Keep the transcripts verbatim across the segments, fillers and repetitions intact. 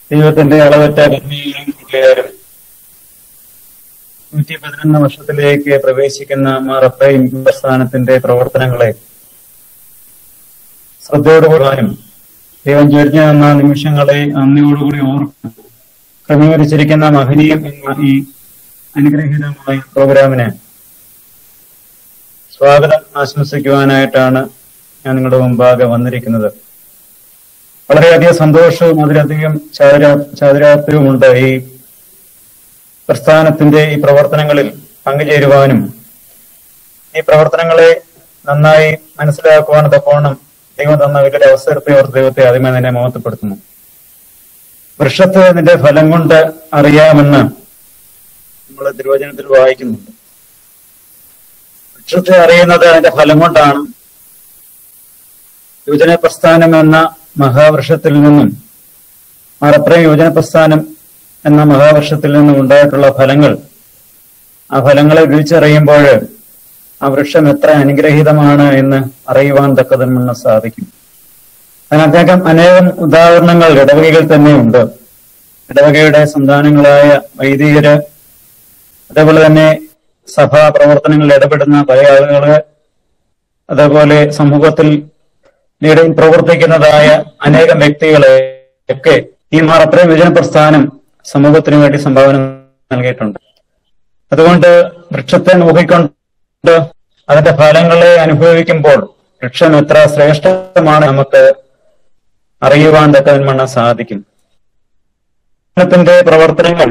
ദൈവത്തിന്റെ അളവറ്റ കരുണയിലും കൂട്ടുകാരും നൂറ്റി പതിനൊന്ന് വർഷത്തിലേക്ക് പ്രവേശിക്കുന്ന മാർ എഫ്രൈം പ്രസ്ഥാനത്തിന്റെ പ്രവർത്തനങ്ങളെ ശ്രദ്ധയോടുകൂടാനും ദൈവം ചൊരിഞ്ഞു തന്ന നിമിഷങ്ങളെ നന്ദിയോടുകൂടി ഓർക്കും ക്രമീകരിച്ചിരിക്കുന്ന മഹനീയം എന്ന ഈ അനുഗ്രഹീതമായ പ്രോഗ്രാമിന് സ്വാഗതം ആശംസിക്കുവാനായിട്ടാണ് ഞാൻ നിങ്ങളുടെ മുമ്പാകെ വന്നിരിക്കുന്നത്. വളരെയധികം സന്തോഷവും അതിലധികം ചാതുരാ ചാതുരാത്ര്യവുമുണ്ട് ഈ പ്രസ്ഥാനത്തിന്റെ ഈ പ്രവർത്തനങ്ങളിൽ പങ്കുചേരുവാനും ഈ പ്രവർത്തനങ്ങളെ നന്നായി മനസ്സിലാക്കുവാൻ തക്കോണം ദൈവം തന്ന വലിയൊരു അവസരത്തെ ഓർ ദൈവത്തെ ആദ്യമേ തന്നെ മഹത്വപ്പെടുത്തുന്നു. വൃക്ഷത്തെ അതിന്റെ ഫലം കൊണ്ട് അറിയാമെന്ന് നമ്മൾ തിരുവചനത്തിൽ വായിക്കുന്നുണ്ട്. വൃക്ഷത്തെ അറിയുന്നത് അതിന്റെ ഫലം കൊണ്ടാണ്. യുവജന പ്രസ്ഥാനം എന്ന മഹാവൃക്ഷത്തിൽ നിന്നും മാറപ്രയം യുവജന പ്രസ്ഥാനം എന്ന മഹാവൃക്ഷത്തിൽ നിന്നും ഉണ്ടായിട്ടുള്ള ഫലങ്ങൾ, ആ ഫലങ്ങളെ രുചിച്ചറിയുമ്പോൾ ആ വൃക്ഷം എത്ര അനുഗ്രഹീതമാണ് എന്ന് അറിയുവാൻ തക്കതെന്ന് സാധിക്കും. അതിനദ്ദേഹം അനേകം ഉദാഹരണങ്ങൾ ഇടവകയിൽ തന്നെയുണ്ട്. ഇടവകയുടെ സന്താനങ്ങളായ വൈദികര്, അതേപോലെ തന്നെ സഭാ പ്രവർത്തനങ്ങളിൽ ഇടപെടുന്ന പല ആളുകള്, അതേപോലെ സമൂഹത്തിൽ ഇടയിൽ പ്രവർത്തിക്കുന്നതായ അനേകം വ്യക്തികളെ ഒക്കെ ഈ മാറപ്രയം യുവജന പ്രസ്ഥാനം സമൂഹത്തിന് വേണ്ടി സംഭാവന നൽകിയിട്ടുണ്ട്. അതുകൊണ്ട് വൃക്ഷത്തെ നോക്കിക്കൊണ്ട് അതിന്റെ ഫലങ്ങളെ അനുഭവിക്കുമ്പോൾ വൃക്ഷം എത്ര ശ്രേഷ്ഠമാണ് നമുക്ക് അറിയുവാൻ തക്കവണ്ണം സാധിക്കും. ത്തിന്റെ പ്രവർത്തനങ്ങൾ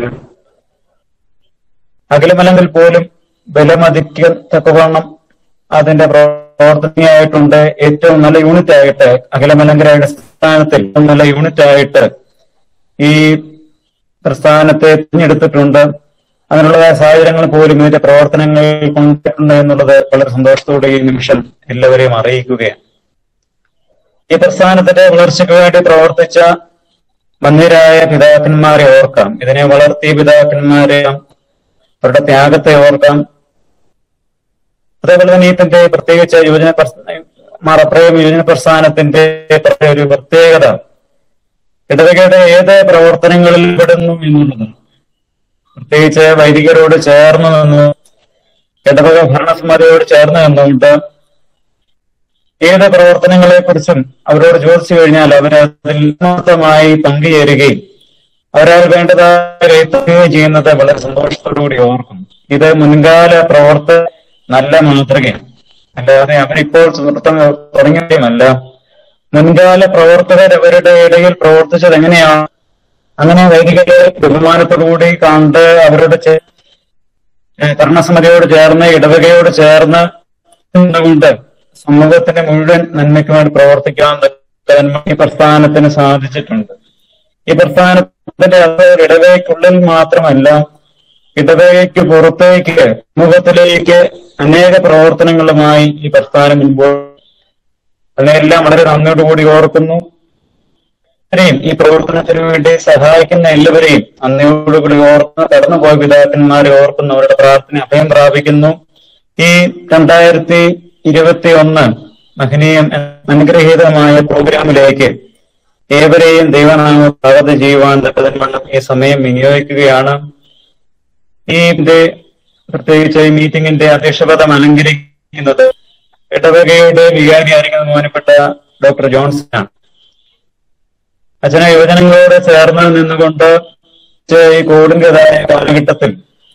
അഖിലമലങ്കിൽ പോലും ബലമതിക്കത്തക്കവണ്ണം അതിന്റെ പ്രവർത്തനയായിട്ടുണ്ട്. ഏറ്റവും നല്ല യൂണിറ്റ് ആയിട്ട് അഖിലമലങ്കരയുടെ സ്ഥാനത്തിൽ ഏറ്റവും നല്ല യൂണിറ്റ് ആയിട്ട് ഈ പ്രസ്ഥാനത്തെ തിരഞ്ഞെടുത്തിട്ടുണ്ട്. അതിനുള്ളതായ സാഹചര്യങ്ങൾ പോലും ഇതിന്റെ പ്രവർത്തനങ്ങൾ കൊണ്ടിട്ടുണ്ട് എന്നുള്ളത് വളരെ സന്തോഷത്തോടെ ഈ നിമിഷം എല്ലാവരെയും അറിയിക്കുകയാണ്. ഈ പ്രസ്ഥാനത്തിന്റെ വളർച്ചയ്ക്ക് വേണ്ടി പ്രവർത്തിച്ച മന്ദിരായ പിതാക്കന്മാരെ ഓർക്കാം. ഇതിനെ വളർത്തിയ പിതാക്കന്മാരെ, അവരുടെ ത്യാഗത്തെ ഓർക്കാം. അതേപോലെ തന്നെ ഇതിന്റെ പ്രത്യേകിച്ച് യുവജന മാറപ്രയം യുവജന പ്രസ്ഥാനത്തിന്റെ ഒരു പ്രത്യേകത ഇടവകയുടെ ഏത് പ്രവർത്തനങ്ങളിൽ പെടുന്നു എന്നുള്ളത്. പ്രത്യേകിച്ച് വൈദികരോട് ചേർന്ന് നിന്ന്, ഇടവക ഭരണസമിതിയോട് ചേർന്ന് നിന്നുകൊണ്ട് ഏത് പ്രവർത്തനങ്ങളെ കുറിച്ചും അവരോട് ചോദിച്ചു കഴിഞ്ഞാൽ അവരതിൽ ആത്മാർത്ഥമായി പങ്കുചേരുകയും അവരാൽ വേണ്ടതായ എത്തുകയും ചെയ്യുന്നത് വളരെ സന്തോഷത്തോടുകൂടി ഓർക്കും. ഇത് മുൻകാല പ്രവർത്തന നല്ല മാതൃകയാണ്. അല്ലാതെ അവരിപ്പോൾ നൃത്തം തുടങ്ങിയതുമല്ല. മുൻകാല പ്രവർത്തകർ അവരുടെ ഇടയിൽ പ്രവർത്തിച്ചത് എങ്ങനെയാണ്, അങ്ങനെ വൈദികരെ ബഹുമാനത്തോടുകൂടി കണ്ട് അവരുടെ ഭരണസമിതിയോട് ചേർന്ന് ഇടവകയോട് ചേർന്ന് കൊണ്ട് സമൂഹത്തിന്റെ മുഴുവൻ നന്മയ്ക്ക് വേണ്ടി പ്രവർത്തിക്കാൻ ഈ പ്രസ്ഥാനത്തിന് സാധിച്ചിട്ടുണ്ട്. ഈ പ്രസ്ഥാനത്തിന്റെ അത് ഇടവകയ്ക്കുള്ളിൽ മാത്രമല്ല, ഇടവകയ്ക്ക് പുറത്തേക്ക് സമൂഹത്തിലേക്ക് അനേക പ്രവർത്തനങ്ങളുമായി ഈ പ്രസ്ഥാനം മുൻപോട്ട് അതിനെല്ലാം വളരെ നന്ദിയോടുകൂടി ഓർക്കുന്നു. ഇത്രയും ഈ പ്രവർത്തനത്തിന് വേണ്ടി സഹായിക്കുന്ന എല്ലാവരെയും നന്ദിയോടുകൂടി ഓർക്കുന്നു. കടന്നുപോയ പിതാക്കന്മാരെ ഓർക്കുന്നു. അവരുടെ പ്രാർത്ഥന അഭയം പ്രാപിക്കുന്നു. ഈ രണ്ടായിരത്തി ഇരുപത്തി ഒന്ന് മഹനീയം അനുഗ്രഹീതമായ പ്രോഗ്രാമിലേക്ക് ഏവരെയും ദൈവനാമം സ്വാഗതം ചെയ്യുവാൻ തക്കവണ്ണം ഈ സമയം വിനിയോഗിക്കുകയാണ്. ഈ പ്രത്യേകിച്ച് ഈ മീറ്റിംഗിന്റെ അധ്യക്ഷപദം അലങ്കരിക്കുന്നത് ഇടവകയുടെ വികാരിയായിരിക്കുന്ന ബഹുമാനപ്പെട്ട ഡോക്ടർ ജോൺസൺ. അച്ഛനെ യുവജനങ്ങളോട് ചേർന്ന് നിന്നുകൊണ്ട് ഈ കോവിഡിന്റേതായ കാലഘട്ടത്തിൽ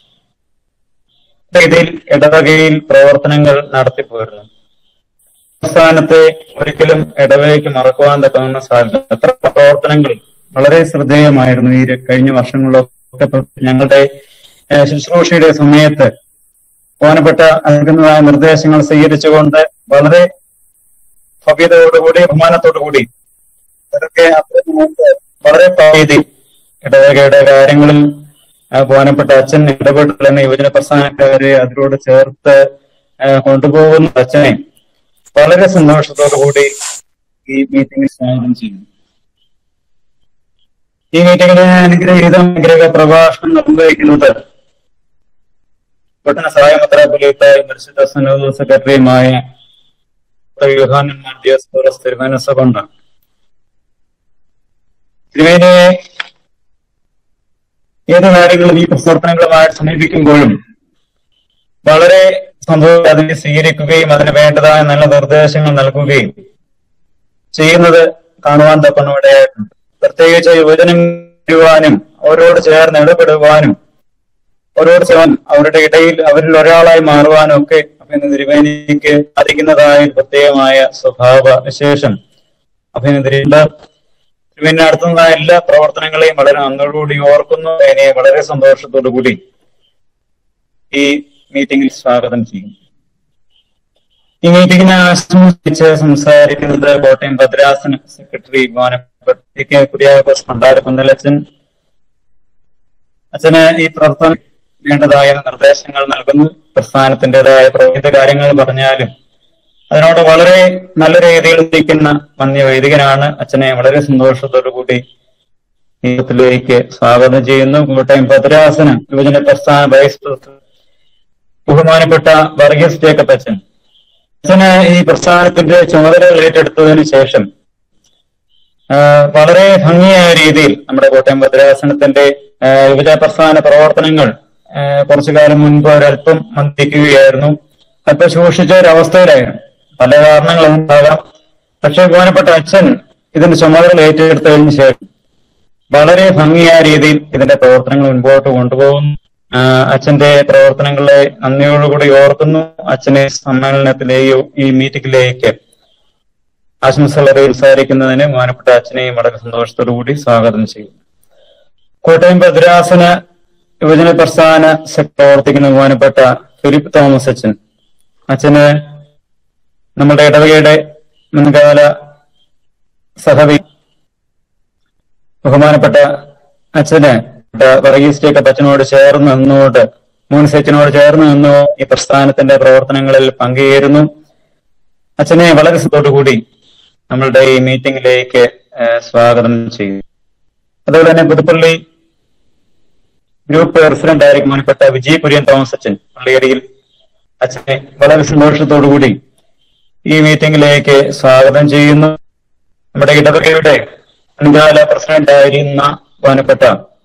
രീതിയിൽ ഇടവകയിൽ പ്രവർത്തനങ്ങൾ നടത്തിപ്പോയിരുന്നു. സംസ്ഥാനത്തെ ഒരിക്കലും ഇടവകയ്ക്ക് മറക്കുവാൻ തക്കവണ്ണം സാധിക്കും. എത്ര പ്രവർത്തനങ്ങൾ വളരെ ശ്രദ്ധേയമായിരുന്നു ഈ കഴിഞ്ഞ വർഷങ്ങളിലൊക്കെ. ഞങ്ങളുടെ ശുശ്രൂഷയുടെ സമയത്ത് ബഹുമാനപ്പെട്ട നൽകുന്നതായ നിർദ്ദേശങ്ങൾ സ്വീകരിച്ചുകൊണ്ട് വളരെ ഭവ്യതയോടുകൂടി ബഹുമാനത്തോടുകൂടി അതൊക്കെ വളരെ പദ്ധതി ഇടവകയുടെ കാര്യങ്ങളിൽ ബഹുമാനപ്പെട്ട അച്ഛൻ ഇടപെട്ടു തന്നെ യുവജന പ്രസ്ഥാനക്കാരെ അതിലൂടെ ചേർത്ത് കൊണ്ടുപോകുന്ന അച്ഛനെ വളരെ സന്തോഷത്തോടു കൂടി ഈ മീറ്റിംഗിൽ സ്വാഗതം ചെയ്യുന്നു. ഈ മീറ്റിംഗിലെ അനുഗ്രഹീത അനുഗ്രഹ പ്രഭാഷണം നിർവഹിക്കുന്നത് പട്ടണ സഹായമത്ര പുലിയത്തായ പരിശുദ്ധ സന്നദ്ധ സെക്രട്ടറിയുമായ യോഹാനൻ മാത്യാസ് തിരുമേനസ കൊണ്ടാണ്. തിരുമേനിയെ ഏത് കാര്യങ്ങളും ഈ പ്രവർത്തനങ്ങളുമായിട്ട് സമീപിക്കുമ്പോഴും വളരെ സന്തോഷം അതിനെ സ്വീകരിക്കുകയും അതിന് വേണ്ടതായ നല്ല നിർദ്ദേശങ്ങൾ നൽകുകയും ചെയ്യുന്നത് കാണുവാൻ തക്കണം ഇടയായിട്ടുണ്ട്. പ്രത്യേകിച്ച് യുവജനം ചെയ്യുവാനും അവരോട് ചേർന്ന് ഇടപെടുവാനും അവരോട് ചേർന്ന് അവരുടെ ഇടയിൽ അവരിൽ ഒരാളായി മാറുവാനും ഒക്കെ അഭിനന്ദ തിരുമേനിക്ക് സാധിക്കുന്നതായ പ്രത്യേകമായ സ്വഭാവ വിശേഷം അഭിനന്ദ തിരുമേനി നടത്തുന്നതായ എല്ലാ പ്രവർത്തനങ്ങളെയും വളരെ നന്ദിയോടുകൂടി ഓർക്കുന്നു. അതിനെ വളരെ സന്തോഷത്തോടു കൂടി ഈ മീറ്റിംഗിൽ സ്വാഗതം ചെയ്യും. ഈ മീറ്റിംഗിനെ ആശംസിച്ച് സംസാരിക്കുന്നത് കോട്ടയം ഭദ്രാസന സെക്രട്ടറി ബഹുമാനപ്പെട്ട കുര്യാക്കോസ് പണ്ടാരക്കുന്നിലച്ചൻ. അച്ഛന് ഈ പ്രവർത്തനം വേണ്ടതായ നിർദ്ദേശങ്ങൾ നൽകുന്നു. പ്രസ്ഥാനത്തിൻ്റെതായ പ്രവർത്തിത കാര്യങ്ങൾ പറഞ്ഞാലും അതിനോട് വളരെ നല്ല രീതിയിൽ നിൽക്കുന്ന മന്യ വൈദികനാണ്. അച്ഛനെ വളരെ സന്തോഷത്തോടു കൂടി ജീവിതത്തിലേക്ക് സ്വാഗതം ചെയ്യുന്നു. കോട്ടയം ഭദ്രാസന യുവജന പ്രസ്ഥാന വൈസ് പ്രസിഡന്റ് ബഹുമാനപ്പെട്ട വർഗീസ് ജേക്കബ് അച്ഛൻ. അച്ഛന് ഈ പ്രസ്ഥാനത്തിന്റെ ചുമതലകൾ ഏറ്റെടുത്തതിനു ശേഷം വളരെ ഭംഗിയായ രീതിയിൽ നമ്മുടെ കോട്ടയം ഭദ്രാസനത്തിന്റെ യുവജന പ്രസ്ഥാന പ്രവർത്തനങ്ങൾ കുറച്ചു കാലം മുൻപ് ഒരല്പം മന്ദിക്കുകയായിരുന്നു. അല്പം സൂക്ഷിച്ച ഒരവസ്ഥയിലായിരുന്നു. പല കാരണങ്ങളും ഉണ്ടാകാം. പക്ഷെ ബഹുമാനപ്പെട്ട അച്ഛൻ ഇതിന്റെ ചുമതല ഏറ്റെടുത്തതിനു ശേഷം വളരെ ഭംഗിയായ രീതിയിൽ ഇതിന്റെ പ്രവർത്തനങ്ങൾ മുൻപോട്ട് കൊണ്ടുപോകുന്നു. അച്ഛന്റെ പ്രവർത്തനങ്ങളെ നന്ദിയോടുകൂടി ഓർക്കുന്നു. അച്ഛനെ സമ്മേളനത്തിലെയോ ഈ മീറ്റിംഗിലേക്ക് ആശംസകളെ സംസാരിക്കുന്നതിന് ബഹുമാനപ്പെട്ട അച്ഛനെയും വളരെ സന്തോഷത്തോടു കൂടി സ്വാഗതം ചെയ്യും. കോട്ടയം ഭദ്രാസന യുവജന പ്രസ്ഥാന പ്രവർത്തിക്കുന്ന ബഹുമാനപ്പെട്ട ഫിലിപ്പ് തോമസ് അച്ഛൻ. അച്ഛന് നമ്മുടെ ഇടവകയുടെ മുൻകാല സഹവി ബഹുമാനപ്പെട്ട അച്ഛന് വർഗീസ് ജേക്കബ് അച്ഛനോട് ചേർന്ന് നിന്നുകൊണ്ട് മൂൻസച്ചനോട് ചേർന്ന് നിന്നു ഈ പ്രസ്ഥാനത്തിന്റെ പ്രവർത്തനങ്ങളിൽ പങ്കുചേരുന്നു. അച്ഛനെ വളരെ സന്തോഷത്തോടുകൂടി നമ്മളുടെ ഈ മീറ്റിംഗിലേക്ക് സ്വാഗതം ചെയ്യും. അതുപോലെ തന്നെ പുതുപ്പള്ളി ഗ്രൂപ്പ് പ്രസിഡന്റ് ആയിരിക്കും ബഹുമാനപ്പെട്ട വിജയ് കുര്യൻ തോമസ് അച്ഛൻ. പള്ളിയടിയിൽ അച്ഛനെ വളരെ സന്തോഷത്തോടുകൂടി ഈ മീറ്റിംഗിലേക്ക് സ്വാഗതം ചെയ്യുന്നു. നമ്മുടെ ഇടവകയുടെ മുൻകാല പ്രസിഡന്റ് ആയിരുന്ന ബഹുമാനപ്പെട്ട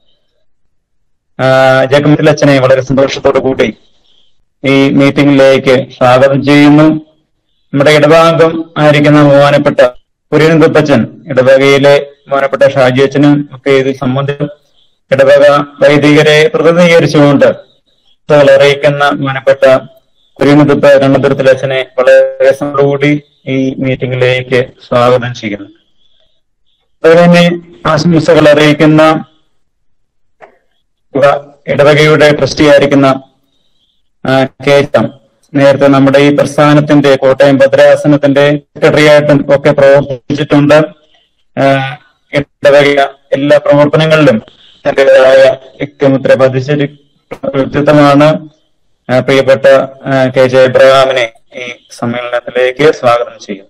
ജേക്കബ് അച്ഛനെ വളരെ സന്തോഷത്തോടു കൂടി ഈ മീറ്റിംഗിലേക്ക് സ്വാഗതം ചെയ്യുന്നു. നമ്മുടെ ഇടവകാംഗം ആയിരിക്കുന്ന ബഹുമാനപ്പെട്ട കുര്യൻ കുപ്പച്ചൻ, ഇടവകയിലെ ബഹുമാനപ്പെട്ട ഷാജി അച്ഛനും ഒക്കെ ഇതിൽ സംബന്ധിച്ചും ഇടവക വൈദികരെ പ്രതിനിധീകരിച്ചുകൊണ്ട് അറിയിക്കുന്ന ബഹുമാനപ്പെട്ട കുര്യനുതുപ്പ കണ്ണതുരത്തിൽ അച്ഛനെ വളരെ സന്തോഷത്തോടുകൂടി ഈ മീറ്റിംഗിലേക്ക് സ്വാഗതം ചെയ്യുന്നു. അതുപോലെ തന്നെ ആശംസകൾ അറിയിക്കുന്ന ഇടവകയുടെ ട്രസ്റ്റിയായിരിക്കുന്ന കെ എം, നേരത്തെ നമ്മുടെ ഈ പ്രസ്ഥാനത്തിന്റെ കോട്ടയം ഭദ്രാസനത്തിന്റെ സെക്രട്ടറി ആയിട്ടും ഒക്കെ പ്രവർത്തിച്ചിട്ടുണ്ട്. ഇടവക എല്ലാ പ്രവർത്തനങ്ങളിലും തന്റേതായ വ്യക്തിമുദ്ര പതിച്ച വ്യക്തിത്വമാണ്. പ്രിയപ്പെട്ട കെ ജെ എബ്രഹാമിനെ ഈ സമ്മേളനത്തിലേക്ക് സ്വാഗതം ചെയ്യും.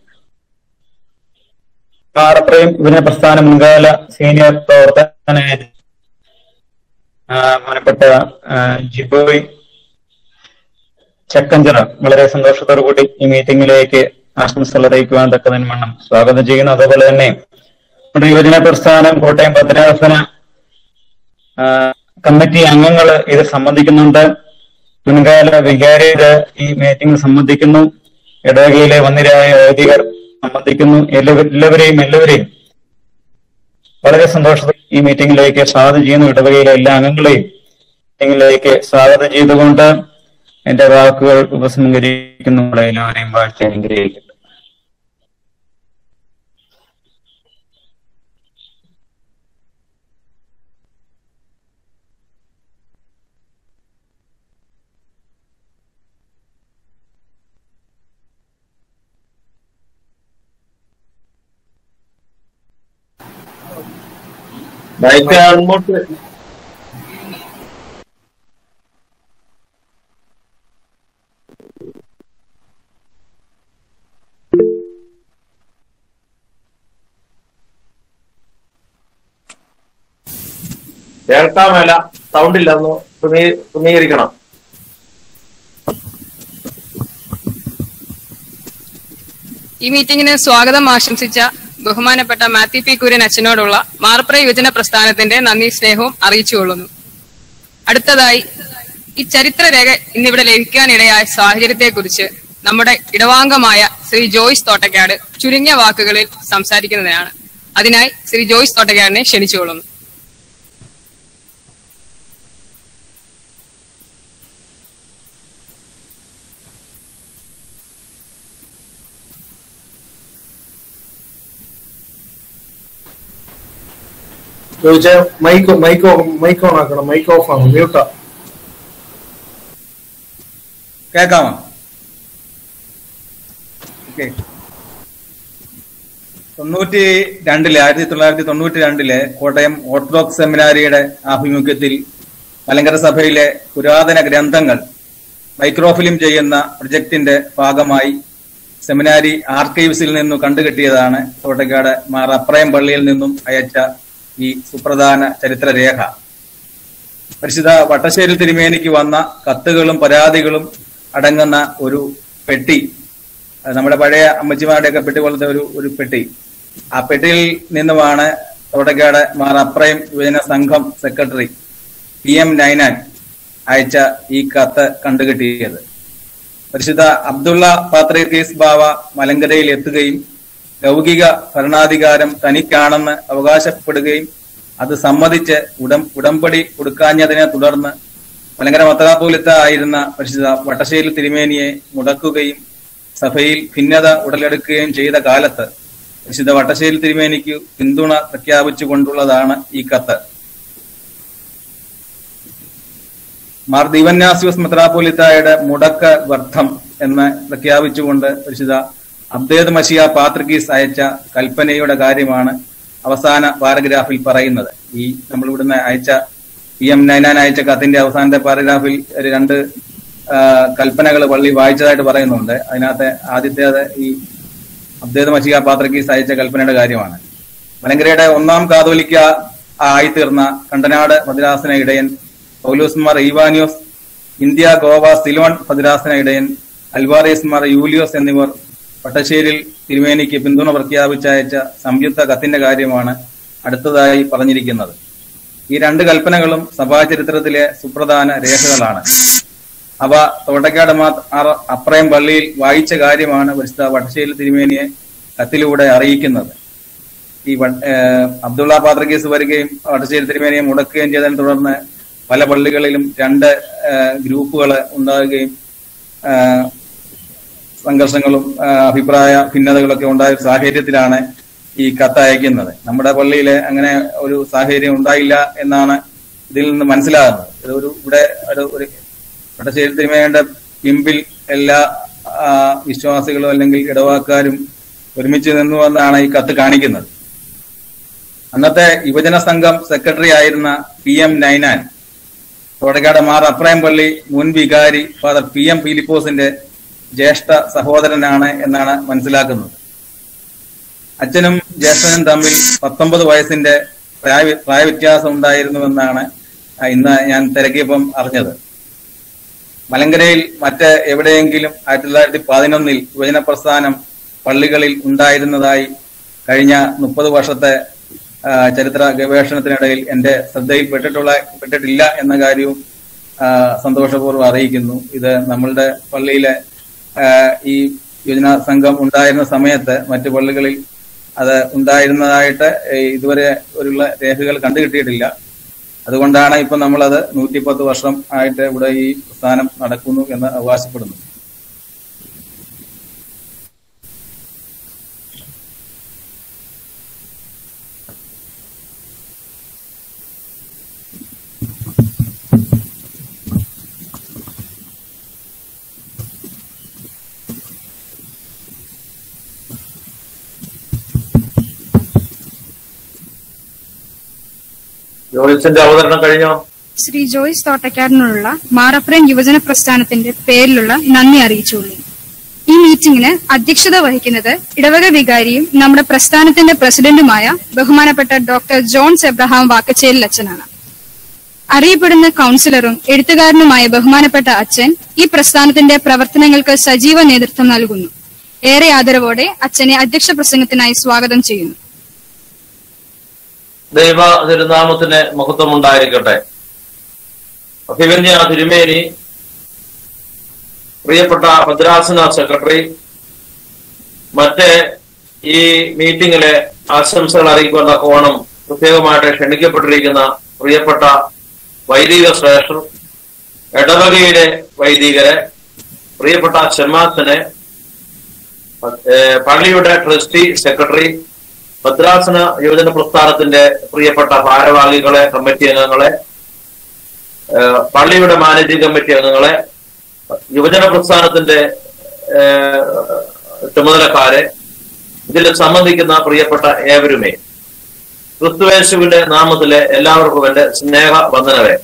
പാറപ്രയും യുവജന പ്രസ്ഥാന മുൻകാല സീനിയർ പ്രവർത്തകനായ ബഹുമാനപ്പെട്ട ജിബോയ് ചക്കഞ്ചിറ വളരെ സന്തോഷത്തോടു കൂടി ഈ മീറ്റിംഗിലേക്ക് ആശംസകൾ അറിയിക്കുവാൻ തക്കതിന് സ്വാഗതം ചെയ്യുന്നു. അതുപോലെ തന്നെ നമ്മുടെ യുവജന പ്രസ്ഥാനം കോട്ടയം ഭദ്രാസന കമ്മിറ്റി അംഗങ്ങൾ ഇത് സംബന്ധിക്കുന്നുണ്ട്. മുൻകാല വികാരികൾ ഈ മീറ്റിംഗിൽ സംബന്ധിക്കുന്നു. ഇടവകയിലെ വന്നിരായ വൈദികർ സംബന്ധിക്കുന്നു. എല്ലാവരെയും എല്ലാവരെയും വളരെ സന്തോഷത്തോടെ ഈ മീറ്റിംഗിലേക്ക് സ്വാഗതം ചെയ്യുന്നു. ഇടവകയിലെ എല്ലാ അംഗങ്ങളെയും മീറ്റിംഗിലേക്ക് സ്വാഗതം ചെയ്തുകൊണ്ട് എന്റെ വാക്കുകൾ ഉപസംഹരിക്കുന്നു. എല്ലാവരെയും വാഴ്ച അനുഗ്രഹിക്കട്ടെ. അങ്ങോട്ട് കേൾക്കാൻ മേല, സൗണ്ട് ഇല്ല, ഒന്ന് ക്രമീകരിക്കണം. ഈ മീറ്റിംഗിന് സ്വാഗതം ആശംസിച്ച ബഹുമാനപ്പെട്ട മാത്യു പി കുര്യൻ അച്ഛനോടുള്ള മാർപ്ര യുവജന പ്രസ്ഥാനത്തിന്റെ നന്ദി സ്നേഹവും അറിയിച്ചുകൊള്ളുന്നു. അടുത്തതായി ഈ ചരിത്രരേഖ ഇന്നിവിടെ ലഭിക്കാനിടയായ സാഹചര്യത്തെക്കുറിച്ച് നമ്മുടെ ഇടവാംഗമായ ശ്രീ ജോയ്സ് തോട്ടക്കാട് ചുരുങ്ങിയ വാക്കുകളിൽ സംസാരിക്കുന്നതിനാണ്. അതിനായി ശ്രീ ജോയ്സ് തോട്ടക്കാടിനെ ക്ഷണിച്ചുകൊള്ളുന്നു. ചോദിച്ച മൈക്ക് മൈക്ക് മൈക്ക് ഓൺ ആക്കണം. മൈക്ക് ഓഫ് ആണ്, മ്യൂട്ടാ. കേക്കാമോ? ഓക്കെ. തൊണ്ണൂറ്റി രണ്ടിലെ ആയിരത്തി തൊള്ളായിരത്തി തൊണ്ണൂറ്റി രണ്ടിലെ കോട്ടയം ഓർത്തഡോക്സ് സെമിനാരിയുടെ ആഭിമുഖ്യത്തിൽ മലങ്കര സഭയിലെ പുരാതന ഗ്രന്ഥങ്ങൾ മൈക്രോഫിലിം ചെയ്യുന്ന പ്രൊജക്ടിന്റെ ഭാഗമായി സെമിനാരി ആർക്കൈവ്സിൽ നിന്നും കണ്ടുകിട്ടിയതാണ് തോട്ടക്കാട് മാർ അപ്രയം പള്ളിയിൽ നിന്നും അയച്ച ഈ സുപ്രധാന ചരിത്രരേഖ. പരിശുദ്ധ വട്ടശ്ശേരി തിരുമേനിക്ക് വന്ന കത്തുകളും പരാതികളും അടങ്ങുന്ന ഒരു പെട്ടി, നമ്മുടെ പഴയ അമ്മച്ചിമാരുടെയൊക്കെ പെട്ടി പോലത്തെ ഒരു ഒരു പെട്ടി. ആ പെട്ടിയിൽ നിന്നുമാണ് തോട്ടക്കാട് മാർ അപ്രയം യുവജന സംഘം സെക്രട്ടറി പി എം നൈനാൻ അയച്ച ഈ കത്ത് കണ്ടുകിട്ടിയത്. പരിശുദ്ധ അബ്ദുള്ള പാത്രീർക്കീസ് ബാവ മലങ്കരയിൽ എത്തുകയും ലൗകിക ഭരണാധികാരം തനിക്കാണെന്ന് അവകാശപ്പെടുകയും അത് സമ്മതിച്ച് ഉടം ഉടമ്പടി കൊടുക്കാഞ്ഞതിനെ തുടർന്ന് മലങ്കര മെത്രാപ്പോലീത്ത ആയിരുന്ന പരിശുദ്ധ വട്ടശ്ശേരി തിരുമേനിയെ മുടക്കുകയും സഭയിൽ ഭിന്നത ഉടലെടുക്കുകയും ചെയ്ത കാലത്ത് പരിശുദ്ധ വട്ടശ്ശേരി തിരുമേനിക്ക് പിന്തുണ പ്രഖ്യാപിച്ചുകൊണ്ടുള്ളതാണ് ഈ കത്ത്. മാർ ദിവന്യാസ്യോസ് മെത്രാപ്പോലീത്തായുടെ മുടക്ക വ്യർത്ഥം എന്ന് പ്രഖ്യാപിച്ചുകൊണ്ട് പരിശുദ്ധ അബ്ദേദ് മഷിയ പാത്രിക്കീസ് അയച്ച കൽപ്പനയുടെ കാര്യമാണ് അവസാന പാരഗ്രാഫിൽ പറയുന്നത്. ഈ നമ്മൾ ഇവിടുന്ന് അയച്ച പി എം നൈനാൻ അയച്ച കത്തിന്റെ അവസാനത്തെ പാരഗ്രാഫിൽ രണ്ട് കൽപ്പനകൾ പള്ളി വായിച്ചതായിട്ട് പറയുന്നുണ്ട്. അതിനകത്ത് ആദ്യത്തേത് ഈ അബ്ദേദ് മഷിയ പാത്രിക്കീസ് അയച്ച കൽപ്പനയുടെ കാര്യമാണ്. മലങ്കരയുടെ ഒന്നാം കാതോലിക്ക ആയിത്തീർന്ന കണ്ടനാട് ഭദ്രാസന ഇടയൻ പൗലോസ് മാർ ഈവാനിയോസ്, ഇന്ത്യ ഗോവ സിലോൺ ഭദ്രാസന ഇടയൻ അൽവാറീസ് മാർ യൂലിയോസ് എന്നിവർ വട്ടശ്ശേരിൽ തിരുമേനിക്ക് പിന്തുണ പ്രഖ്യാപിച്ചയച്ച സംയുക്ത കത്തിന്റെ കാര്യമാണ് അടുത്തതായി പറഞ്ഞിരിക്കുന്നത്. ഈ രണ്ട് കൽപ്പനകളും സഭാചരിത്രത്തിലെ സുപ്രധാന രേഖകളാണ്. അവ തോട്ടക്കാട് മാർ അപ്രയം പള്ളിയിൽ വായിച്ച കാര്യമാണ് പരിശുദ്ധ വട്ടശ്ശേരി തിരുമേനിയെ കത്തിലൂടെ അറിയിക്കുന്നത്. ഈ അബ്ദുള്ള പാത്രിക്കീസ് വരികയും വട്ടശ്ശേരി തിരുമേനിയെ മുടക്കുകയും ചെയ്തതിനെ തുടർന്ന് പല പള്ളികളിലും രണ്ട് ഗ്രൂപ്പുകൾ ഉണ്ടാകുകയും സംഘർഷങ്ങളും അഭിപ്രായ ഭിന്നതകളൊക്കെ ഉണ്ടായ സാഹചര്യത്തിലാണ് ഈ കത്ത് അയക്കുന്നത്. നമ്മുടെ പള്ളിയില് അങ്ങനെ ഒരു സാഹചര്യം ഉണ്ടായില്ല എന്നാണ് ഇതിൽ നിന്ന് മനസ്സിലാകുന്നത്. ഇതൊരു ഇവിടെ ഒരു വട്ടശ്ശേരി തിരുമേനിയുടെ പിമ്പിൽ എല്ലാ വിശ്വാസികളും അല്ലെങ്കിൽ ഇടവാക്കാരും ഒരുമിച്ച് നിന്നു എന്നാണ് ഈ കത്ത് കാണിക്കുന്നത്. അന്നത്തെ യുവജന സംഘം സെക്രട്ടറി ആയിരുന്ന പി എം നൈനാൻ തോട്ടക്കാട് മാർ അപ്രയം പള്ളി മുൻ വികാരി ഫാദർ പി എം ഫിലിപ്പോസിന്റെ ജ്യേഷ്ഠ സഹോദരനാണ് എന്നാണ് മനസ്സിലാക്കുന്നത്. അച്ഛനും ജ്യേഷ്ഠനും തമ്മിൽ പത്തൊമ്പത് വയസ്സിന്റെ പ്രായ പ്രായവ്യത്യാസം ഉണ്ടായിരുന്നുവെന്നാണ് ഇന്ന് ഞാൻ തിരക്കിയപ്പം അറിഞ്ഞത്. മലങ്കരയിൽ മറ്റ് എവിടെയെങ്കിലും ആയിരത്തി തൊള്ളായിരത്തി പതിനൊന്നിൽ യുവജന പ്രസ്ഥാനം പള്ളികളിൽ ഉണ്ടായിരുന്നതായി കഴിഞ്ഞ മുപ്പത് വർഷത്തെ ചരിത്ര ഗവേഷണത്തിനിടയിൽ എന്റെ ശ്രദ്ധയിൽ പെട്ടിട്ടുള്ള പെട്ടിട്ടില്ല എന്ന കാര്യവും സന്തോഷപൂർവ്വം അറിയിക്കുന്നു. ഇത് നമ്മളുടെ പള്ളിയിലെ ഈ യുവജന സംഘം ഉണ്ടായിരുന്ന സമയത്ത് മറ്റു പള്ളികളിൽ അത് ഉണ്ടായിരുന്നതായിട്ട് ഇതുവരെ ഒരുള്ള രേഖകൾ കണ്ടുകിട്ടിയിട്ടില്ല. അതുകൊണ്ടാണ് ഇപ്പൊ നമ്മളത് നൂറ്റിപ്പത്ത് വർഷം ആയിട്ട് ഇവിടെ ഈ പ്രസ്ഥാനം നടക്കുന്നു എന്ന് അവകാശപ്പെടുന്നു. ജോയിസിന്റെ അവതരണം കഴിഞ്ഞോ? ശ്രീ ജോയ്സ് തോട്ടക്കാടിനുള്ള മാർ അപ്രയം യുവജന പ്രസ്ഥാനത്തിന്റെ പേരിലുള്ള നന്ദി അറിയിച്ചുകൊള്ളു. ഈ മീറ്റിംഗിന് അധ്യക്ഷത വഹിക്കുന്നത് ഇടവക വികാരിയും നമ്മുടെ പ്രസ്ഥാനത്തിന്റെ പ്രസിഡന്റുമായ ബഹുമാനപ്പെട്ട ഡോക്ടർ ജോൺസ് എബ്രഹാം വാക്കച്ചേരിൽ അച്ഛനാണ്. അറിയപ്പെടുന്ന കൗൺസിലറും എഴുത്തുകാരനുമായ ബഹുമാനപ്പെട്ട അച്ഛൻ ഈ പ്രസ്ഥാനത്തിന്റെ പ്രവർത്തനങ്ങൾക്ക് സജീവ നേതൃത്വം നൽകുന്നു. ഏറെ ആദരവോടെ അച്ഛനെ അധ്യക്ഷ പ്രസംഗത്തിനായി സ്വാഗതം ചെയ്യുന്നു. ദൈവ തിരുനാമത്തിന് മഹത്വം ഉണ്ടായിരിക്കട്ടെ. അഭിമന്യ തിരുമേനി, പ്രിയപ്പെട്ട ഭദ്രാസന സെക്രട്ടറി, മറ്റ് ഈ മീറ്റിംഗിലെ ആശംസകൾ അറിയിക്കുവാൻ തക്കവണ്ണം പ്രത്യേകമായിട്ട് ക്ഷണിക്കപ്പെട്ടിരിക്കുന്ന പ്രിയപ്പെട്ട വൈദിക ശ്രേഷ്ഠർ, ഇടവകയിലെ വൈദികരെ, പ്രിയപ്പെട്ട ഷെമാസിനെ, പള്ളിയുടെ ട്രസ്റ്റി സെക്രട്ടറി, ഭദ്രാസന യുവജന പ്രസ്ഥാനത്തിന്റെ പ്രിയപ്പെട്ട ഭാരവാഹികളെ, കമ്മിറ്റി അംഗങ്ങളെ, പള്ളിയുടെ മാനേജിംഗ് കമ്മിറ്റി അംഗങ്ങളെ, യുവജന പ്രസ്ഥാനത്തിന്റെ ചുമതലക്കാരെ, ഇതിൽ സംബന്ധിക്കുന്ന പ്രിയപ്പെട്ട ഏവരുമേ, ക്രിസ്തുയേശുവിന്റെ നാമത്തിലെ എല്ലാവർക്കും എന്റെ സ്നേഹ വന്ദനവേ.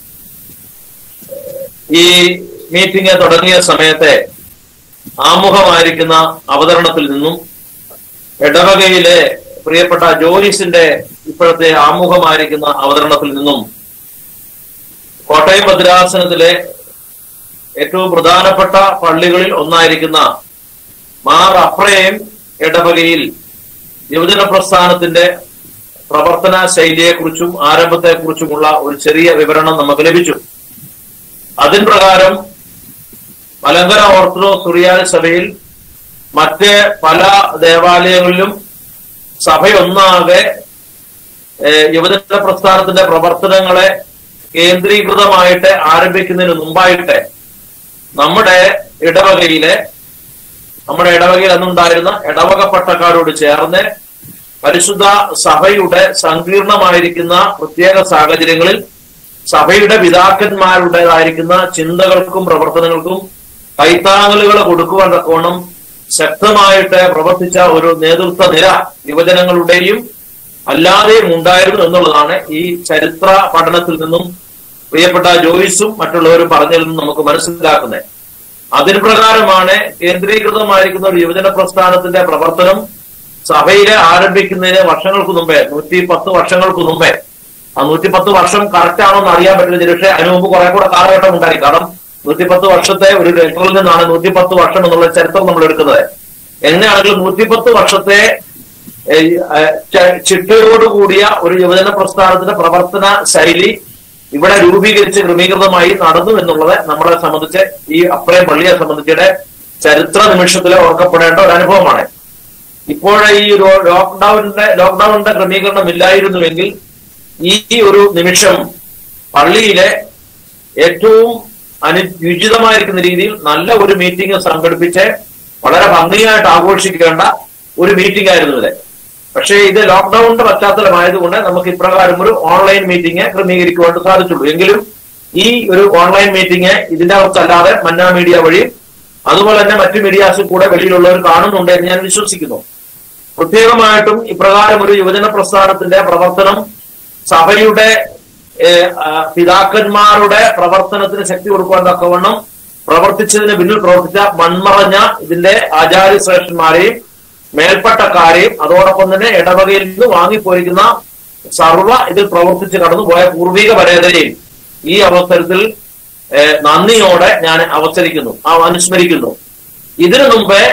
ഈ മീറ്റിംഗ് തുടങ്ങിയ സമയത്തെ ആമുഖമായിരിക്കുന്ന അവതരണത്തിൽ നിന്നും ഇടവകയിലെ പ്രിയപ്പെട്ട ജോയിസിന്റെ ഇപ്പോഴത്തെ ആമുഖമായിരിക്കുന്ന അവതരണത്തിൽ നിന്നും കോട്ടയം ഭദ്രാസനത്തിലെ ഏറ്റവും പ്രധാനപ്പെട്ട പള്ളികളിൽ ഒന്നായിരിക്കുന്ന മാർ അപ്രയം ഇടവകയിൽ യുവജന പ്രസ്ഥാനത്തിന്റെ പ്രവർത്തന ശൈലിയെക്കുറിച്ചും ആരംഭത്തെക്കുറിച്ചുമുള്ള ഒരു ചെറിയ വിവരണം നമുക്ക് ലഭിച്ചു. അതിൻ പ്രകാരം മലങ്കര ഓർത്തഡോക്സ് സുറിയാനി സഭയിൽ മറ്റ് പല ദേവാലയങ്ങളിലും സഭയൊന്നാകെ യുവജന പ്രസ്ഥാനത്തിന്റെ പ്രവർത്തനങ്ങളെ കേന്ദ്രീകൃതമായിട്ട് ആരംഭിക്കുന്നതിന് മുമ്പായിട്ട് നമ്മുടെ ഇടവകയിലെ നമ്മുടെ ഇടവകയിൽ അന്നുണ്ടായിരുന്ന ഇടവക പട്ടക്കാരോട് ചേർന്ന് പരിശുദ്ധ സഭയുടെ സങ്കീർണമായിരിക്കുന്ന പ്രത്യേക സാഹചര്യങ്ങളിൽ സഭയുടെ പിതാക്കന്മാരുടേതായിരിക്കുന്ന ചിന്തകൾക്കും പ്രവർത്തനങ്ങൾക്കും കൈത്താങ്ങലുകൾ കൊടുക്കുവാൻ തക്കവണ്ണം ശക്തമായിട്ട് പ്രവർത്തിച്ച ഒരു നേതൃത്വ നിര യുവജനങ്ങളുടെയും അല്ലാതെയും ഉണ്ടായിരുന്നു എന്നുള്ളതാണ് ഈ ചരിത്ര പഠനത്തിൽ നിന്നും പ്രിയപ്പെട്ട ജോയിസും മറ്റുള്ളവരും പറഞ്ഞതിൽ നിന്നും നമുക്ക് മനസ്സിലാക്കുന്നത്. അതിന് പ്രകാരമാണ് കേന്ദ്രീകൃതമായിരിക്കുന്ന ഒരു യുവജന പ്രസ്ഥാനത്തിന്റെ പ്രവർത്തനം സഭയിലെ ആരംഭിക്കുന്നതിന് വർഷങ്ങൾക്ക് മുമ്പേ, നൂറ്റി പത്ത് വർഷങ്ങൾക്ക് മുമ്പേ, ആ നൂറ്റി പത്ത് വർഷം കറക്റ്റ് ആണോ എന്ന് അറിയാൻ പറ്റുന്ന, പക്ഷേ അതിനു മുമ്പ് കുറെ കൂടെ കാലഘട്ടം ഉണ്ടായി. കാരണം നൂറ്റിപ്പത്ത് വർഷത്തെ ഒരു ലെറ്ററിൽ നിന്നാണ് നൂറ്റിപ്പത്ത് വർഷം എന്നുള്ള ചരിത്രം നമ്മൾ എടുക്കുന്നത്. എങ്ങനെയാണെങ്കിലും നൂറ്റിപ്പത്ത് വർഷത്തെ ചിട്ടയോടുകൂടിയ ഒരു യുവജന പ്രസ്ഥാനത്തിന്റെ പ്രവർത്തന ശൈലി ഇവിടെ രൂപീകരിച്ച് ക്രമീകൃതമായി നടന്നു എന്നുള്ളത് നമ്മളെ സംബന്ധിച്ച്, ഈ അപ്രയം പള്ളിയെ സംബന്ധിച്ചിടെ ചരിത്ര നിമിഷത്തിലെ ഓർക്കപ്പെടേണ്ട ഒരു അനുഭവമാണ്. ഇപ്പോഴെ ഈ ഒരു ലോക്ക്ഡൌണിന്റെ ലോക്ക്ഡൌണിന്റെ ക്രമീകരണം ഇല്ലായിരുന്നുവെങ്കിൽ ഈ ഒരു നിമിഷം പള്ളിയിലെ ഏറ്റവും അനുചിതമായിരിക്കുന്ന രീതിയിൽ നല്ല ഒരു മീറ്റിംഗ് സംഘടിപ്പിച്ച് വളരെ ഭംഗിയായിട്ട് ആഘോഷിക്കേണ്ട ഒരു മീറ്റിംഗ് ആയിരുന്നു ഇത്. പക്ഷേ ഇത് ലോക്ക്ഡൌണിന്റെ പശ്ചാത്തലമായതുകൊണ്ട് നമുക്ക് ഇപ്രകാരം ഒരു ഓൺലൈൻ മീറ്റിംഗ് ക്രമീകരിക്കുവാൻ സാധിച്ചുള്ളൂ. എങ്കിലും ഈ ഒരു ഓൺലൈൻ മീറ്റിംഗ് ഇതിന്റെ അകത്തല്ലാതെ മന്ന മീഡിയ വഴി അതുപോലെ തന്നെ മറ്റു മീഡിയാസിൽ കൂടെ വെളിയിലുള്ളവർ കാണുന്നുണ്ട് എന്ന് ഞാൻ വിശ്വസിക്കുന്നു. പ്രത്യേകമായിട്ടും ഇപ്രകാരം ഒരു യുവജന പ്രസ്ഥാനത്തിന്റെ പ്രവർത്തനം സഭയുടെ പിതാക്കന്മാരുടെ പ്രവർത്തനത്തിന് ശക്തി കൊടുക്കുവാൻ തക്കവണ്ണം പ്രവർത്തിച്ചതിന് പിന്നിൽ പ്രവർത്തിച്ച മൺമറഞ്ഞ ഇതിന്റെ ആചാര്യശ്രേഷ്ഠന്മാരെയും മേൽപ്പട്ടക്കാരെയും അതോടൊപ്പം തന്നെ ഇടവകയിൽ നിന്ന് വാങ്ങിപ്പോയിരിക്കുന്ന സർവ്വ ഇതിൽ പ്രവർത്തിച്ച് കടന്നുപോയ പൂർവിക പരേതരെയും ഈ അവസരത്തിൽ നന്ദിയോടെ ഞാൻ അവസരിക്കുന്നു ആ അനുസ്മരിക്കുന്നു. ഇതിനു മുമ്പേ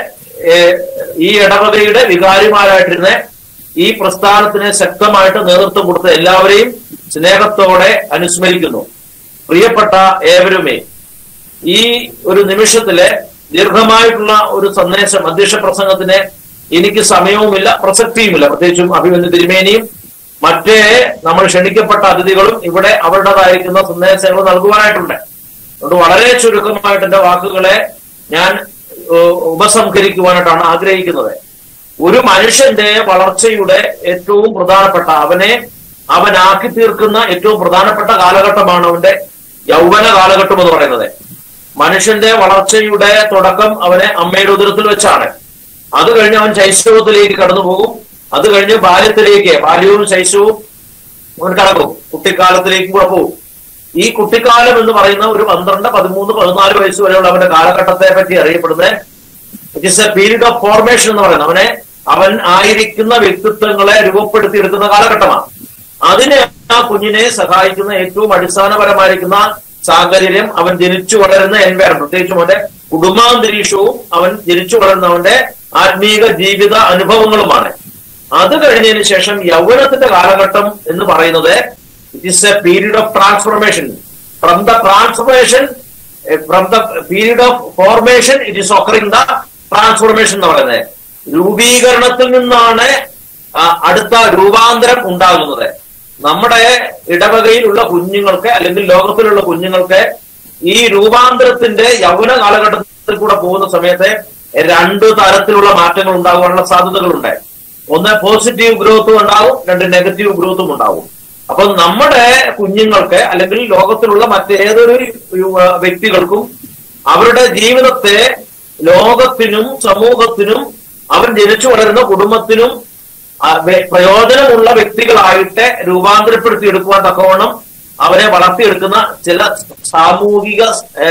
ഈ ഇടവകയുടെ വികാരിമാരായിട്ടിരുന്ന ഈ പ്രസ്ഥാനത്തിന് ശക്തമായിട്ട് നേതൃത്വം കൊടുത്ത എല്ലാവരെയും സ്നേഹത്തോടെ അനുസ്മരിക്കുന്നു. പ്രിയപ്പെട്ട ഏവരുമേ, ഈ ഒരു നിമിഷത്തിലെ ദീർഘമായിട്ടുള്ള ഒരു സന്ദേശം അധ്യക്ഷ പ്രസംഗത്തിന് എനിക്ക് സമയവുമില്ല, പ്രസക്തിയുമില്ല. പ്രത്യേകിച്ചും അഭിമന്യ തിരുമേനിയും മറ്റേ നമ്മൾ ക്ഷണിക്കപ്പെട്ട അതിഥികളും ഇവിടെ അവരുടേതായിരിക്കുന്ന സന്ദേശങ്ങൾ നൽകുവാനായിട്ടുണ്ട്. അതുകൊണ്ട് വളരെ ചുരുക്കമായിട്ട് എന്റെ വാക്കുകളെ ഞാൻ ഉപസംഹരിക്കുവാനായിട്ടാണ് ആഗ്രഹിക്കുന്നത്. ഒരു മനുഷ്യന്റെ വളർച്ചയുടെ ഏറ്റവും പ്രധാനപ്പെട്ട, അവനെ അവനാക്കി തീർക്കുന്ന ഏറ്റവും പ്രധാനപ്പെട്ട കാലഘട്ടമാണ് അവന്റെ യൗവന കാലഘട്ടം എന്ന് പറയുന്നത്. മനുഷ്യന്റെ വളർച്ചയുടെ തുടക്കം അവനെ അമ്മയുടെ ഉദരത്തിൽ വെച്ചാണ്. അത് കഴിഞ്ഞ് അവൻ ശൈശവത്തിലേക്ക് കടന്നു പോകും. അത് കഴിഞ്ഞ് ബാല്യത്തിലേക്ക്, ബാല്യവും ശൈശവവും അവൻ കടക്കും, കുട്ടിക്കാലത്തിലേക്കും കൂടെ പോകും. ഈ കുട്ടിക്കാലം എന്ന് പറയുന്ന ഒരു പന്ത്രണ്ട് പതിമൂന്ന് പതിനാല് വയസ്സ് വരെയുള്ള അവന്റെ കാലഘട്ടത്തെ പറ്റി അറിയപ്പെടുന്നത് it is a period of formation എന്ന് പറയുന്നത്. അവനെ അവൻ ആയിരിക്കുന്ന വ്യക്തിത്വങ്ങളെ രൂപപ്പെടുത്തിയെടുക്കുന്ന കാലഘട്ടമാണ്. അതിനെ ആ കുഞ്ഞിനെ സഹായിക്കുന്ന ഏറ്റവും അടിസ്ഥാനപരമായിരിക്കുന്ന സാഹചര്യം അവൻ ജനിച്ചു വളരുന്ന എൻവയറൻമെന്റ്, പ്രത്യേകിച്ചും അവന്റെ കുടുംബാന്തരീക്ഷവും അവൻ ജനിച്ചു വളരുന്നവന്റെ ആത്മീക ജീവിത അനുഭവങ്ങളുമാണ്. അത് കഴിഞ്ഞതിന് ശേഷം യൗവനത്തിന്റെ കാലഘട്ടം എന്ന് പറയുന്നത് it is a period of transformation. From the transformation from the period of formation it is occurring the transformation എന്ന് പറയുന്നത്. രൂപീകരണത്തിൽ നിന്നാണ് അടുത്ത രൂപാന്തരം ഉണ്ടാകുന്നത്. നമ്മുടെ ഇടവകയിലുള്ള കുഞ്ഞുങ്ങൾക്ക് അല്ലെങ്കിൽ ലോകത്തിലുള്ള കുഞ്ഞുങ്ങൾക്ക് ഈ രൂപാന്തരത്തിന്റെ യൗവന കാലഘട്ടത്തിൽ കൂടെ പോകുന്ന സമയത്ത് രണ്ട് തരത്തിലുള്ള മാറ്റങ്ങൾ ഉണ്ടാകാനുള്ള സാധ്യതകളുണ്ട്. ഒന്ന് പോസിറ്റീവ് ഗ്രോത്തും ഉണ്ടാവും, രണ്ട് നെഗറ്റീവ് ഗ്രോത്തും ഉണ്ടാവും. അപ്പൊ നമ്മുടെ കുഞ്ഞുങ്ങൾക്ക് അല്ലെങ്കിൽ ലോകത്തിലുള്ള മറ്റേതൊരു വ്യക്തികൾക്കും അവരുടെ ജീവിതത്തെ ലോകത്തിനും സമൂഹത്തിനും അവൻ ജനിച്ചു വളരുന്ന കുടുംബത്തിനും പ്രയോജനമുള്ള വ്യക്തികളായിട്ട് രൂപാന്തരപ്പെടുത്തിയെടുക്കുവാൻ തക്കവണ്ണം അവരെ വളർത്തിയെടുക്കുന്ന ചില സാമൂഹിക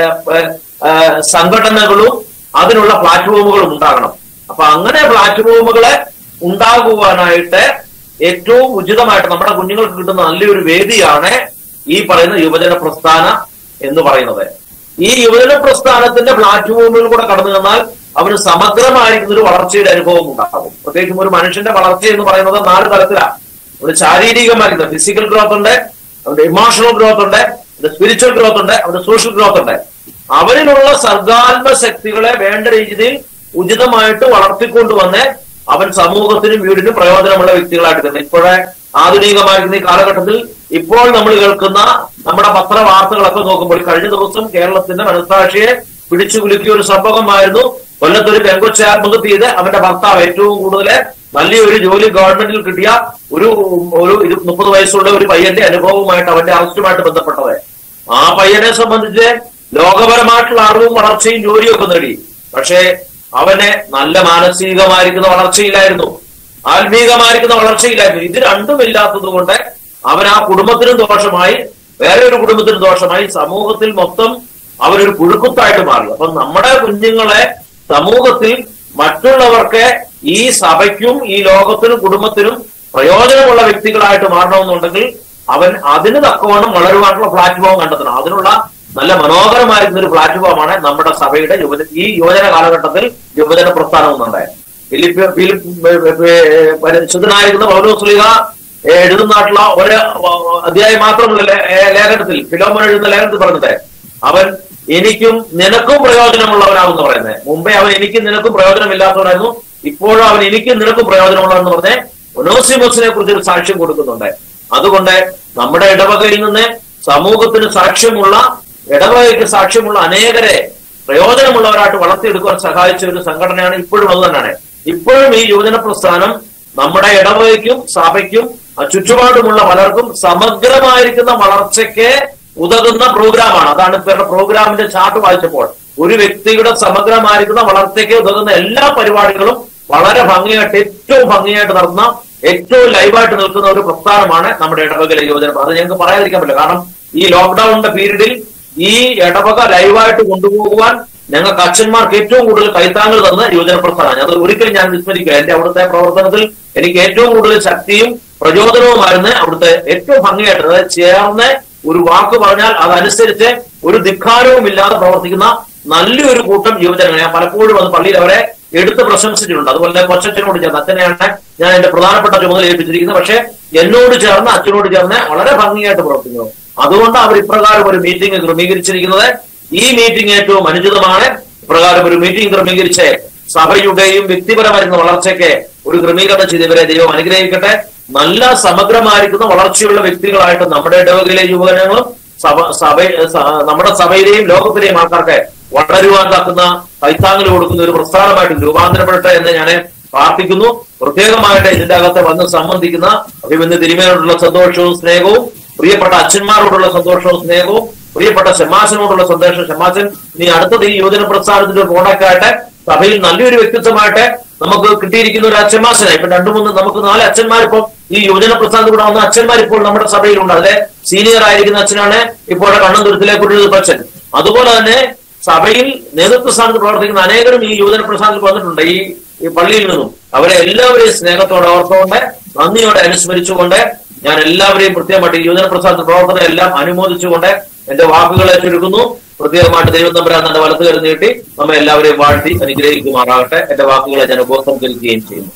സംഘടനകളും അതിനുള്ള പ്ലാറ്റ്ഫോമുകളും ഉണ്ടാകണം. അപ്പൊ അങ്ങനെ പ്ലാറ്റ്ഫോമുകളെ ഉണ്ടാകുവാനായിട്ട് ഏറ്റവും ഉചിതമായിട്ട് നമ്മുടെ കുഞ്ഞുങ്ങൾക്ക് കിട്ടുന്ന നല്ലൊരു വേദിയാണ് ഈ പറയുന്ന യുവജന പ്രസ്ഥാന എന്ന് പറയുന്നത്. ഈ യുവജന പ്രസ്ഥാനത്തിന്റെ പ്ലാറ്റ്ഫോമുകൾ കൂടെ കടന്നു ചെന്നാൽ അവന് സമഗ്രമായിരിക്കുന്ന ഒരു വളർച്ചയുടെ അനുഭവം ഉണ്ടാകും. പ്രത്യേകിച്ചും ഒരു മനുഷ്യന്റെ വളർച്ച എന്ന് പറയുന്നത് നാല് തലത്തിലാണ്. ഒരു ശാരീരികമായിരിക്കുന്ന ഫിസിക്കൽ ഗ്രോത്ത് ഉണ്ട്, അവന്റെ ഇമോഷണൽ ഗ്രോത്ത് ഉണ്ട്, അവന്റെ സ്പിരിച്വൽ ഗ്രോത്ത് ഉണ്ട്, അവന്റെ സോഷ്യൽ ഗ്രോത്ത് ഉണ്ട്. അവരിലുള്ള സർഗാത്മക ശക്തികളെ വേണ്ട രീതിയിൽ ഉചിതമായിട്ട് വളർത്തിക്കൊണ്ടുവന്ന് അവൻ സമൂഹത്തിനും വീടിനും പ്രയോജനമുള്ള വ്യക്തികളായിട്ട് തന്നെ. ഇപ്പോഴേ ആധുനികമായിരിക്കുന്ന ഈ കാലഘട്ടത്തിൽ ഇപ്പോൾ നമ്മൾ കേൾക്കുന്ന നമ്മുടെ പത്രവാർത്തകളൊക്കെ നോക്കുമ്പോൾ കഴിഞ്ഞ ദിവസം കേരളത്തിന്റെ മനസ്സാക്ഷിയെ പിടിച്ചു കുലുക്കിയ ഒരു സംഭവമായിരുന്നു. കൊല്ലത്തൊരു പെങ്കൊച്ച ആത്മഹത്യ ചെയ്ത് അവന്റെ ഭർത്താവ് ഏറ്റവും കൂടുതൽ നല്ലൊരു ജോലി ഗവൺമെന്റിൽ കിട്ടിയ ഒരു ഒരു മുപ്പത് വയസ്സുള്ള ഒരു പയ്യന്റെ അനുഭവവുമായിട്ട് അവന്റെ അറസ്റ്റുമായിട്ട് ബന്ധപ്പെട്ടത്. ആ പയ്യനെ സംബന്ധിച്ച് ലോകപരമായിട്ടുള്ള അറിവും വളർച്ചയും ജോലിയും ഒക്കെ നേടി. പക്ഷേ അവന് നല്ല മാനസികമായിരിക്കുന്ന വളർച്ചയില്ലായിരുന്നു, ആത്മീകമായിരിക്കുന്ന വളർച്ചയില്ലായിരുന്നു. ഇത് രണ്ടും ഇല്ലാത്തത് കൊണ്ട് അവൻ ആ കുടുംബത്തിനും ദോഷമായി, വേറെ ഒരു കുടുംബത്തിനും ദോഷമായി, സമൂഹത്തിൽ മൊത്തം അവരൊരു പുഴുക്കുത്തായിട്ട് മാറി. അപ്പൊ നമ്മുടെ കുഞ്ഞുങ്ങളെ സമൂഹത്തിൽ മറ്റുള്ളവർക്ക് ഈ സഭയ്ക്കും ഈ ലോകത്തിനും കുടുംബത്തിനും പ്രയോജനമുള്ള വ്യക്തികളായിട്ട് മാറണമെന്നുണ്ടെങ്കിൽ അവൻ അതിന് തക്കവണ്ണം വളരുവാനുള്ള പ്ലാറ്റ്ഫോം കണ്ടെത്തണം. അതിനുള്ള നല്ല മനോഹരമായിരിക്കുന്ന ഒരു പ്ലാറ്റ്ഫോമാണ് നമ്മുടെ സഭയുടെ യുവജന ഈ യുവജന കാലഘട്ടത്തിൽ യുവജന പ്രസ്ഥാനം എന്നുണ്ടായത്. ഫിലിപ്പ് ഫിലിപ്പ് പരിശുദ്ധനായിരിക്കുന്ന പൗലോസ് ശ്ലീഹ എഴുതുന്നാട്ടുള്ള ഒരു അധ്യായം മാത്രമുള്ള ലേഖനത്തിൽ, ഫിലോമോൻ എഴുതുന്ന ലേഖനത്തിൽ പറഞ്ഞത് അവൻ എനിക്കും നിനക്കും പ്രയോജനമുള്ളവനാണെന്ന് പറയുന്നത്. മുമ്പേ അവൻ എനിക്കും നിനക്കും പ്രയോജനമില്ലാത്തവനായിരുന്നു, ഇപ്പോഴും അവൻ എനിക്കും നിനക്കും പ്രയോജനമുള്ളതെന്ന് പറഞ്ഞ് ഒനോസിമോസിനെ കുറിച്ച് ഒരു സാക്ഷ്യം കൊടുക്കുന്നുണ്ട്. അതുകൊണ്ട് നമ്മുടെ ഇടവകയിൽ നിന്ന് സമൂഹത്തിന് സാക്ഷ്യമുള്ള, ഇടവകയ്ക്ക് സാക്ഷ്യമുള്ള അനേകരെ പ്രയോജനമുള്ളവരായിട്ട് വളർത്തിയെടുക്കുവാൻ സഹായിച്ച ഒരു സംഘടനയാണ് ഇപ്പോഴും അത് തന്നെയാണ്. ഇപ്പോഴും ഈ യുവജന പ്രസ്ഥാനം നമ്മുടെ ഇടവകയ്ക്കും സഭയ്ക്കും ചുറ്റുപാടുമുള്ള പലർക്കും സമഗ്രമായിരിക്കുന്ന വളർച്ചയ്ക്ക് ഉതകുന്ന പ്രോഗ്രാമാണ്. അതാണ് ഇവരുടെ പ്രോഗ്രാമിന്റെ ചാർട്ട് വായിച്ചപ്പോൾ ഒരു വ്യക്തിയുടെ സമഗ്രമായിരിക്കുന്ന വളർച്ചയ്ക്ക് ഉതകുന്ന എല്ലാ പരിപാടികളും വളരെ ഭംഗിയായിട്ട്, ഏറ്റവും ഭംഗിയായിട്ട് നടത്തുന്ന, ഏറ്റവും ലൈവായിട്ട് നിൽക്കുന്ന ഒരു പ്രസ്ഥാനമാണ് നമ്മുടെ ഇടവകയിലെ യുവജന. അത് ഞങ്ങൾക്ക് പറയാതിരിക്കാൻ പറ്റില്ല. കാരണം ഈ ലോക്ക്ഡൌണിന്റെ പീരീഡിൽ ഈ ഇടവക ലൈവായിട്ട് കൊണ്ടുപോകുവാൻ ഞങ്ങൾക്ക് അച്ഛന്മാർക്ക് ഏറ്റവും കൂടുതൽ കൈത്താങ്ങൾ തന്ന യുവജന പ്രസ്ഥാനമാണ്. അത് ഒരിക്കലും ഞാൻ വിസ്മരിക്കുക. എന്റെ അവിടുത്തെ പ്രവർത്തനത്തിൽ എനിക്ക് ഏറ്റവും കൂടുതൽ ശക്തിയും പ്രചോദനവുമായിരുന്നു അവിടുത്തെ ഏറ്റവും ഭംഗിയായിട്ട്, അതായത് ചേർന്ന് ഒരു വാക്ക് പറഞ്ഞാൽ അതനുസരിച്ച് ഒരു ധിക്കാരവും ഇല്ലാതെ പ്രവർത്തിക്കുന്ന നല്ലൊരു കൂട്ടം യുവജനങ്ങൾ. ഞാൻ പലപ്പോഴും അത് പള്ളിയിൽ അവരെ എടുത്ത് പ്രശംസിച്ചിട്ടുണ്ട്. അതുപോലെ കൊച്ചച്ഛനോട് ചേർന്ന്, അച്ഛനെയാണ് ഞാൻ എന്റെ പ്രധാനപ്പെട്ട ചുമതല ഏൽപ്പിച്ചിരിക്കുന്നത്, പക്ഷെ എന്നോട് ചേർന്ന് അച്ഛനോട് ചേർന്ന് വളരെ ഭംഗിയായിട്ട് പ്രവർത്തിക്കുന്നു. അതുകൊണ്ട് അവർ ഇപ്രകാരം ഒരു മീറ്റിംഗ് ക്രമീകരിച്ചിരിക്കുന്നത്. ഈ മീറ്റിംഗ് ഏറ്റവും അനുചിതമാണ്. ഇപ്രകാരം ഒരു മീറ്റിംഗ് ക്രമീകരിച്ച് സഭയുടെയും വ്യക്തിപരമായിരുന്ന വളർച്ചയ്ക്ക് ഒരു ക്രമീകരണം ചെയ്തവരെ ദൈവം അനുഗ്രഹിക്കട്ടെ. നല്ല സമഗ്രമായിരിക്കുന്ന വളർച്ചയുള്ള വ്യക്തികളായിട്ട് നമ്മുടെ ഇടവകയിലെ യുവജനങ്ങളും സഭ സഭ നമ്മുടെ സഭയിലെയും ലോകത്തിലെയും ആൾക്കാർക്ക് വളരുവാൻ തക്കുന്ന കൈത്താങ്ങൽ കൊടുക്കുന്ന ഒരു പ്രസ്ഥാനമായിട്ട് രൂപാന്തരപ്പെടട്ടെ എന്ന് ഞാൻ പ്രാർത്ഥിക്കുന്നു. പ്രത്യേകമായിട്ട് ഇതിന്റെ അകത്ത് വന്ന് സംബന്ധിക്കുന്ന അഭിമന്യ തിരുമേനോടുള്ള സന്തോഷവും സ്നേഹവും, പ്രിയപ്പെട്ട അച്ഛന്മാരോടുള്ള സന്തോഷവും സ്നേഹവും, പ്രിയപ്പെട്ട ഷമ്മാസിനോടുള്ള സന്തോഷം. ഷമ്മാസൻ നീ അടുത്തത് ഈ യുവജന പ്രസ്ഥാനത്തിന്റെ കോണ്ടാക്ട് ആയിട്ട് സഭയിൽ നല്ലൊരു വ്യക്തിത്വമായിട്ട് നമുക്ക് കിട്ടിയിരിക്കുന്ന ഒരു അച്ഛന്മാസനായി. ഇപ്പൊ രണ്ടു മൂന്ന് നമുക്ക് നാല് അച്ഛന്മാരിപ്പം ഈ യുവജന പ്രസ്ഥാനത്തിൽ കൂടെ വന്ന അച്ഛന്മാർ ഇപ്പോൾ നമ്മുടെ സഭയിലുണ്ട്. അതിലെ സീനിയർ ആയിരിക്കുന്ന അച്ഛനാണ് ഇപ്പോഴെ കണ്ണന്തുരത്തിലെ കുട്ടിയച്ഛൻ. അതുപോലെ തന്നെ സഭയിൽ നേതൃത്വ സ്ഥാനത്ത് പ്രവർത്തിക്കുന്ന അനേകരും ഈ യുവജന പ്രസ്ഥാനത്തിൽ വന്നിട്ടുണ്ട് ഈ ഈ പള്ളിയിൽ നിന്നും. അവരെ എല്ലാവരെയും സ്നേഹത്തോടെ ഓർത്തുകൊണ്ട് നന്ദിയോടെ അനുസ്മരിച്ചുകൊണ്ട് ഞാൻ എല്ലാവരെയും പ്രത്യേകമായിട്ട് ഈ യുവജന പ്രസ്ഥാനത്തിൽ പ്രവർത്തനം എല്ലാം അനുമോദിച്ചുകൊണ്ട് എന്റെ വാക്കുകളെ ചുരുക്കുന്നു. പ്രത്യേകമായിട്ട് ദൈവം തമ്പുരാൻ തന്റെ വലത്ത് കയറി നീട്ടി നമ്മെ എല്ലാവരെയും വാഴ്ത്തി അനുഗ്രഹിക്കുമാറാകട്ടെ. എന്റെ വാക്കുകളെ ഞാൻ ഉപസംഹരിക്കുകയും ചെയ്യുന്നു.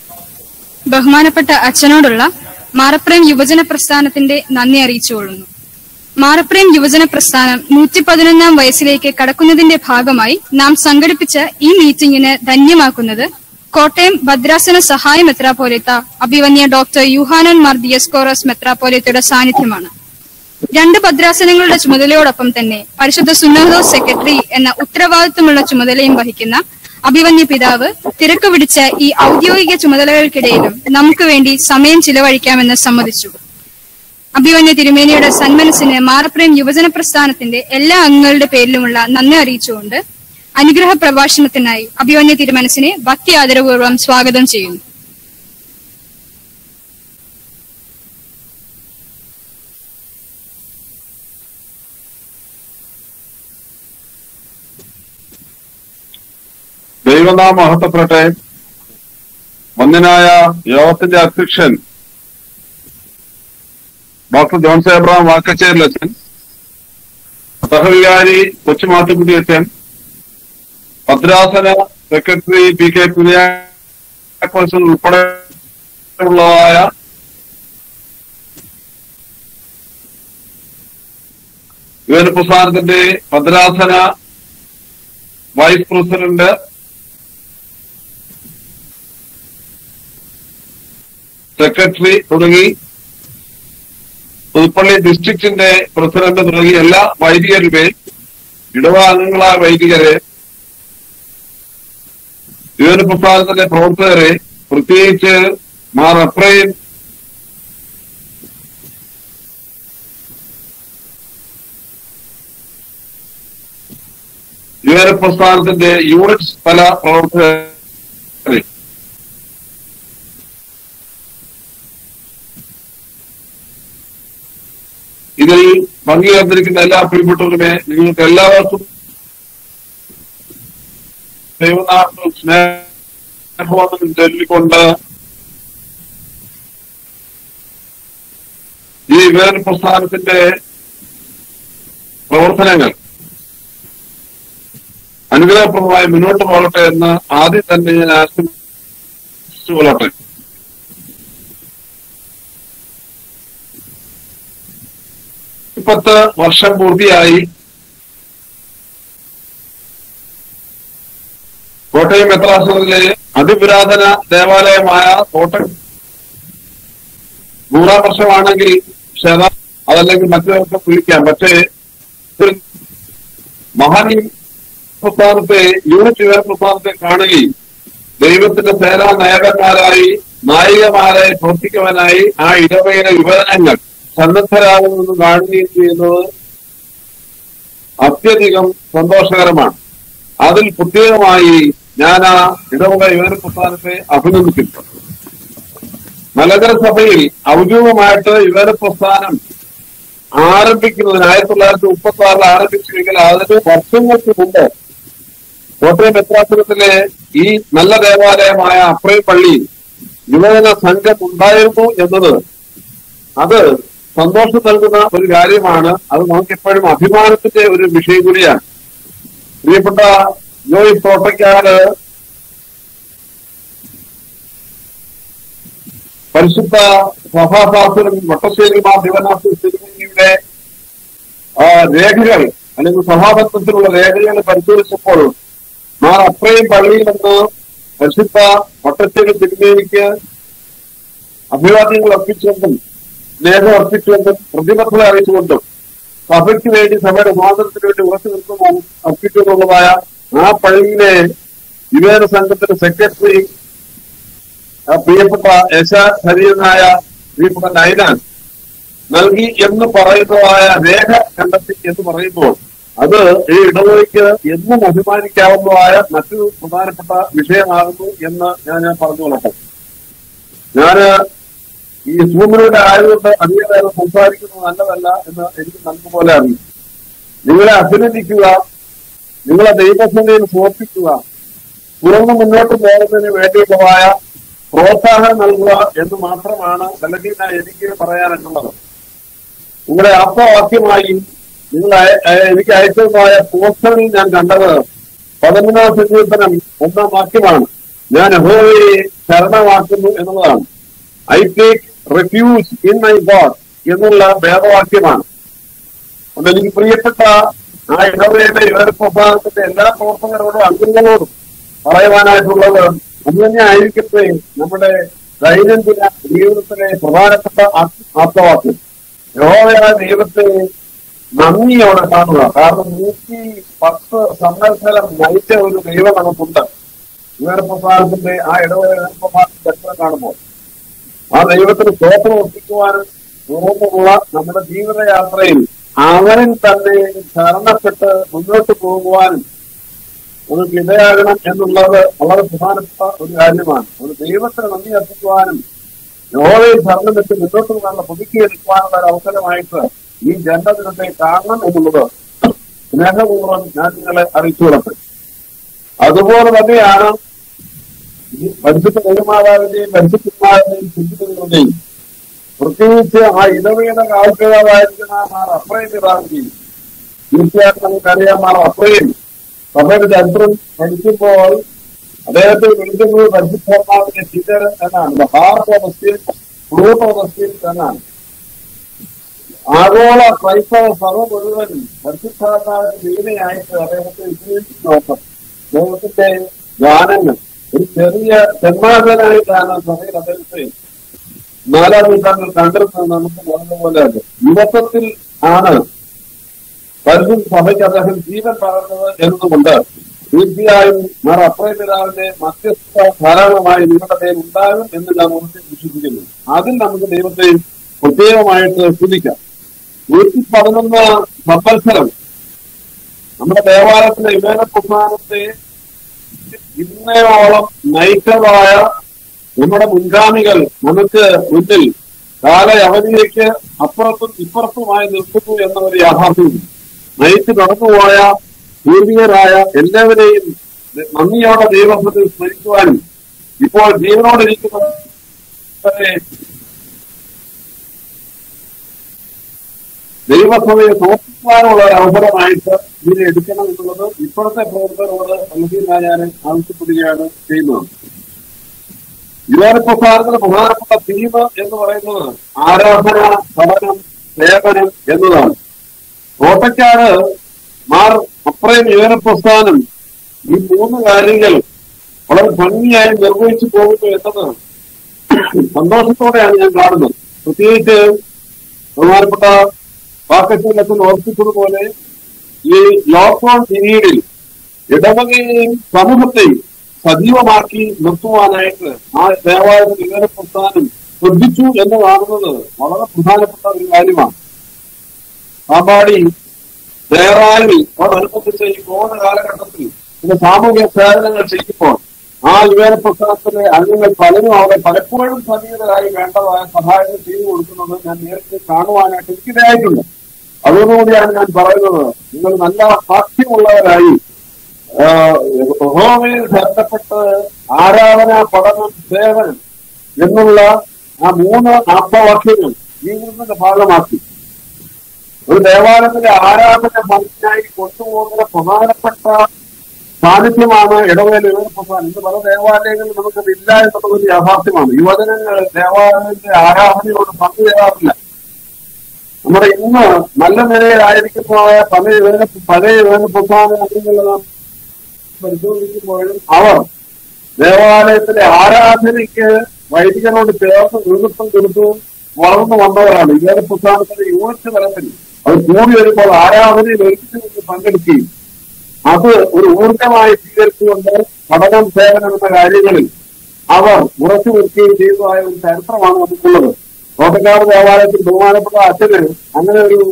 ബഹുമാനപ്പെട്ട അച്ഛനോടുള്ള മാറപ്രേം യുവജന പ്രസ്ഥാനത്തിന്റെ നന്ദി അറിയിച്ചുകൊള്ളുന്നു. മാറപ്രേം യുവജന പ്രസ്ഥാനം നൂറ്റി പതിനൊന്നാം വയസ്സിലേക്ക് കടക്കുന്നതിന്റെ ഭാഗമായി നാം സംഘടിപ്പിച്ച ഈ മീറ്റിംഗിന് ധന്യമാക്കുന്നത് കോട്ടയം ഭദ്രാസന സഹായ മെത്രാപ്പോലീത്ത അഭിവന്യ ഡോക്ടർ യുഹാനൻ മാർ ദിയസ്കോറസ് മെത്രാപ്പോലീത്തയുടെ സാന്നിധ്യമാണ്. രണ്ട് ഭദ്രാസനങ്ങളുടെ ചുമതലയോടൊപ്പം തന്നെ പരിശുദ്ധ സുന്നഹദോസ് സെക്രട്ടറി എന്ന ഉത്തരവാദിത്വമുള്ള ചുമതലയും വഹിക്കുന്ന അഭിവന്യ പിതാവ് തിരക്ക് പിടിച്ച ഈ ഔദ്യോഗിക ചുമതലകൾക്കിടയിലും നമുക്ക് വേണ്ടി സമയം ചിലവഴിക്കാമെന്ന് സമ്മതിച്ചു. അഭിവന്യ തിരുമേനിയുടെ സന്മനസ്സിന് മാറപ്രേം യുവജന പ്രസ്ഥാനത്തിന്റെ എല്ലാ അംഗങ്ങളുടെ പേരിലുമുള്ള നന്ദി അറിയിച്ചുകൊണ്ട് അനുഗ്രഹ പ്രഭാഷണത്തിനായി അഭിവന്യ തിരുമനസ്സിനെ ഭക്തി ആദരപൂർവ്വം സ്വാഗതം ചെയ്യുന്നു. ദൈവനാമം മഹത്വപ്പെടട്ടെ. വന്യനായ യോഗത്തിന്റെ അധ്യക്ഷൻ ഡോക്ടർ ജോൺസ് എബ്രഹാം വാക്കച്ചേരിലച്ചൻ, സഹവികാരി കൊച്ചുമാത്തുക്കുട്ടി അച്ഛൻ, ഭദ്രാസന സെക്രട്ടറി പി കെ പുതിയാക്കോസൻ ഉൾപ്പെടെ ഉള്ളതായ യുവന പ്രസ്ഥാനത്തിന്റെ ഭദ്രാസന വൈസ് പ്രസിഡന്റ്, സെക്രട്ടറി തുടങ്ങി പുതുപ്പള്ളി ഡിസ്ട്രിക്റ്റിന്റെ പ്രസിഡന്റ് തുടങ്ങി എല്ലാ വൈദികരുടെ ഇടവാംഗങ്ങളായ വൈദികരെ, യുവന പ്രസ്ഥാനത്തിന്റെ പ്രവർത്തകരെ, പ്രത്യേകിച്ച് മാർ അപ്രൈൻ യുവന പ്രസ്ഥാനത്തിന്റെ യൂണിറ്റ് തല പ്രവർത്തകരെ, ഇതിൽ പങ്കുചേർന്നിരിക്കുന്ന എല്ലാ പ്രിയപ്പെട്ടവരുമേ, നിങ്ങൾക്ക് എല്ലാവർക്കും ദൈവനാമത്തിൽ സ്നേഹവന്ദനം ചൊല്ലിക്കൊണ്ട് ഈ യുവന പ്രസ്ഥാനത്തിന്റെ പ്രവർത്തനങ്ങൾ അനുഗ്രഹപ്രദമായി മുന്നോട്ട് പോകട്ടെ എന്ന് ആദ്യം തന്നെ ഞാൻ ആശംസിച്ചു കൊള്ളട്ടെ. പത്ത് വർഷം പൂർത്തിയായി കോട്ടയം മെത്രാസനത്തിലെ അതിപുരാതന ദേവാലയമായ കോട്ടയം നൂറാം വർഷമാണെങ്കിൽ ക്ഷേത്ര അതല്ലെങ്കിൽ മറ്റൊക്കെ വിളിക്കാം. പക്ഷേ മഹാനി പ്രസ്ഥാനത്തെ യൂണിറ്റ് യുവന പ്രസ്ഥാനത്തെ കാണുകയും ദൈവത്തിന്റെ സേനാ നായകന്മാരായി നായികമാരെ പ്രവർത്തിക്കുവാനായി ആ ഇടവയിലെ യുവജനങ്ങൾ സന്നദ്ധരാകുമെന്ന് കാണുകയും ചെയ്യുന്നത് അത്യധികം സന്തോഷകരമാണ്. അതിൽ പ്രത്യേകമായി ഞാൻ ആ ഇടവക യുവന പ്രസ്ഥാനത്തെ അഭിനന്ദിക്കുന്നു. മലങ്കര സഭയിൽ ഔദ്യോഗികമായിട്ട് യുവന പ്രസ്ഥാനം ആരംഭിക്കുന്നതിന് ആയിരത്തി തൊള്ളായിരത്തി മുപ്പത്തി ആറിൽ ആരംഭിച്ചുവെങ്കിൽ അതിന് വർഷങ്ങൾക്ക് മുമ്പ് കോട്ടയം മെത്രാസനത്തിലെ ഈ നല്ല ദേവാലയമായ അപ്രൈം പള്ളിയിൽ യുവജന സംഘം ഉണ്ടായിരുന്നു എന്നത് അത് സന്തോഷം നൽകുന്ന ഒരു കാര്യമാണ്. അത് നമുക്കെപ്പോഴും അഭിമാനത്തിന്റെ ഒരു വിഷയം കൂടിയാണ്. പ്രിയപ്പെട്ട ജോയ് തോട്ടക്കാട് പരിശുദ്ധ സഭാശാസ്ത്രം വട്ടശ്ശേരി മാർ ദിവനാഥ് തിരുമേനിയുടെ രേഖകൾ അല്ലെങ്കിൽ സഭാപത്രത്തിലുള്ള രേഖകൾ പരിശോധിച്ചപ്പോൾ മാർ അപ്രൈം പള്ളിയിൽ നിന്ന് പരിശുദ്ധ വട്ടശ്ശേരി തിരുമേനിക്ക് അഭിവാദ്യങ്ങൾ അർപ്പിച്ചുകൊണ്ടും സ്നേഹം അർപ്പിച്ചുകൊണ്ടും പ്രതിബദ്ധത അറിയിച്ചുകൊണ്ടും സഭയ്ക്ക് വേണ്ടി സഭയുടെ സ്വാതന്ത്ര്യത്തിന് വേണ്ടി ഉറച്ചു നിൽക്കുന്ന അർപ്പിച്ചുകൊണ്ടുള്ളതായ ആ പള്ളിയിലെ യുവജന സംഘത്തിന്റെ സെക്രട്ടറി പ്രിയപ്പെട്ട യശ ശരീരനായ പ്രിയപ്പെട്ട നൈനാൻ നൽകി എന്ന് പറയുന്നതായ രേഖ കണ്ടെത്തി എന്ന് പറയുമ്പോൾ അത് ഈ ഇടവകയ്ക്ക് എന്നും അഭിമാനിക്കാവുന്നതായ മറ്റൊരു പ്രധാനപ്പെട്ട വിഷയമാകുന്നു എന്ന് ഞാൻ ഞാൻ പറഞ്ഞുകൊള്ളട്ടെ. ഞാന് ഈ സൂമിലൂടെ ആയതുകൊണ്ട് അധികം നേരം സംസാരിക്കുന്നത് നല്ലതല്ല എന്ന് എനിക്ക് നല്ലതുപോലെ അറിയും. നിങ്ങളെ അഭിനന്ദിക്കുക, നിങ്ങളെ ദൈവസേനയിൽ സമർപ്പിക്കുക, തുറന്നു മുന്നോട്ട് പോകുന്നതിന് വേണ്ടിയുള്ളതായ പ്രോത്സാഹനം നൽകുക എന്ന് മാത്രമാണ് അല്ലെങ്കിൽ എനിക്ക് പറയാനുള്ളത്. നിങ്ങളുടെ ആപ്തവാക്യമായി നിങ്ങൾ എനിക്ക് അയച്ചതായ പോസ്റ്ററിൽ ഞാൻ കണ്ടത് പതിനൊന്നാം സങ്കീർത്തനം ഒന്നാം വാക്യമാണ്. ഞാൻ യഹോവയെ ശരണമാക്കുന്നു എന്നുള്ളതാണ്. I take refuge in my God എന്നുള്ള വേദവാക്യമാണ്. അപ്പൊ എനിക്ക് പ്രിയപ്പെട്ട ആ ഇടവകയുടെ യുവജന പ്രസ്ഥാനത്തിന്റെ എല്ലാ പ്രവർത്തകരോടും അംഗങ്ങളോടും പറയുവാനായിട്ടുള്ളത് അത് തന്നെ ആയിരിക്കട്ടെ നമ്മുടെ ദൈനംദിന ജീവിതത്തിലെ പ്രധാനപ്പെട്ട ആപ്തവാക്യം. യഹോവയായ ദൈവത്തെ നന്ദിയോടെ കാണുക. കാരണം നൂറ്റി പത്ത് സംവത്സരം നയിച്ച ഒരു ദൈവം നമുക്കുണ്ട്. യുവജന പ്രസ്ഥാനത്തിന്റെ ആ ഇടവക പ്രസ്ഥാനത്തിന്റെ ചരിത്രം കാണുമ്പോൾ ആ ദൈവത്തിന് സ്തോത്രം ഒപ്പിക്കുവാനും തുറന്നുമുള്ള നമ്മുടെ ജീവിതയാത്രയിൽ അവരിൽ തന്നെ ശരണപ്പെട്ട് മുന്നോട്ട് പോകുവാനും നമുക്ക് ഇടയാകണം എന്നുള്ളത് വളരെ പ്രധാനപ്പെട്ട ഒരു കാര്യമാണ്. ഒരു ദൈവത്തിന് നന്ദി അർപ്പിക്കുവാനും യഹോവയിൽ ശരണം വെച്ച് മുന്നോട്ട് പോകാനുള്ള പുതുക്കിയെടുക്കുവാനുള്ള ഒരു അവസരമായിട്ട് ഈ ജന്മദിനത്തെ കാണണം എന്നുള്ളത് സ്നേഹപൂർവ്വം ഞാൻ നിങ്ങളെ അറിയിച്ചു കൊടുത്തത്. അതുപോലെ തന്നെയാണ് ഈ പരിശുദ്ധ ദൈവമാതാവിന്റെയും പരിശുദ്ധന്മാരുടെയും ചിന്തകളുടെയും പ്രത്യേകിച്ച് ആ ഇടവയുടെ കാൽപ്പിതാവായിരിക്കുന്ന മാർ അപ്രയം പിതാവിന്റെയും തീർച്ചയായിട്ടും നമുക്കറിയാം. മാർ അപ്രയം സഭയുടെ ചരിത്രം പഠിക്കുമ്പോൾ അദ്ദേഹത്തെ വിളിക്കുന്നത് പരിശുദ്ധാത്മാവിന്റെ ചിതരൻ എന്നാണ്. Heart of the spirit, fruit of the spirit എന്നാണ്. ആഗോള ക്രൈസ്തവ സഭ മുഴുവനും പരിശുദ്ധാത്മാവിന്റെ വീണയായിട്ട് അദ്ദേഹത്തെ ഉപയോഗിച്ച് നോക്കാം. ലോകത്തിന്റെ ഗാനങ്ങൾ ഒരു ചെറിയ ചെമ്മാകനായിട്ടാണ് സഭയിൽ അദ്ദേഹത്തെ നാലാം നൂറ്റാണ്ടിൽ കണ്ടിരുന്നത്. നമുക്ക് പറഞ്ഞതുപോലെ യുവത്വത്തിൽ ആണ് പരിശുദ്ധ സഭയ്ക്ക് അദ്ദേഹം ജീവൻ പകർന്നത് എന്നതുകൊണ്ട് തീർച്ചയായും മാർ അപ്രയം പിതാവിന്റെ മധ്യസ്ഥ ധാരാളമായി നിങ്ങളുടെ പേര് ഉണ്ടാകും എന്ന് ഞാൻ ഉറച്ച് വിശ്വസിക്കുന്നു. അതിൽ നമുക്ക് ദൈവത്തെ പ്രത്യേകമായിട്ട് സ്തുതിക്കാം. നൂറ്റി പതിനൊന്ന് സംവത്സരം നമ്മുടെ ദേവാലയത്തിലെ യുവജന പ്രസ്ഥാനത്തെ ഇന്നയോളം നയിച്ചതായ നമ്മുടെ മുൻഗാമികൾ നമുക്ക് മുന്നിൽ കാലയവധിയിലേക്ക് അപ്പുറത്തും ഇപ്പുറത്തുമായി നിൽക്കുന്നു എന്ന ഒരു യാഥാർത്ഥ്യം നയിച്ചു കടന്നുപോയ പൂർവികരായ എല്ലാവരെയും നന്ദിയോടെ ദൈവത്തിൽ സ്മരിക്കുവാനും ഇപ്പോൾ ജീവനോടിരിക്കുന്ന ദൈവസഭയെ തോപ്പിക്കുവാനുള്ള ഒരു അവസരമായിട്ട് ഇതിനെ എടുക്കണം എന്നുള്ളത് ഇപ്പോഴത്തെ പ്രവർത്തകരോട് അല്ലെങ്കിൽ ഞാൻ ആവശ്യപ്പെടുകയാണ് ചെയ്യുന്നത്. യുവജന പ്രസ്ഥാനത്തിന്റെ പ്രധാനപ്പെട്ട തീം എന്ന് പറയുന്നത് ആരാധന, പഠനം, സേവനം എന്നതാണ്. കോട്ടയ്ക്കാട് മാർ അപ്രയം യുവജന പ്രസ്ഥാനം ഈ മൂന്ന് കാര്യങ്ങൾ വളരെ ഭംഗിയായി നിർവഹിച്ചു പോകുന്നു എന്നത് സന്തോഷത്തോടെയാണ് ഞാൻ കാണുന്നത്. പ്രത്യേകിച്ച് ബഹുമാനപ്പെട്ട പാക്കറ്റിലൊക്കെ ഓർപ്പിച്ചതുപോലെ ഈ ലോക്ക്ഡൌൺ പീരീഡിൽ ഇടവകയെയും സമൂഹത്തെയും സജീവമാക്കി നിർത്തുവാനായിട്ട് ആ ദേവാലയത്തിൽ യുവജന പ്രസ്ഥാനം ശ്രദ്ധിച്ചു എന്ന് കാണുന്നത് വളരെ പ്രധാനപ്പെട്ട ഒരു കാര്യമാണ്. പാമ്പാടി ദേറായിൽ അതനുബന്ധിച്ച് ഈ കോവിഡ് കാലഘട്ടത്തിൽ ചില സാമൂഹ്യ സേവനങ്ങൾ ചെയ്യുമ്പോൾ ആ യുവജന പ്രസ്ഥാനത്തിലെ അംഗങ്ങൾ പലരും അവിടെ പലപ്പോഴും സജീവരായി വേണ്ടതായ സഹായങ്ങൾ ചെയ്തു കൊടുക്കുന്നത് ഞാൻ നേരത്തെ കാണുവാനായിട്ട് എനിക്കിടയായിട്ടുണ്ട്. അതോടുകൂടിയാണ് ഞാൻ പറയുന്നത്, നിങ്ങൾ നല്ല സാക്ഷ്യമുള്ളവരായി യഹോവയിൽ ബന്ധപ്പെട്ട് ആരാധന, പഠനം, സേവനം എന്നുള്ള ആ മൂന്ന് ആപ്തവാക്യങ്ങൾ ജീവിതത്തിന്റെ ഭാഗമാക്കി ഒരു ദേവാലയത്തിന്റെ ആരാധന ഭംഗിയായി കൊണ്ടുപോകുന്ന പ്രധാനപ്പെട്ട സാന്നിധ്യമാണ് ഇടവേല യുവജന പ്രസ്ഥാനം. ഇന്ന് പല ദേവാലയങ്ങളിൽ നമുക്കത് ഇല്ല എന്നുള്ളതൊരു യാഥാർത്ഥ്യമാണ്. യുവജനങ്ങൾ ദേവാലയത്തിന്റെ ആരാധനയോട് പങ്കുചേരാറില്ല. നമ്മുടെ ഇന്ന് നല്ല നിലയിലായിരിക്കുന്നതായ പല യുവജന പഴയ യുവജന പ്രസ്ഥാന അംഗങ്ങളെ പരിശോധിക്കുമ്പോഴും അവർ ദേവാലയത്തിലെ ആരാധനയ്ക്ക് വൈദികനോട് ചേർന്ന് നേതൃത്വം കൊടുത്തു വളർന്നു വന്നവരാണ്. യുവജന പ്രസ്ഥാനത്തിന്റെ യൂണിറ്റ് തലത്തിൽ അവർ കൂടി വരുമ്പോൾ ആരാധനയിൽ ഒരുമിച്ച് നിന്ന് പങ്കെടുക്കുകയും അത് ഒരു ഊർജമായി സ്വീകരിച്ചുകൊണ്ട് പഠനം, സേവനം എന്ന കാര്യങ്ങളിൽ അവർ ഉറച്ചു നിൽക്കുകയും ചെയ്തതായ ഒരു ചരിത്രമാണ് നമുക്കുള്ളത്. കോട്ടക്കാട് ദേവാലയത്തിൽ ബഹുമാനപ്പെട്ട അച്ഛന് അങ്ങനെ ഒരു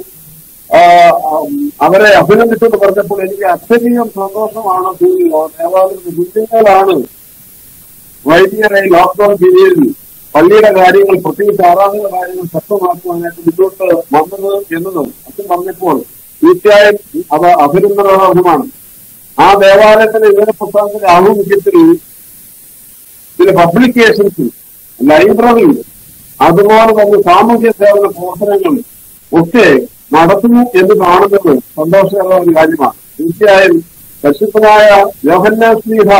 അവരെ അഭിനന്ദിച്ചെന്ന് പറഞ്ഞപ്പോൾ എനിക്ക് അത്യധികം സന്തോഷമാണ് തോന്നിയത്. ദേവാലയത്തിന്റെ കുഞ്ഞുങ്ങളാണ് വൈദികരെ ലോക്ക്ഡൌൺ പീരീഡിൽ പള്ളിയുടെ കാര്യങ്ങൾ, പ്രത്യേകിച്ച് ആരാധന കാര്യങ്ങൾ ശക്തമാക്കുവാനായിട്ട് മുന്നോട്ട് വന്നത് എന്നത് അച്ഛൻ പറഞ്ഞപ്പോൾ തീർച്ചയായും അത് അഭിനന്ദനാർഹമാണ്. ആ ദേവാലയത്തിലെ യുവജന പ്രസ്ഥാനത്തിന്റെ ആഭിമുഖ്യത്തിൽ ചില പബ്ലിക്കേഷൻസ്, ലൈബ്രറി, അതുപോലെ തന്നെ സാമൂഹ്യ സേവന പ്രവർത്തനങ്ങൾ ഒക്കെ നടത്തുന്നു എന്ന് കാണുന്നത് സന്തോഷകരമായ ഒരു കാര്യമാണ്. തീർച്ചയായും പരിശുദ്ധനായ യോഹന്നാൻ ശ്ലീഹ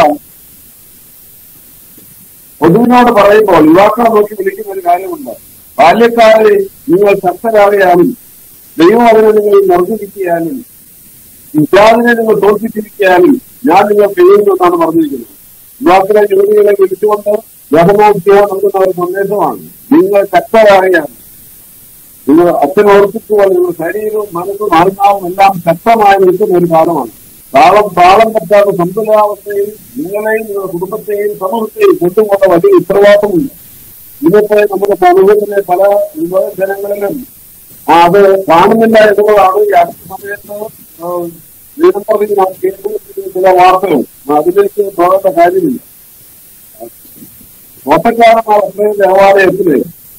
പൊതുവിനോട് പറയുമ്പോൾ യുവാക്കളെ നോക്കി വിളിക്കുന്ന ഒരു കാര്യമുണ്ട്. ബാല്യക്കാരെ നിങ്ങൾ ശക്തരാവുകയാണ്, ദൈവം അതിനെ നിങ്ങൾ മർദ്ദിപ്പിക്കാനും വിദ്യാർത്ഥിനെ നിങ്ങൾ തോൽപ്പിച്ചിരിക്കാനും ഞാൻ നിങ്ങൾ കഴിയുന്നു എന്നാണ് പറഞ്ഞിരിക്കുന്നത്. യുവാക്കളെ യുവതികളെ വിളിച്ചുകൊണ്ട് ജനമോദ്യോഗം നൽകുന്ന ഒരു സന്ദേശമാണ്. നിങ്ങൾ ശക്തരായാണ്, നിങ്ങൾ അച്ഛൻ ഓർപ്പിച്ചുപോലെ നിങ്ങൾ ശരീരവും മനസ്സും ആത്മാവും എല്ലാം ശക്തമായി നിൽക്കുന്ന ഒരു കാലമാണ്. താളം താളം പറ്റാത്ത സന്തുലിതാവസ്ഥയിൽ നിങ്ങളെയും നിങ്ങളുടെ കുടുംബത്തെയും സമൂഹത്തെയും കൊണ്ടുപോകുന്ന വലിയ ഉത്തരവാദിത്തമുണ്ട്. ഇന്നത്തെ നമ്മുടെ സമൂഹത്തിലെ പല യുവജനങ്ങളിലും അത് കാണുന്നില്ല എന്നുള്ളതാണ് ഈ അടുത്ത സമയത്ത് നിരന്തരം നാം കേൾക്കുന്ന ചില വാർത്തകൾ. അതിലേക്ക് പോകേണ്ട കാര്യമില്ല. ഓട്ടക്കാരന്മാർ അത്രയും ദേവാലയത്തില്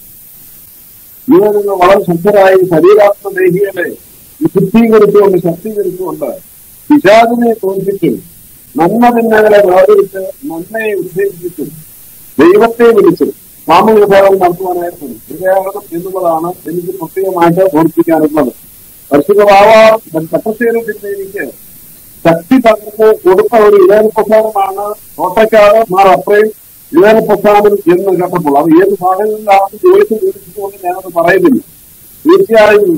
യുവജനങ്ങൾ വളരെ ശക്തരായി ശരീരാത്മ ദേഹികളെ ശുദ്ധീകരിച്ചുകൊണ്ട് ശക്തീകരിച്ചുകൊണ്ട് പിശാചിനെ തോൽപ്പിച്ച് നന്മ തിന്മകളെ വേർതിരിച്ച് നന്മയെ ഉദ്ദേശിച്ചു ദൈവത്തെ വിളിച്ച് സാമൂഹിക സേവനം നടത്തുവാനായിട്ട് ഇടയാകണം എന്നുള്ളതാണ് എനിക്ക് പ്രത്യേകമായിട്ട് ഓർപ്പിക്കാനുള്ളത്. പരിശുദ്ധ ബാവാർ പട്ടശ്ശേരത്തിന്റെ എനിക്ക് ശക്തി പകർന്ന് കൊടുത്ത ഒരു ഇടയപ്രസ്ഥാനമാണ് കോട്ടക്കാട് മാർ അപ്രയും ഇടയപ്രസ്ഥാനം എന്ന് കേട്ടപ്പോൾ അത് ഏത് സാഹചര്യത്തിലാണ് ജോലിച്ച് തീർച്ചയായിട്ടും ഞാനത് പറയുന്നില്ല. തീർച്ചയായും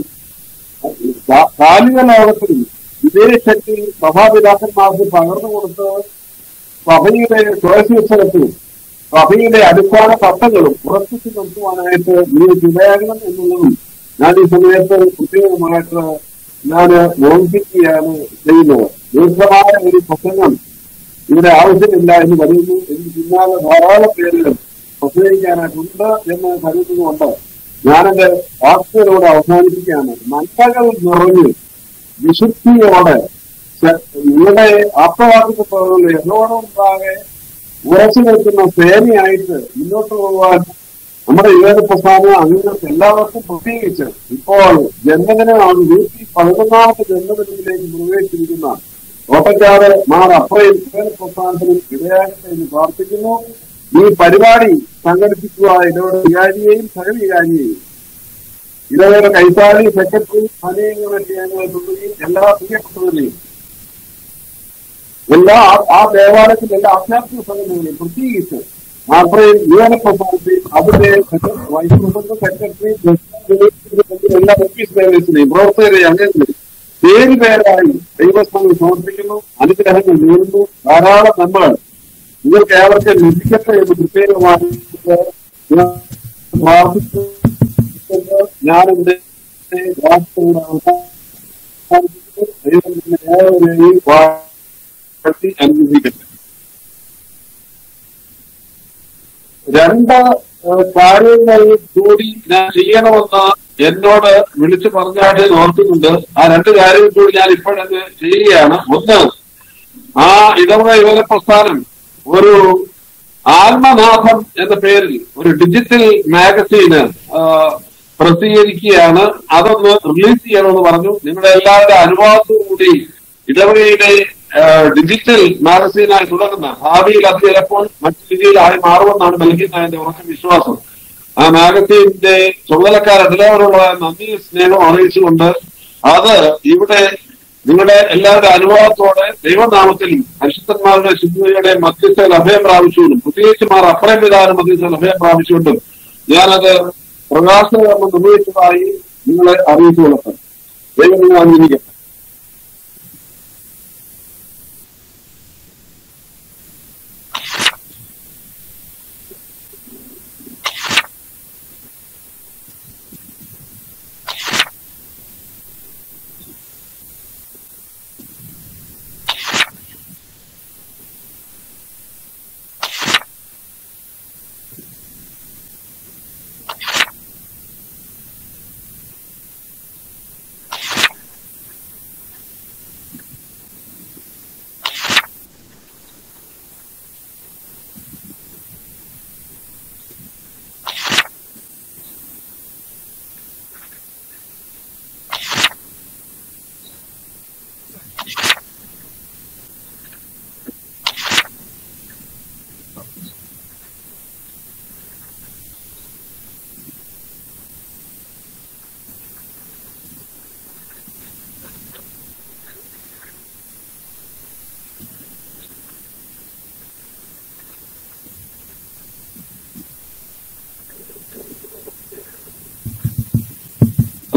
കാലിക ലോകത്തിലും ഇതേ ശക്തി സഭാപിതാക്കന്മാർക്ക് പകർന്നു കൊടുത്ത് സഭയുടെ സ്വയശീർഷകത്തിലും സഭയുടെ അടിസ്ഥാന ചട്ടങ്ങളും ഉറപ്പിച്ചു നിർത്തുവാനായിട്ട് നിങ്ങൾക്ക് ഇടയാകണം എന്നുള്ളതും ഞാൻ ഈ സമയത്ത് പ്രത്യേകമായിട്ട് ഞാൻ ഓർമ്മിപ്പിക്കുകയാണ് ചെയ്യുന്നത്. ദീർഘമായ ഒരു പ്രസംഗം ഇവിടെ ആവശ്യമില്ല എന്ന് പറയുന്നു. എനിക്ക് പിന്നാലെ ധാരാളം പേരുകൾ പ്രസംഗിക്കാനായിട്ടുണ്ട് എന്ന് കരുതുന്നുകൊണ്ട് ഞാനെന്റെ വാക്കുകളോട് അവസാനിപ്പിക്കുകയാണ്. നന്മകൾ നിറഞ്ഞ് വിശുദ്ധിയോടെ നിങ്ങളുടെ ആത്മവാദിക്കത്തോടുള്ള യഥോടുണ്ടാകെ ഉറച്ചു നിൽക്കുന്ന സേനയായിട്ട് മുന്നോട്ട് പോകാൻ നമ്മുടെ യുവജന പ്രസ്ഥാനം അംഗങ്ങൾക്ക് എല്ലാവർക്കും പ്രത്യേകിച്ച് ഇപ്പോൾ ജന്മദിനമാണ് നൂറ്റി പതിനൊന്നാമത്തെ ജന്മദിനത്തിലേക്ക് പ്രവേശിച്ചിരിക്കുന്ന കോട്ടക്കാട് മാർ അപ്രയിൽ യുവജന പ്രസ്ഥാനത്തിനും ഇടയാകട്ടെ എന്ന് പ്രാർത്ഥിക്കുന്നു. ഈ പരിപാടി സംഘടിപ്പിക്കുക ഇടവയുടെ വികാരിയെയും സഹവികാരിയെയും ഇടവയുടെ കൈത്താളി സെക്രട്ടറി അനേകങ്ങളൊക്കെ തുടങ്ങി എല്ലാ പ്രിയപ്പെട്ടവരെയും എല്ലാ ആ ദേവാലയത്തിലെ എല്ലാ ആധ്യാത്മിക സംഘടനകളെയും പ്രത്യേകിച്ച് മാർപ്രയും യുവജന പ്രസ്ഥാനത്തെയും അതിന്റെ വൈസ് പ്രസിഡന്റ് സെക്രട്ടറി എല്ലാ ഓഫീസ് ലേവേഴ്സിനെയും പ്രവർത്തകരെയും അംഗങ്ങളെയും പേര് പേരായി ദൈവസ്ഥാനം സമർപ്പിക്കുന്നു. അനുഗ്രഹങ്ങൾ നേരുന്നു. ധാരാളം നമ്മൾ നിങ്ങൾക്ക് ഏവർക്കും ലഭിക്കട്ടെ എന്ന് പ്രത്യേകമായി പ്രാർത്ഥിച്ചു. ഞാനെന്റെ ഏവരെയും അനുഗ്രഹിക്കട്ടെ. രണ്ട് കാര്യങ്ങൾ കൂടി ഞാൻ ചെയ്യണമെന്ന് എന്നോട് വിളിച്ചു പറഞ്ഞാട്ട് ഓർക്കുന്നുണ്ട്. ആ രണ്ട് കാര്യങ്ങൾ കൂടി ഞാൻ ഇപ്പോഴങ്ങ് ചെയ്യുകയാണ്. ഒന്ന്, ആ ഇടവക യുവജന പ്രസ്ഥാനം ഒരു ആത്മനാഥം എന്ന പേരിൽ ഒരു ഡിജിറ്റൽ മാഗസീന് പ്രസിദ്ധീകരിക്കുകയാണ്. അതൊന്ന് റിലീസ് ചെയ്യണമെന്ന് പറഞ്ഞു. നിങ്ങളുടെ എല്ലാവരുടെ അനുവാദത്തോടുകൂടി ഇടവകയുടെ ഡിജിറ്റൽ മാഗസീനായി തുടങ്ങുന്ന ഭാവിയിൽ അത് ചിലപ്പോൾ മറ്റു രീതിയിലായി മാറുമെന്നാണ് നൽകുന്ന എന്റെ ഉറച്ച വിശ്വാസം. ആ മാഗസീന്റെ ചുമതലക്കാരെല്ലാവരുള്ള നന്ദി സ്നേഹം അറിയിച്ചുകൊണ്ട് അത് ഇവിടെ നിങ്ങളുടെ എല്ലാവരുടെ അനുഭവത്തോടെ ദൈവനാമത്തിൽ പരിശുദ്ധന്മാരുടെ ശുദ്ധിയുടെ മധ്യസ്ഥയിൽ അഭയം പ്രാപിച്ചുകൊണ്ടും പ്രത്യേകിച്ച് മാർ അപ്രയം പിതാവിന്റെ മധ്യസ്ഥയിൽ അഭയം പ്രാപിച്ചുകൊണ്ടും ഞാനത് പ്രകാശകർമ്മം നിർവഹിച്ചതായി നിങ്ങളെ അറിയിച്ചു കൊടുക്കാം. ദൈവം നിങ്ങൾ അനുഗ്രഹിക്കട്ടെ.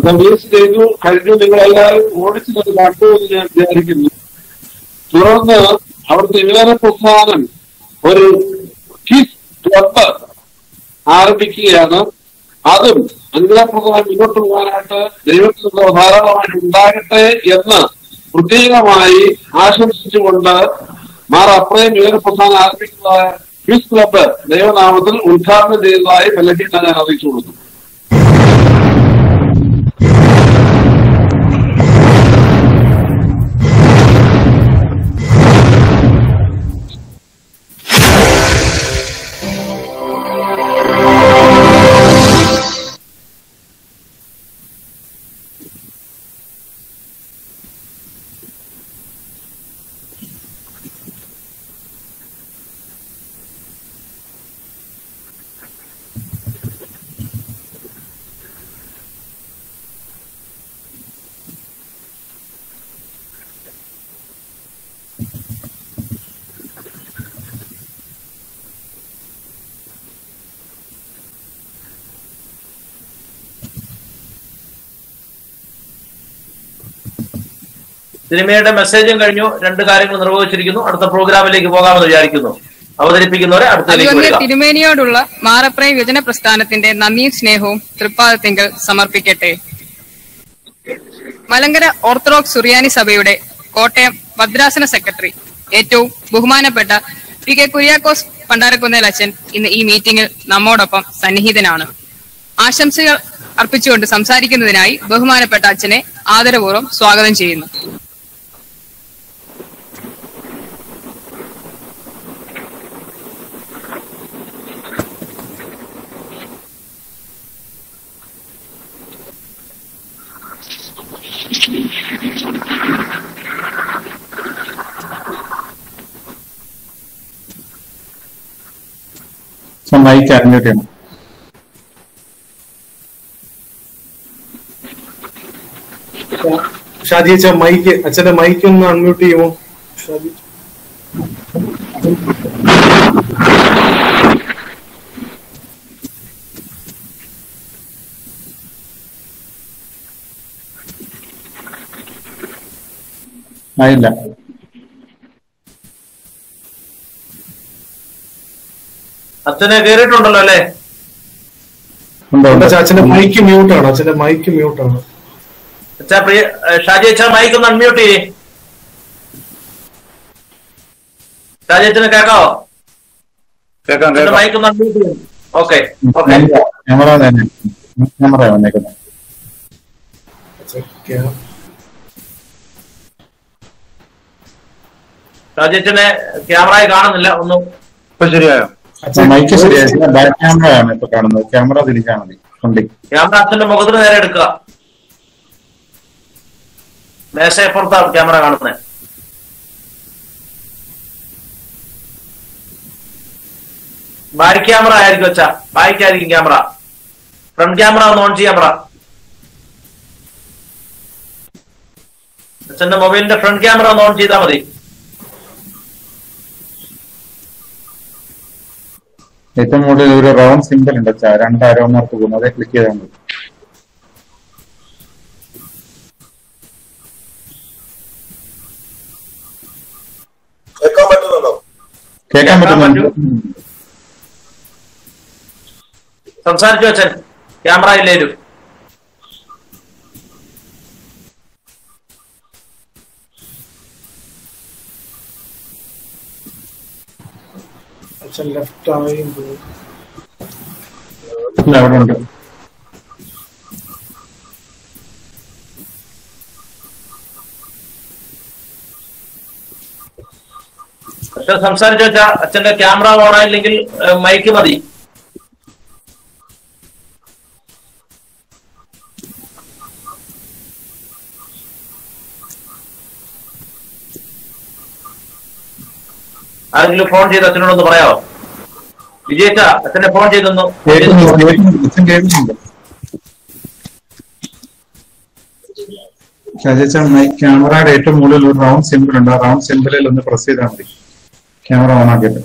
റിലീസ് ചെയ്തു കഴിഞ്ഞു. നിങ്ങളെല്ലാവരും ഓടിച്ചത് കണ്ടു എന്ന് ഞാൻ വിചാരിക്കുന്നു. തുടർന്ന് അവിടുത്തെ വിവരപ്രസ്ഥാനം ഒരു കിസ് ക്ലബ് ആരംഭിക്കുകയാണ്. അതും അനുഗ്രഹപ്രദമായി മുന്നോട്ട് പോകാനായിട്ട് ദൈവത്തിന്റെ ധാരാളമായിട്ട് ഉണ്ടാകട്ടെ എന്ന് പ്രത്യേകമായി ആശംസിച്ചുകൊണ്ട് മാർ അപ്രയം വിവരപ്രസ്ഥാനം ആരംഭിക്കുന്ന ക്വിസ് ക്ലബ് ദൈവനാമത്തിൽ ഉദ്ഘാടനം ചെയ്തതായി ബലഹീന ഞാൻ അറിയിച്ചു കൊടുത്തു. സിനിമയുടെ മെസ്സേജും കഴിഞ്ഞു. രണ്ട് കാര്യങ്ങൾ നിർവഹിച്ചിരിക്കുന്നു. അടുത്ത പ്രോഗ്രാമിലേക്ക് പോകാമെന്ന് വിചാരിക്കുന്നു. അവതരിപ്പിക്കുന്നവരെ അടുത്ത തിരുമേനിയോടുള്ള മാറപ്രയം യുവജന പ്രസ്ഥാനത്തിന്റെ നന്ദിയും സ്നേഹവും തൃപ്പാദത്തിങ്കൽ സമർപ്പിക്കട്ടെ. മലങ്കര ഓർത്തഡോക്സ് സുറിയാനി സഭയുടെ കോട്ടയം ഭദ്രാസന സെക്രട്ടറി ഏറ്റവും ബഹുമാനപ്പെട്ട പി കെ കുര്യാക്കോസ് പണ്ടാരക്കുന്നേൽ അച്ഛൻ ഇന്ന് ഈ മീറ്റിംഗിൽ നമ്മോടൊപ്പം സന്നിഹിതനാണ്. ആശംസകൾ അർപ്പിച്ചുകൊണ്ട് സംസാരിക്കുന്നതിനായി ബഹുമാനപ്പെട്ട അച്ഛനെ ആദരപൂർവ്വം സ്വാഗതം ചെയ്യുന്നു. മൈക്ക് അൺമ്യൂട്ട് ചെയ്യണം. ഷാജി അച്ഛാ മൈക്ക് അച്ഛന്റെ മൈക്ക് ഒന്ന് അൺമ്യൂട്ട് ചെയ്യുമോ ഷാജി? ആയില്ല. അച്ഛനെ കേറിയിട്ടുണ്ടല്ലോ അല്ലേ? അച്ഛന്റെ മൈക്ക് മ്യൂട്ടാണ്. അച്ഛന്റെ മൈക്ക് മ്യൂട്ടാണ്. അച്ഛാ പ്രിയ ഷാജി അച്ഛാ മൈക്ക് ഒന്ന് അൺമ്യൂട്ട് ചെയ്യേ. ഷാജി അച്ഛനെ കേൾക്കാവോ? മൈക്ക് ഒന്ന് അൺമ്യൂട്ട് ചെയ്യും. Okay okay. ക്യാമറ തന്നെ ക്യാമറ വന്നേക്കുന്നത്. ഷാജി അച്ഛനെ ക്യാമറയിൽ കാണുന്നില്ല. ഒന്നും ഇപ്പൊ ശരിയായോ? മൈക്ക് ശരിയായി. ബാക്ക് ക്യാമറയാണ് ഇപ്പൊ കാണുന്നത്. ക്യാമറ തിരിച്ചാൽ മതി. ക്യാമറ അച്ഛന്റെ മുഖത്തിന് നേരെ എടുക്കുക. മേശയപ്പുറത്താണ് ക്യാമറ കാണുന്നത്. ബാക്ക് ക്യാമറ ആയിരിക്കും അച്ഛാ. ബാക്കായിരിക്കും ക്യാമറ. ഫ്രണ്ട് ക്യാമറ ഒന്ന് ഓൺ ചെയ്യാൻ പറ. അച്ഛന്റെ മൊബൈലിന്റെ ഫ്രണ്ട് ക്യാമറ ഒന്ന് ഓൺ ചെയ്താൽ മതി. ഏറ്റവും കൂടുതൽ ഒരു റൗണ്ട് സിമ്പിൾ ഉണ്ട് അച്ഛാ. രണ്ട് ആരോമാർക്ക് പോകുന്നു. അതേ ക്ലിക്ക് ചെയ്താൽ മതി. കേൾക്കാൻ പറ്റുന്നുണ്ടോ? കേൾക്കാൻ പറ്റുന്നുണ്ട്. സംസാരിച്ചു അച്ഛൻ. ക്യാമറ ഇല്ലേലും അച്ഛൻ ലെഫ്റ്റ് ആയും അവിടെ ഉണ്ട്. അച്ഛൻ സംസാരിച്ചു വെച്ചാ അച്ഛന്റെ ക്യാമറ ഓൺ ആയില്ലെങ്കിൽ മൈക്ക് മതി. ആരെങ്കിലും ഫോൺ ചെയ്ത് അച്ഛനോടൊന്ന് പറയാമോ? വിജയിച്ച അച്ഛനെ ഫോൺ ചെയ്തൊന്നു. ക്യാമറയുടെ ഏറ്റവും മുകളിൽ ഒരു റൗണ്ട് സിമ്പിൾ ഉണ്ട്. ആ റൗണ്ട് സിമ്പിളിൽ ഒന്ന് പ്രസ് ചെയ്താൽ മതി. ക്യാമറ ഓൺ ആക്കിയിട്ട്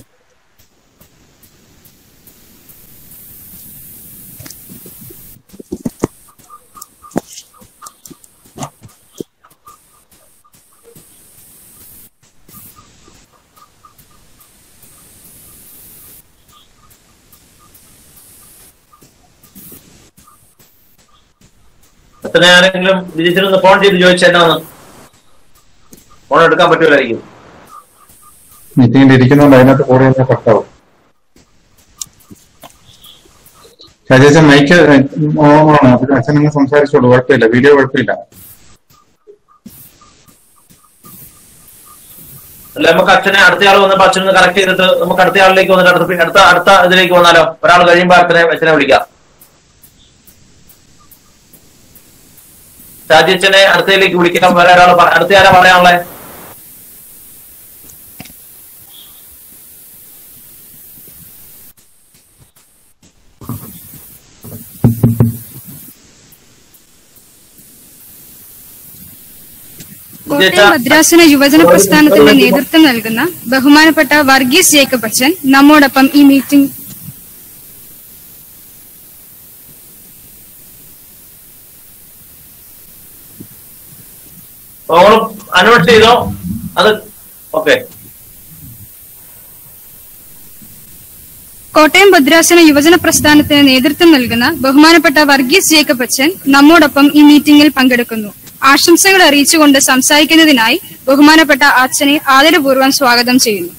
അച്ഛനെ ആരെങ്കിലും വിജിച്ചിരുന്ന് ഫോൺ ചെയ്ത് ചോദിച്ചെന്നാന്ന് ഫോൺ എടുക്കാൻ പറ്റൂലായിരിക്കും. മീറ്റിംഗിൽ ഇരിക്കുന്നതുകൊണ്ട് അതിനകത്ത് കൂടെ കട്ടാവും. രാജേശൻ മൈക്ക് ഓണാണ്, അച്ഛൻ നിങ്ങൾ സംസാരിച്ചോളൂ, കുഴപ്പമില്ല, വീഡിയോ കുഴപ്പമില്ല. അല്ല നമുക്ക് അച്ഛനെ അടുത്തയാൾ വന്നപ്പോ അച്ഛനെ കറക്റ്റ് ചെയ്തിട്ട് നമുക്ക് അടുത്ത ആളിലേക്ക് വന്നിട്ട് അടുത്ത അടുത്ത അടുത്ത ഇതിലേക്ക് വന്നാലോ? ഒരാൾ കഴിയുമ്പോ അച്ഛനെ അച്ഛനെ വിളിക്കാം. ഷാജിയച്ഛനെ അടുത്തയിലേക്ക് വിളിക്കാം. വേറെ ഒരാൾ അടുത്ത ആരാ പറയാനുള്ളേ? കോട്ടയം ഭദ്രാസന യുവജന പ്രസ്ഥാനത്തിന്റെ നേതൃത്വം നൽകുന്ന ബഹുമാനപ്പെട്ട വർഗീസ് ജേക്കബ് അച്ഛൻ നമ്മോടൊപ്പം ഈ മീറ്റിംഗ് അനൗൺസ് ചെയ്തോ? അത് ഓക്കെ. കോട്ടയം ഭദ്രാസന യുവജന പ്രസ്ഥാനത്തിന് നേതൃത്വം നൽകുന്ന ബഹുമാനപ്പെട്ട വർഗീസ് ജേക്കബ് അച്ഛൻ നമ്മോടൊപ്പം ഈ മീറ്റിംഗിൽ പങ്കെടുക്കുന്നു. ആശംസകൾ അറിയിച്ചുകൊണ്ട് സംസാരിക്കുന്നതിനായി ബഹുമാനപ്പെട്ട അച്ഛനെ ആദരപൂർവ്വം സ്വാഗതം ചെയ്യുന്നു.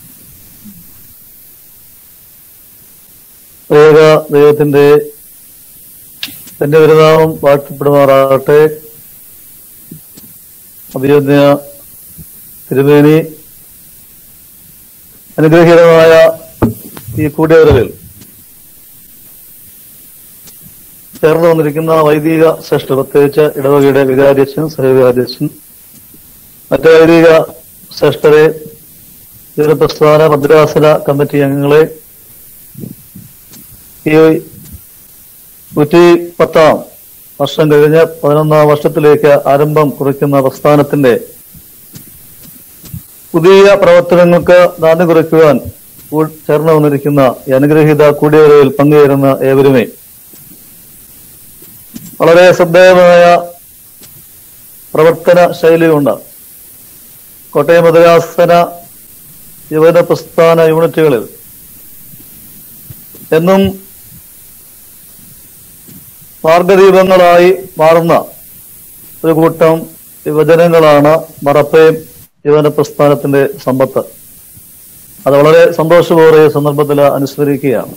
ദൈവത്തിന്റെ തന്റെ ഒരുനാമം വാഴ്ത്തപ്പെടുമാറാകട്ടെ. അഭിനന്ദ തിരുമേനി അനുഗ്രഹീതമായ ഈ കൂടിയവരവിൽ ചേർന്ന് വന്നിരിക്കുന്ന വൈദിക ശ്രേഷ്ഠ, പ്രത്യേകിച്ച് ഇടവകയുടെ വികാരിയച്ഛൻ, സഹവികാരിയച്ഛൻ, മറ്റ് വൈദിക ശ്രേഷ്ഠരെ, പ്രസ്ഥാന ഭദ്രാസന കമ്മിറ്റി അംഗങ്ങളെ, ഈ നൂറ്റി പത്താം വർഷം കഴിഞ്ഞ് പതിനൊന്നാം വർഷത്തിലേക്ക് ആരംഭം കുറിക്കുന്ന പ്രസ്ഥാനത്തിന്റെ പുതിയ പ്രവർത്തനങ്ങൾക്ക് നാന്ദി കുറിക്കുവാൻ ചേർന്ന് വന്നിരിക്കുന്ന ഈ അനുഗ്രഹീത കൂടിയവരവിൽ പങ്കുചേരുന്ന ഏവരുമേ, വളരെ ശ്രദ്ധേയമായ പ്രവർത്തന ശൈലിയുണ്ട്. കോട്ടയം ഭദ്രാസന യുവജന പ്രസ്ഥാന യൂണിറ്റുകളിൽ എന്നും മാർഗദീപങ്ങളായി മാറുന്ന ഒരു കൂട്ടം യുവജനങ്ങളാണ് മറപ്പയും യുവജന പ്രസ്ഥാനത്തിന്റെ സമ്പത്ത്. അത് വളരെ സന്തോഷപൂർവ്വ സന്ദർഭത്തിൽ അനുസ്മരിക്കുകയാണ്.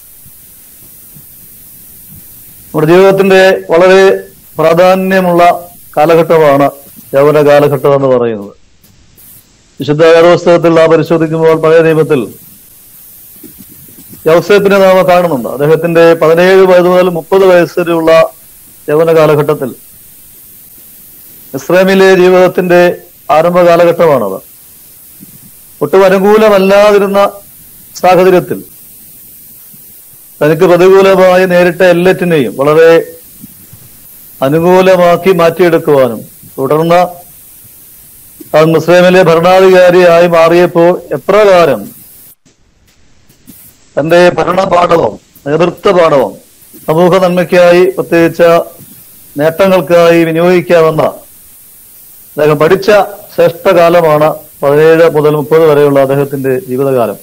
നമ്മുടെ ജീവിതത്തിന്റെ വളരെ പ്രാധാന്യമുള്ള കാലഘട്ടമാണ് യൗവന കാലഘട്ടം എന്ന് പറയുന്നത്. വിശുദ്ധ വേദപുസ്തകത്തിൽ നാം പരിശോധിക്കുമ്പോൾ പഴയ നിയമത്തിൽ യൗസേപ്പിനെ നാം കാണുന്നുണ്ട്. അദ്ദേഹത്തിന്റെ പതിനേഴ് വയസ്സ് മുതൽ മുപ്പത് വയസ്സ് വരെയുള്ള യൗവന കാലഘട്ടത്തിൽ ഇസ്രായേലിലെ ജീവിതത്തിന്റെ ആരംഭ കാലഘട്ടമാണത്. ഒട്ടും അനുകൂലമല്ലാതിരുന്ന സാഹചര്യത്തിൽ തനിക്ക് പ്രതികൂലമായി നേരിട്ട എല്ലാറ്റിനെയും വളരെ അനുകൂലമാക്കി മാറ്റിയെടുക്കുവാനും തുടർന്ന് താൻ മുസ്ലിമിലെ ഭരണാധികാരിയായി മാറിയപ്പോൾ എപ്രകാരം തന്റെ ഭരണപാഠവും നേതൃത്വ പാഠവും സമൂഹ നന്മയ്ക്കായി, പ്രത്യേകിച്ച് നേട്ടങ്ങൾക്കായി വിനിയോഗിക്കാമെന്ന അദ്ദേഹം പഠിച്ച ശ്രേഷ്ഠകാലമാണ് പതിനേഴ് മുതൽ മുപ്പത് വരെയുള്ള അദ്ദേഹത്തിന്റെ ജീവിതകാലം.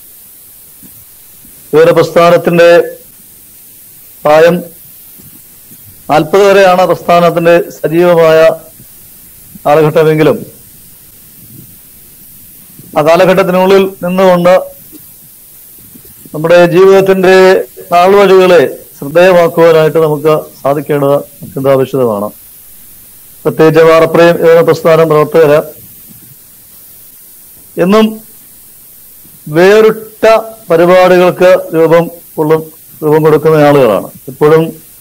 യുവജന പ്രസ്ഥാനത്തിന്റെ പ്രായം നാൽപ്പത് വരെയാണ് പ്രസ്ഥാനത്തിന്റെ സജീവമായ കാലഘട്ടമെങ്കിലും ആ കാലഘട്ടത്തിനുള്ളിൽ നിന്നുകൊണ്ട് നമ്മുടെ ജീവിതത്തിന്റെ നാൾവഴികളെ ശ്രദ്ധേയമാക്കുവാനായിട്ട് നമുക്ക് സാധിക്കേണ്ടത് അത്യന്താപേക്ഷിതമാണ്. പ്രത്യേകിച്ച് വാറപ്രയും യുവജന പ്രസ്ഥാനം പ്രവർത്തകര് എന്നും വേറിട്ട പരിപാടികൾക്ക് രൂപം കൊള്ളും രൂപം കൊടുക്കുന്ന ആളുകളാണ്. എപ്പോഴും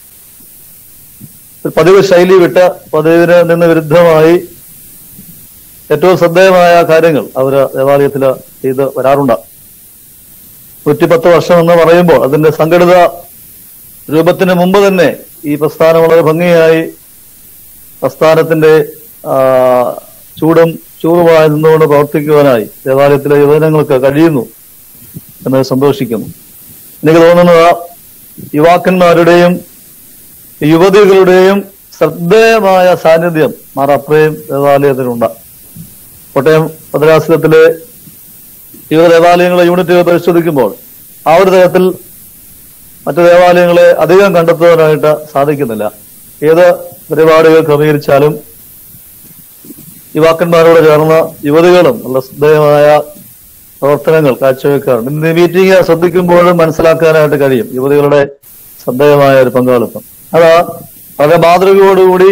പതിവ് ശൈലി വിട്ട് പതിവിന് നിന്ന് വിരുദ്ധമായി ഏറ്റവും ശ്രദ്ധേയമായ കാര്യങ്ങൾ അവര് ദേവാലയത്തിൽ ചെയ്ത് വരാറുണ്ട്. നൂറ്റിപ്പത്ത് വർഷം എന്ന് പറയുമ്പോൾ അതിന്റെ സംഘടിത രൂപത്തിന് മുമ്പ് തന്നെ ഈ പ്രസ്ഥാനം വളരെ ഭംഗിയായി പ്രസ്ഥാനത്തിന്റെ ചൂടും ചൂടുമായി നിന്നുകൊണ്ട് പ്രവർത്തിക്കുവാനായി ദേവാലയത്തിലെ യുവജനങ്ങൾക്ക് കഴിയുന്നു എന്ന് സന്തോഷിക്കുന്നു. എനിക്ക് തോന്നുന്നത് യുവാക്കന്മാരുടെയും യുവതികളുടെയും ശ്രദ്ധേയമായ സാന്നിധ്യം മാർ അപ്രയം ദേവാലയത്തിനുണ്ട്. കോട്ടയം ഭദ്രാസനത്തിലെ യുവ ദേവാലയങ്ങളെ യൂണിറ്റുകൾ പരിശോധിക്കുമ്പോൾ ആ ഒരു തരത്തിൽ മറ്റു ദേവാലയങ്ങളെ അധികം കണ്ടെത്തുവാനായിട്ട് സാധിക്കുന്നില്ല. ഏത് പരിപാടികൾ ക്രമീകരിച്ചാലും യുവാക്കന്മാരോട് ചേർന്ന യുവതികളും നല്ല ശ്രദ്ധേയമായ പ്രവർത്തനങ്ങൾ കാഴ്ചവെക്കാറുണ്ട്. ഇന്ന് ഈ മീറ്റിംഗ് ശ്രദ്ധിക്കുമ്പോഴും മനസ്സിലാക്കാനായിട്ട് കഴിയും യുവതികളുടെ ശ്രദ്ധേയമായ ഒരു പങ്കാളിത്തം. അതാ വളരെ മാതൃകയോടുകൂടി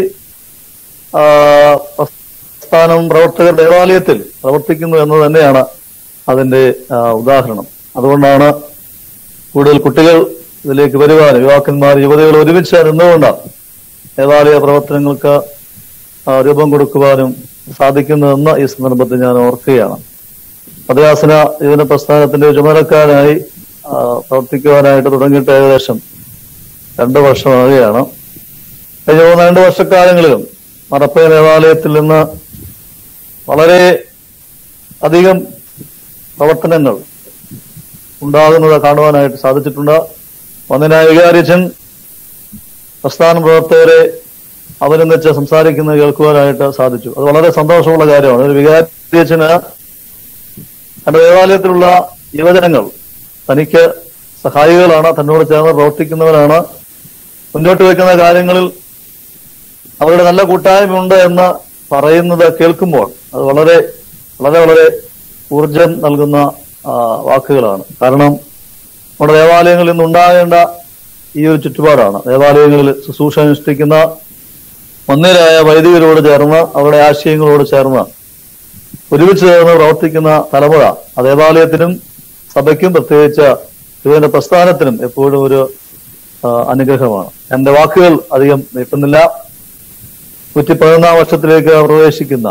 പ്രസ്ഥാനം പ്രവർത്തകർ ദേവാലയത്തിൽ പ്രവർത്തിക്കുന്നു എന്ന് തന്നെയാണ് അതിന്റെ ഉദാഹരണം. അതുകൊണ്ടാണ് കൂടുതൽ കുട്ടികൾ ഇതിലേക്ക് വരുവാനും യുവാക്കന്മാർ യുവതികൾ ഒരുമിച്ച് നിന്നുകൊണ്ടാണ് ദേവാലയ പ്രവർത്തനങ്ങൾക്ക് രൂപം കൊടുക്കുവാനും സാധിക്കുന്നതെന്ന് ഈ സന്ദർഭത്തിൽ ഞാൻ ഓർക്കുകയാണ്. ഭദ്രാസന യുവജന പ്രസ്ഥാനത്തിന്റെ ചുമതലക്കാരായി പ്രവർത്തിക്കുവാനായിട്ട് തുടങ്ങിയിട്ട് ഏകദേശം രണ്ടു വർഷമാകുകയാണ്. കഴിഞ്ഞ മൂന്ന് രണ്ട് വർഷക്കാലങ്ങളിലും മറപ്പയ ദേവാലയത്തിൽ നിന്ന് വളരെ അധികം പ്രവർത്തനങ്ങൾ ഉണ്ടാകുന്നത് കാണുവാനായിട്ട് സാധിച്ചിട്ടുണ്ട്. ഒന്നിനായ വികാരിച്ചൻ പ്രസ്ഥാന പ്രവർത്തകരെ അഭിനന്ദിച്ച് സംസാരിക്കുന്നത് കേൾക്കുവാനായിട്ട് സാധിച്ചു. അത് വളരെ സന്തോഷമുള്ള കാര്യമാണ്. ഒരു വികാരിച്ചന് തന്റെ ദേവാലയത്തിലുള്ള യുവജനങ്ങൾ തനിക്ക് സഹായികളാണ്, തന്നോട് ചേർന്ന് പ്രവർത്തിക്കുന്നവരാണ്, മുന്നോട്ട് വയ്ക്കുന്ന കാര്യങ്ങളിൽ അവരുടെ നല്ല കൂട്ടായ്മയുണ്ട് എന്ന് പറയുന്നത് കേൾക്കുമ്പോൾ അത് വളരെ വളരെ വളരെ ഊർജം നൽകുന്ന വാക്കുകളാണ്. കാരണം നമ്മുടെ ദേവാലയങ്ങളിൽ നിന്നുണ്ടാകേണ്ട ഈ ഒരു ചുറ്റുപാടാണ്. ദേവാലയങ്ങളിൽ ശുശ്രൂഷ അനുഷ്ഠിക്കുന്ന മന്ദിരായ വൈദികരോട് ചേർന്ന് അവരുടെ ആശയങ്ങളോട് ചേർന്ന് ഒരുമിച്ച് ചേർന്ന് പ്രവർത്തിക്കുന്ന തലമുറ ആ ദേവാലയത്തിനും സഭയ്ക്കും പ്രത്യേകിച്ച് യുവജന പ്രസ്ഥാനത്തിനും എപ്പോഴും ഒരു അനുഗ്രഹമാണ്. എന്റെ വാക്കുകൾ അധികം നീട്ടുന്നില്ല. നൂറ്റി പതിനൊന്നാം വർഷത്തിലേക്ക് പ്രവേശിക്കുന്ന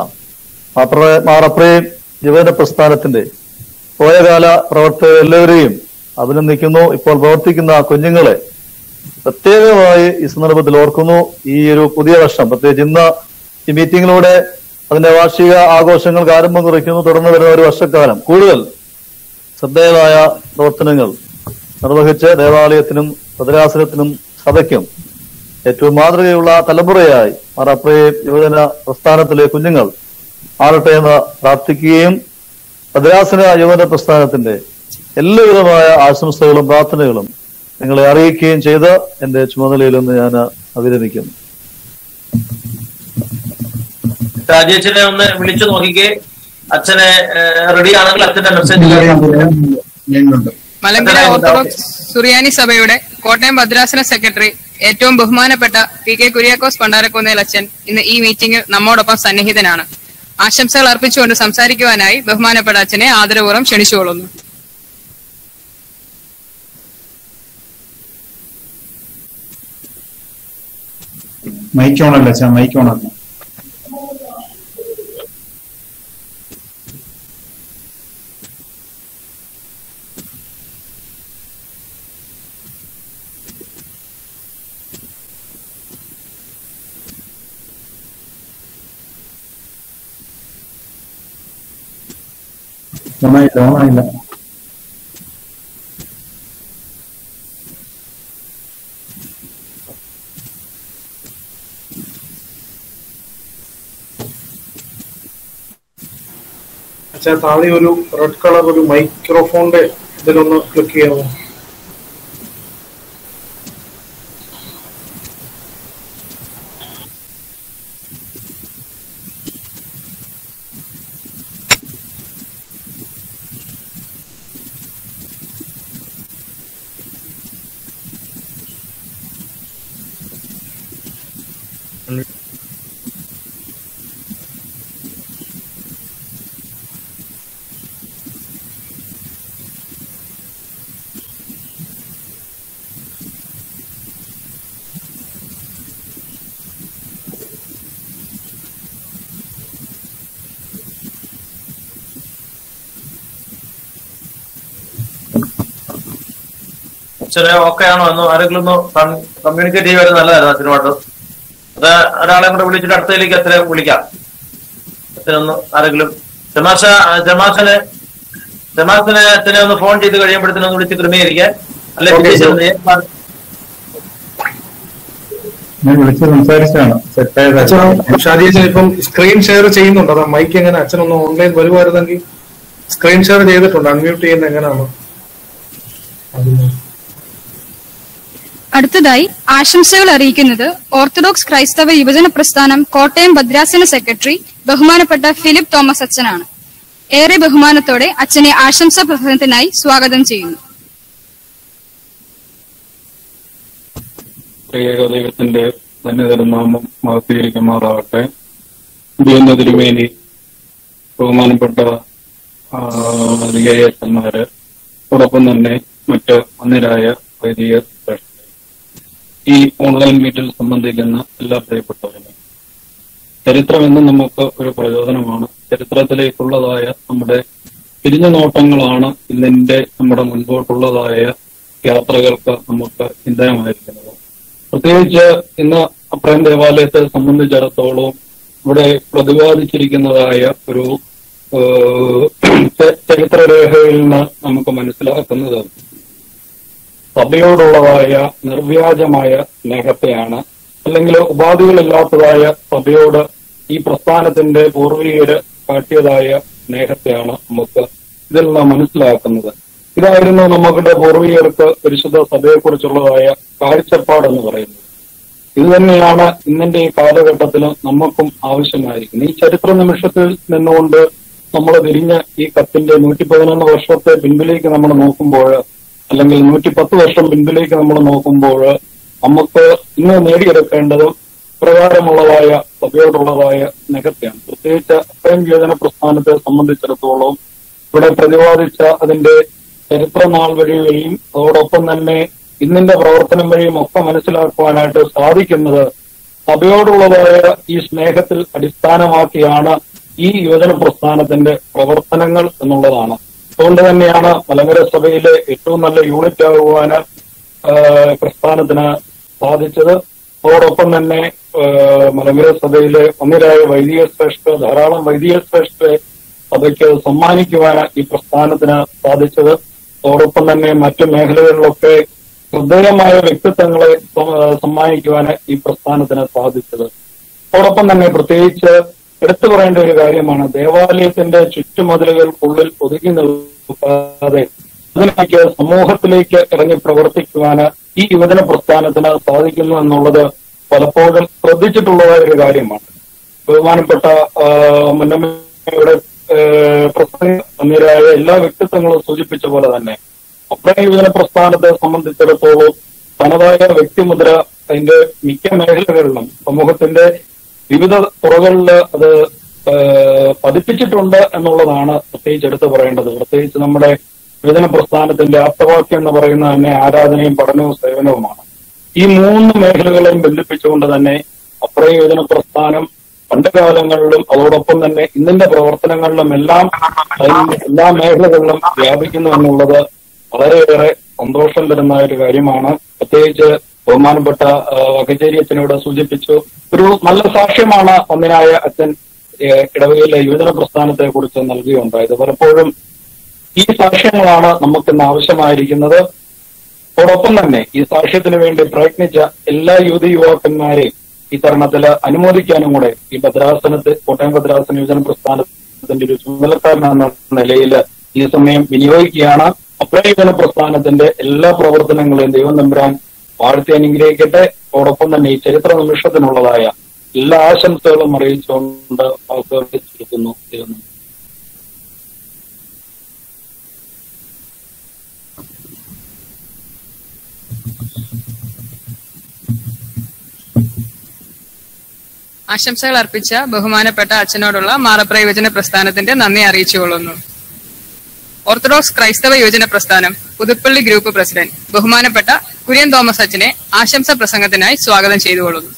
മാറപ്രയും യുവജന പ്രസ്ഥാനത്തിന്റെ പോയകാല പ്രവർത്തകർ എല്ലാവരെയും അഭിനന്ദിക്കുന്നു. ഇപ്പോൾ പ്രവർത്തിക്കുന്ന കുഞ്ഞുങ്ങളെ പ്രത്യേകമായി ഈ സന്ദർഭത്തിൽ ഓർക്കുന്നു. ഈ ഒരു പുതിയ വർഷം പ്രത്യേകിച്ച് ഇന്ന് ഈ മീറ്റിംഗിലൂടെ അതിന്റെ വാർഷിക ആഘോഷങ്ങൾക്ക് ആരംഭം കുറിക്കുന്നു. തുടർന്ന് വരുന്ന ഒരു വർഷക്കാലം കൂടുതൽ ശ്രദ്ധേയമായ പ്രവർത്തനങ്ങൾ നിർവഹിച്ച് ദേവാലയത്തിനും ഭദ്രാസനത്തിനും സഭയ്ക്കും ഏറ്റവും മാതൃകയുള്ള തലമുറയായി മാറാപ്രയ യുവജന പ്രസ്ഥാനത്തിലെ കുഞ്ഞുങ്ങൾ ആളട്ടെ എന്ന് പ്രാർത്ഥിക്കുകയും ഭദ്രാസന യുവജന പ്രസ്ഥാനത്തിന്റെ എല്ലാവിധമായ ആശംസകളും പ്രാർത്ഥനകളും നിങ്ങളെ അറിയിക്കുകയും ചെയ്ത് എന്റെ ചുമതലയിൽ നിന്ന് ഞാൻ അഭിനന്ദിക്കുന്നു. രാജേഷിനെ ഒന്ന് വിളിച്ചു നോക്കിക്കേ. അച്ഛനെ റെഡി ആണെങ്കിൽ അച്ഛന്റെ മെസ്സേജ് മലങ്കര ഓർത്തഡോക്സ് സുറിയാനി സഭയുടെ കോട്ടയം ഭദ്രാസന സെക്രട്ടറി ഏറ്റവും ബഹുമാനപ്പെട്ട പി കെ കുര്യാക്കോസ് പണ്ടാരക്കുന്നേൽ അച്ഛൻ ഇന്ന് ഈ മീറ്റിംഗിൽ നമ്മോടൊപ്പം സന്നിഹിതനാണ്. ആശംസകൾ അർപ്പിച്ചുകൊണ്ട് സംസാരിക്കുവാനായി ബഹുമാനപ്പെട്ട അച്ഛനെ ആദരപൂർവ്വം ക്ഷണിച്ചുകൊള്ളുന്നു. മൈക്ക് ഓണല്ല അച്ഛാ, മൈക്ക് ഓണല്ല. ഓണായില്ല ഓണായില്ല അച്ഛാ, താഴെ ഒരു റെഡ് കളർ ഒരു മൈക്രോഫോണിന്റെ ഇതിലൊന്ന് ക്ലിക്ക് ചെയ്യാമോ? അച്ഛനെ ഓക്കെ ആണോ എന്ന് ആരെങ്കിലും ഒന്ന് കമ്മ്യൂണിക്കേറ്റ് ചെയ്യുന്നത് നല്ലതായിരുന്നു അച്ഛനുമായിട്ട്. അത് ഒരാളെ കൂടെ വിളിച്ചിട്ട് അടുത്തതിലേക്ക് അച്ഛനെ വിളിക്കാം. അച്ഛനൊന്ന് ആരെങ്കിലും ജമാഷ ജമാഷനെ ജമാസിനെ അച്ഛനെ ഒന്ന് ഫോൺ ചെയ്ത് കഴിയുമ്പോഴത്തേനൊന്ന് വിളിച്ച് ക്രമീകരിക്കാൻ അല്ലെ ഷാജിയച്ഛൻ ഇപ്പം സ്ക്രീൻ ഷെയർ ചെയ്യുന്നുണ്ട്. അതാ മൈക്ക് എങ്ങനെ അച്ഛനൊന്ന് ഓൺലൈൻ വരുമായിരുന്നെങ്കിൽ സ്ക്രീൻ ഷെയർ ചെയ്തിട്ടുണ്ട്. അൺമ്യൂട്ട് ചെയ്യുന്നത് എങ്ങനെയാണ്? അടുത്തതായി ആശംസകൾ അറിയിക്കുന്നത് ഓർത്തഡോക്സ് ക്രൈസ്തവ യുവജന പ്രസ്ഥാനം കോട്ടയം ഭദ്രാസന സെക്രട്ടറി ബഹുമാനപ്പെട്ട ഫിലിപ്പ് തോമസ് അച്ഛനാണ്. ഏറെ ബഹുമാനത്തോടെ അച്ഛനെ ആശംസാ പ്രസംഗത്തിനായി സ്വാഗതം ചെയ്യുന്നു. ദൈവത്തിന്റെ ധന്യതരനാമം മഹത്വീകരിക്കുമാറാകട്ടെ. ദൈവ തിരുമേനി, ബഹുമാനപ്പെട്ട വികാരിയച്ഛന്മാര്, അതോടൊപ്പം തന്നെ മറ്റ് അന്യരായ വൈദിക ശ്രേഷ്ഠരെ, ഈ ഓൺലൈൻ മീറ്റിൽ സംബന്ധിക്കുന്ന എല്ലാ പ്രിയപ്പെട്ടവരും, ചരിത്രം എന്നും നമുക്ക് ഒരു പ്രചോദനമാണ്. ചരിത്രത്തിലേക്കുള്ളതായ നമ്മുടെ തിരിഞ്ഞു നോട്ടങ്ങളാണ് ഇന്നിന്റെ നമ്മുടെ മുൻപോട്ടുള്ളതായ യാത്രകൾക്ക് നമുക്ക് ഇന്ധനമായിരിക്കുന്നത്. പ്രത്യേകിച്ച് ഇന്ന് അപ്രയം ദേവാലയത്തെ സംബന്ധിച്ചിടത്തോളം ഇവിടെ പ്രതിപാദിച്ചിരിക്കുന്നതായ ഒരു ചരിത്രരേഖയിൽ നിന്ന് നമുക്ക് മനസ്സിലാക്കുന്നത് സഭയോടുള്ളതായ നിർവ്യാജമായ സ്നേഹത്തെയാണ്. അല്ലെങ്കിൽ ഉപാധികളില്ലാത്തതായ സഭയോട് ഈ പ്രസ്ഥാനത്തിന്റെ പൂർവികര് കാട്ടിയതായ സ്നേഹത്തെയാണ് നമുക്ക് ഇതിൽ നിന്ന് മനസ്സിലാക്കുന്നത്. ഇതായിരുന്നു നമ്മുടെ പൂർവികർക്ക് പരിശുദ്ധ സഭയെക്കുറിച്ചുള്ളതായ കാഴ്ചപ്പാടെന്ന് പറയുന്നത്. ഇത് തന്നെയാണ് ഇന്നിന്റെ ഈ കാലഘട്ടത്തിൽ നമുക്കും ആവശ്യമായിരിക്കുന്നത്. ഈ ചരിത്ര നിമിഷത്തിൽ നിന്നുകൊണ്ട് നമ്മൾ തിരിഞ്ഞ് ഈ കത്തിന്റെ നൂറ്റി പതിനൊന്ന് വർഷത്തെ പിൻപിലേക്ക് നമ്മൾ നോക്കുമ്പോൾ, അല്ലെങ്കിൽ നൂറ്റി പത്ത് വർഷം പിൻപിലേക്ക് നമ്മൾ നോക്കുമ്പോൾ, നമുക്ക് ഇന്ന് നേടിയെടുക്കേണ്ടത് പ്രകാരമുള്ളതായ സഭയോടുള്ളതായ സ്നേഹത്തെയാണ്. പ്രത്യേകിച്ച് അപ്രയം യുവജന പ്രസ്ഥാനത്തെ സംബന്ധിച്ചിടത്തോളം ഇവിടെ പ്രതിപാദിച്ച അതിന്റെ ചരിത്ര നാൾ വഴിയും അതോടൊപ്പം തന്നെ ഇന്നിന്റെ പ്രവർത്തനം വഴിയും ഒക്കെ മനസ്സിലാക്കുവാനായിട്ട് സാധിക്കുന്നത് സഭയോടുള്ളതായ ഈ സ്നേഹത്തിൽ അടിസ്ഥാനമാക്കിയാണ് ഈ യുവജന പ്രസ്ഥാനത്തിന്റെ പ്രവർത്തനങ്ങൾ എന്നുള്ളതാണ്. അതുകൊണ്ട് തന്നെയാണ് മലങ്കര സഭയിലെ ഏറ്റവും നല്ല യൂണിറ്റ് ആകുവാന് പ്രസ്ഥാനത്തിന് സാധിച്ചത്. അതോടൊപ്പം തന്നെ മലങ്കര സഭയിലെ ഒന്നിരായ വൈദിക ശ്രേഷ്ഠ ധാരാളം വൈദിക ശ്രേഷ്ഠരെ സഭയ്ക്ക് സമ്മാനിക്കുവാന് ഈ പ്രസ്ഥാനത്തിന് സാധിച്ചത്. അതോടൊപ്പം തന്നെ മറ്റു മേഖലകളിലൊക്കെ ശ്രദ്ധേയമായ വ്യക്തിത്വങ്ങളെ സമ്മാനിക്കുവാന് ഈ പ്രസ്ഥാനത്തിന് സാധിച്ചത്. അതോടൊപ്പം തന്നെ പ്രത്യേകിച്ച് എടുത്തു പറയേണ്ട ഒരു കാര്യമാണ്, ദേവാലയത്തിന്റെ ചുറ്റുമതിലുകൾക്കുള്ളിൽ ഒതുങ്ങി നിൽക്കാതെ അതിലേക്ക് സമൂഹത്തിലേക്ക് ഇറങ്ങി പ്രവർത്തിക്കുവാന് ഈ യുവജന പ്രസ്ഥാനത്തിന് സാധിക്കുന്നു എന്നുള്ളത് പലപ്പോഴും ശ്രദ്ധിച്ചിട്ടുള്ളതായ ഒരു കാര്യമാണ്. ബഹുമാനപ്പെട്ട മുന്നമ്മയുടെ പ്രസംഗരായ എല്ലാ വ്യക്തിത്വങ്ങളും സൂചിപ്പിച്ച പോലെ തന്നെ അപ്രയം യുവജന പ്രസ്ഥാനത്തെ സംബന്ധിച്ചിടത്തോളം തനതായ വ്യക്തിമുദ്ര അതിന്റെ മിക്ക മേഖലകളിലും സമൂഹത്തിന്റെ വിവിധ തുറകളിൽ അത് പതിപ്പിച്ചിട്ടുണ്ട് എന്നുള്ളതാണ് പ്രത്യേകിച്ച് എടുത്തു പറയേണ്ടത്. പ്രത്യേകിച്ച് നമ്മുടെ യുവജന പ്രസ്ഥാനത്തിന്റെ ആപ്തവാക്യം എന്ന് പറയുന്ന തന്നെ ആരാധനയും പഠനവും സേവനവുമാണ്. ഈ മൂന്ന് മേഖലകളെയും ബന്ധിപ്പിച്ചുകൊണ്ട് തന്നെ അപ്രയം യുവജന പ്രസ്ഥാനം പണ്ട് കാലങ്ങളിലും അതോടൊപ്പം തന്നെ ഇന്നിന്റെ പ്രവർത്തനങ്ങളിലും എല്ലാം എല്ലാ മേഖലകളിലും വ്യാപിക്കുന്നു എന്നുള്ളത് വളരെയേറെ സന്തോഷം തരുന്ന ഒരു കാര്യമാണ്. പ്രത്യേകിച്ച് ബഹുമാനപ്പെട്ട വകച്ചേരി അച്ഛനോട് സൂചിപ്പിച്ചു, ഒരു നല്ല സാക്ഷ്യമാണ് ഒന്നിനായ അച്ഛൻ ഇടവകയിലെ യുവജന പ്രസ്ഥാനത്തെ കുറിച്ച് നൽകുകയുണ്ടായത്. പലപ്പോഴും ഈ സാക്ഷ്യങ്ങളാണ് നമുക്കിന്ന് ആവശ്യമായിരിക്കുന്നത്. അതോടൊപ്പം തന്നെ ഈ സാക്ഷ്യത്തിന് വേണ്ടി പ്രയത്നിച്ച എല്ലാ യുവതി യുവാക്കന്മാരെയും ഈ തരുണത്തിൽ അനുമോദിക്കാനും കൂടെ ഈ ഭദ്രാസനത്ത് കോട്ടയം ഭദ്രാസന യുവജന പ്രസ്ഥാനത്തിന്റെ ഒരു ചുമതലക്കാരനെന്ന നിലയിൽ ഈ സമയം വിനിയോഗിക്കുകയാണ്. അപ്രയം യുവജന പ്രസ്ഥാനത്തിന്റെ എല്ലാ പ്രവർത്തനങ്ങളെയും ദൈവം തമ്പുരാൻ വാഴ്ത്തി അനുഗ്രഹിക്കട്ടെ. അതോടൊപ്പം തന്നെ ഈ ചരിത്ര നിമിഷത്തിനുള്ളതായ എല്ലാ ആശംസകളും അറിയിച്ചുകൊണ്ട് അവസരിച്ചിരിക്കുന്നു. ദൈവം ആശംസകൾ അർപ്പിച്ച ബഹുമാനപ്പെട്ട അച്ഛനോടുള്ള മാറപ്രയ യുവജന പ്രസ്ഥാനത്തിന്റെ നന്ദി അറിയിച്ചുകൊള്ളുന്നു. ഓർത്തഡോക്സ് ക്രൈസ്തവ യുവജന പ്രസ്ഥാനം പുതുപ്പള്ളി ഗ്രൂപ്പ് പ്രസിഡന്റ് ബഹുമാനപ്പെട്ട കുര്യൻ തോമസ് അച്ഛനെ ആശംസ പ്രസംഗത്തിനായി സ്വാഗതം ചെയ്തുകൊള്ളുന്നു.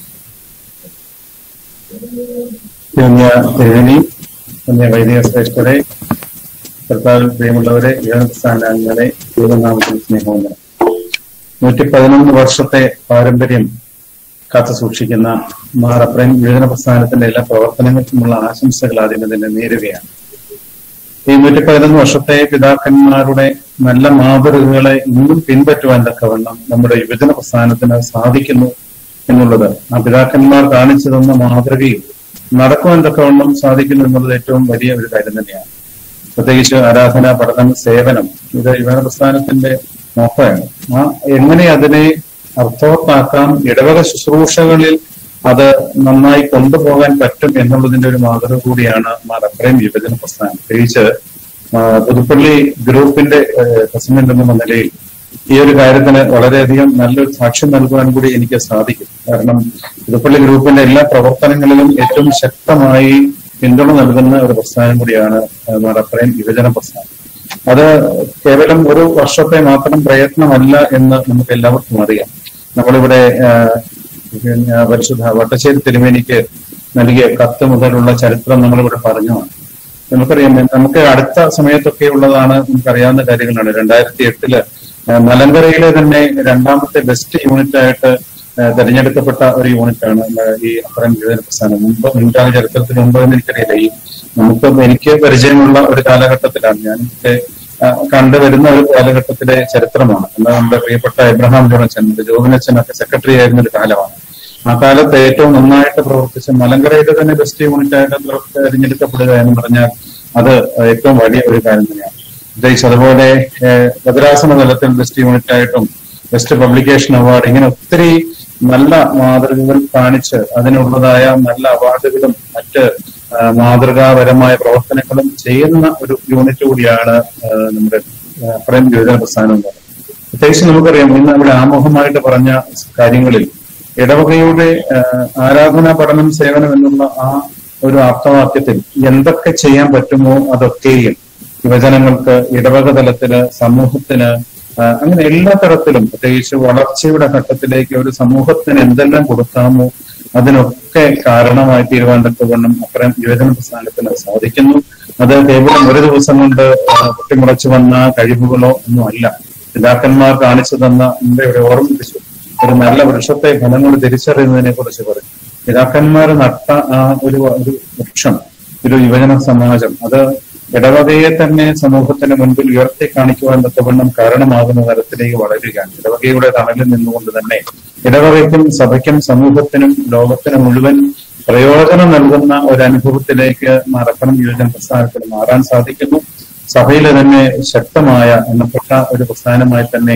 വൈദിക ശ്രേഷ്ഠരെ, കർത്താവിൽ പ്രിയമുള്ളവരെ, യുവജന പ്രസ്ഥാനങ്ങളെ, ദൈവനാമത്തിൽ സ്നേഹമുണ്ട്. നൂറ്റി പതിനൊന്ന് വർഷത്തെ പാരമ്പര്യം കാത്തു സൂക്ഷിക്കുന്ന മാറപ്രയം യുവജന പ്രസ്ഥാനത്തിന്റെ എല്ലാ പ്രവർത്തനങ്ങൾക്കുമുള്ള ആശംസകൾ ആദ്യമേ തന്നെ നേരുകയാണ്. ഈ നൂറ്റി പതിനൊന്ന് വർഷത്തെ പിതാക്കന്മാരുടെ നല്ല മാതൃകകളെ ഇന്നും പിൻപറ്റുവാൻ തക്കവണ്ണം നമ്മുടെ യുവജന പ്രസ്ഥാനത്തിന് സാധിക്കുന്നു എന്നുള്ളത്, ആ പിതാക്കന്മാർ കാണിച്ചു തന്ന മാതൃകയും നടക്കുവാൻ തക്കവണ്ണം സാധിക്കുന്നു എന്നുള്ളത് ഏറ്റവും വലിയ ഒരു കാര്യം തന്നെയാണ്. പ്രത്യേകിച്ച് ആരാധന, പഠനം, സേവനം, ഇത് യുവജന പ്രസ്ഥാനത്തിന്റെ മോഹമാണ്. ആ എങ്ങനെ അതിനെ അർത്ഥവത്താക്കാം, ഇടവക ശുശ്രൂഷകളിൽ അത് നന്നായി കൊണ്ടുപോകാൻ പറ്റും എന്നുള്ളതിന്റെ ഒരു മാതൃക കൂടിയാണ് മാർ എഫ്രേം യുവജന പ്രസ്ഥാനം. പ്രത്യേകിച്ച് പുതുപ്പള്ളി ഗ്രൂപ്പിന്റെ പ്രസിഡന്റ് എന്ന നിലയിൽ ഈ ഒരു കാര്യത്തിന് വളരെയധികം നല്ലൊരു സാക്ഷ്യം നൽകുവാൻ കൂടി എനിക്ക് സാധിക്കും. കാരണം പുതുപ്പള്ളി ഗ്രൂപ്പിന്റെ എല്ലാ പ്രവർത്തനങ്ങളിലും ഏറ്റവും ശക്തമായി പിന്തുണ നൽകുന്ന ഒരു പ്രസ്ഥാനം കൂടിയാണ് മാർ എഫ്രേം യുവജന പ്രസ്ഥാനം. അത് കേവലം ഒരു വർഷത്തെ മാത്രം പ്രയത്നമല്ല എന്ന് നമുക്ക് എല്ലാവർക്കും അറിയാം. നമ്മളിവിടെ പിന്നെ പരിശുദ്ധ വട്ടശ്ശേരി തിരുമേനിക്ക് നൽകിയ കത്ത് മുതലുള്ള ചരിത്രം നമ്മളിവിടെ പറഞ്ഞതാണ്. നമുക്കറിയാം, നമുക്ക് അടുത്ത സമയത്തൊക്കെ ഉള്ളതാണ്, നമുക്കറിയാവുന്ന കാര്യങ്ങളാണ്. രണ്ടായിരത്തി എട്ടില് മലങ്കരയിലെ തന്നെ രണ്ടാമത്തെ ബെസ്റ്റ് യൂണിറ്റ് ആയിട്ട് തെരഞ്ഞെടുക്കപ്പെട്ട ഒരു യൂണിറ്റാണ് ഈ എഫ്രേം യുവജന പ്രസ്ഥാനം. മുമ്പ് മുൻകാല ചരിത്രത്തിന് മുമ്പ് എന്ന് എനിക്കറിയില്ല. ഈ നമുക്ക് എനിക്ക് പരിചയമുള്ള ഒരു കാലഘട്ടത്തിലാണ്, ഞാൻ കണ്ടുവരുന്ന ഒരു കാലഘട്ടത്തിലെ ചരിത്രമാണ്. എന്നാൽ നമ്മുടെ പ്രിയപ്പെട്ട എബ്രഹാം ജോണച്ചൻ, ജോബിനച്ചൻ ഒക്കെ സെക്രട്ടറി ആയിരുന്ന ഒരു കാലമാണ്. ആ കാലത്ത് ഏറ്റവും നന്നായിട്ട് പ്രവർത്തിച്ച മലങ്കരയിലെ തന്നെ ബെസ്റ്റ് യൂണിറ്റ് ആയിട്ട് തെരഞ്ഞെടുക്കപ്പെടുക എന്ന് പറഞ്ഞാൽ അത് ഏറ്റവും വലിയ ഒരു കാര്യം തന്നെയാണ്. പ്രത്യേകിച്ച് അതുപോലെ ഭദ്രാസന തലത്തിൽ ബെസ്റ്റ് യൂണിറ്റ് ആയിട്ടും ബെസ്റ്റ് പബ്ലിക്കേഷൻ അവാർഡ്, ഇങ്ങനെ ഒത്തിരി നല്ല മാതൃകകൾ കാണിച്ച് അതിനുള്ളതായ നല്ല അവാർഡുകളും മറ്റ് മാതൃകാപരമായ പ്രവർത്തനങ്ങളും ചെയ്യുന്ന ഒരു യൂണിറ്റ് കൂടിയാണ് നമ്മുടെ എഫ്രേം യുവജന പ്രസ്ഥാനം എന്ന് പറയുന്നത്. പ്രത്യേകിച്ച് നമുക്കറിയാം, ഇന്ന് ഇവിടെ ആമുഖമായിട്ട് പറഞ്ഞ കാര്യങ്ങളിൽ ഇടവകയുടെ ആരാധനാ പഠനം സേവനം എന്നുള്ള ആ ഒരു ആപ്തവാക്യത്തിൽ എന്തൊക്കെ ചെയ്യാൻ പറ്റുമോ അതൊക്കെയും യുവജനങ്ങൾക്ക് ഇടവക തലത്തില് സമൂഹത്തിന് അങ്ങനെ എല്ലാ തരത്തിലും, പ്രത്യേകിച്ച് വളർച്ചയുടെ ഘട്ടത്തിലേക്ക് ഒരു സമൂഹത്തിന് എന്തെല്ലാം കൊടുക്കാമോ അതിനൊക്കെ കാരണമായി തീരുവാണ്ടത്തവണ്ണം എഫ്രേം യുവജന പ്രസ്ഥാനത്തിന് സാധിക്കുന്നു. അത് കേവലം ഒരു ദിവസം കൊണ്ട് പൊട്ടിമുളച്ചു വന്ന കഴിവുകളോ ഒന്നും അല്ല. പിതാക്കന്മാർ കാണിച്ചു തന്ന, നമ്മുടെ ഇവിടെ ഓർമ്മിപ്പിച്ചു, ഒരു നല്ല വൃക്ഷത്തെ ഫലങ്ങൾ തിരിച്ചറിയുന്നതിനെ കുറിച്ച് പറയും. പിതാക്കന്മാർ നട്ട ആ ഒരു ഒരു വൃക്ഷം, ഒരു യുവജന സമാജം, അത് ഇടവകയെ തന്നെ സമൂഹത്തിന് മുൻപിൽ ഉയർത്തി കാണിക്കുവാൻ തക്കവണ്ണം കാരണമാകുന്ന തരത്തിലേക്ക് വളരുകയാണ്. ഇടവകയുടെ തണലിൽ നിന്നുകൊണ്ട് തന്നെ ഇടവകയ്ക്കും സഭയ്ക്കും സമൂഹത്തിനും ലോകത്തിനും മുഴുവൻ പ്രയോജനം നൽകുന്ന ഒരു അനുഭവത്തിലേക്ക് മാർ എഫ്രേം യുവജന പ്രസ്ഥാനത്തിന് മാറാൻ സാധിക്കുന്നു. സഭയിലെ തന്നെ ശക്തമായ എണ്ണപ്പെട്ട ഒരു പ്രസ്ഥാനമായി തന്നെ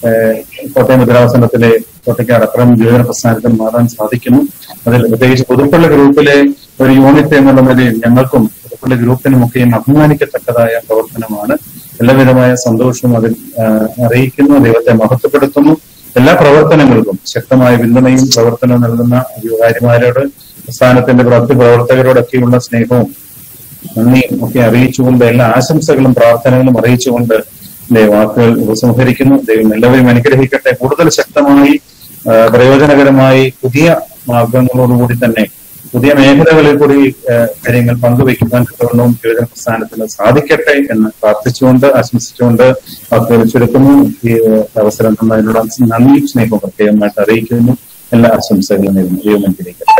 കോട്ടയം ഭദ്രാസനത്തിലെ കോട്ടയ്ക്കാട് എഫ്രേം യുവജന പ്രസ്ഥാനത്തിന് മാറാൻ സാധിക്കുന്നു. അതിൽ പ്രത്യേകിച്ച് പുതുപ്പള്ളി ഗ്രൂപ്പിലെ ഒരു യൂണിറ്റ് എന്നുള്ള നിലയിൽ ഞങ്ങൾക്കും പുതുപ്പള്ളി ഗ്രൂപ്പിനുമൊക്കെയും അഭിമാനിക്കത്തക്കതായ പ്രവർത്തനമാണ്. എല്ലാവിധമായ സന്തോഷവും അതിൽ അറിയിക്കുന്നു. ദൈവത്തെ മഹത്വപ്പെടുത്തുന്നു. എല്ലാ പ്രവർത്തനങ്ങൾക്കും ശക്തമായ പിന്തുണയും പ്രവർത്തനവും നൽകുന്ന യുവകാരിമാരോട്, പ്രസ്ഥാനത്തിന്റെ പ്രവൃത്തി പ്രവർത്തകരോടൊക്കെയുള്ള സ്നേഹവും നന്ദിയും ഒക്കെ അറിയിച്ചുകൊണ്ട്, എല്ലാ ആശംസകളും പ്രാർത്ഥനകളും അറിയിച്ചുകൊണ്ട് എന്റെ വാക്കുകൾ ഉപസംഹരിക്കുന്നു. ദൈവം എല്ലാവരും അനുഗ്രഹിക്കട്ടെ. കൂടുതൽ ശക്തമായി പ്രയോജനകരമായി പുതിയ മാർഗങ്ങളോടുകൂടി തന്നെ പുതിയ മേഖലകളിൽ കൂടി കാര്യങ്ങൾ പങ്കുവയ്ക്കുവാൻ തക്കവണ്ണവും യുവജന പ്രസ്ഥാനത്തിന് സാധിക്കട്ടെ എന്ന് പ്രാർത്ഥിച്ചുകൊണ്ട് ആശംസിച്ചുകൊണ്ട് വാക്കുകൾ ചുരുക്കുന്നു. ഈ അവസരം തന്നതിനുള്ള നന്ദി സ്നേഹവും പ്രത്യേകമായിട്ട് അറിയിക്കുന്നു. എല്ലാ ആശംസകളും നേരുന്നു. ദൈവം അനുഗ്രഹിക്കട്ടെ.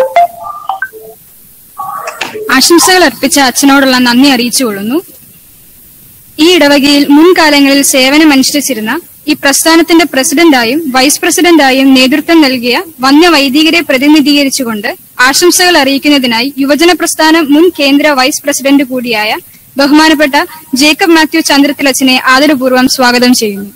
ആശംസകൾ അർപ്പിച്ച അച്ഛനോടുള്ള നന്ദി അറിയിച്ചുകൊള്ളുന്നു. ഈ ഇടവകയിൽ മുൻകാലങ്ങളിൽ സേവനമനുഷ്ഠിച്ചിരുന്ന ഈ പ്രസ്ഥാനത്തിന്റെ പ്രസിഡന്റായും വൈസ് പ്രസിഡന്റായും നേതൃത്വം നൽകിയ വന്യ വൈദികരെ പ്രതിനിധീകരിച്ചുകൊണ്ട് ആശംസകൾ അറിയിക്കുന്നതിനായി യുവജന പ്രസ്ഥാനം മുൻ കേന്ദ്ര വൈസ് പ്രസിഡന്റ് കൂടിയായ ബഹുമാനപ്പെട്ട ജേക്കബ് മാത്യു ചന്ദ്രത്തിലച്ചനെ ആദരപൂർവ്വം സ്വാഗതം ചെയ്യുന്നു.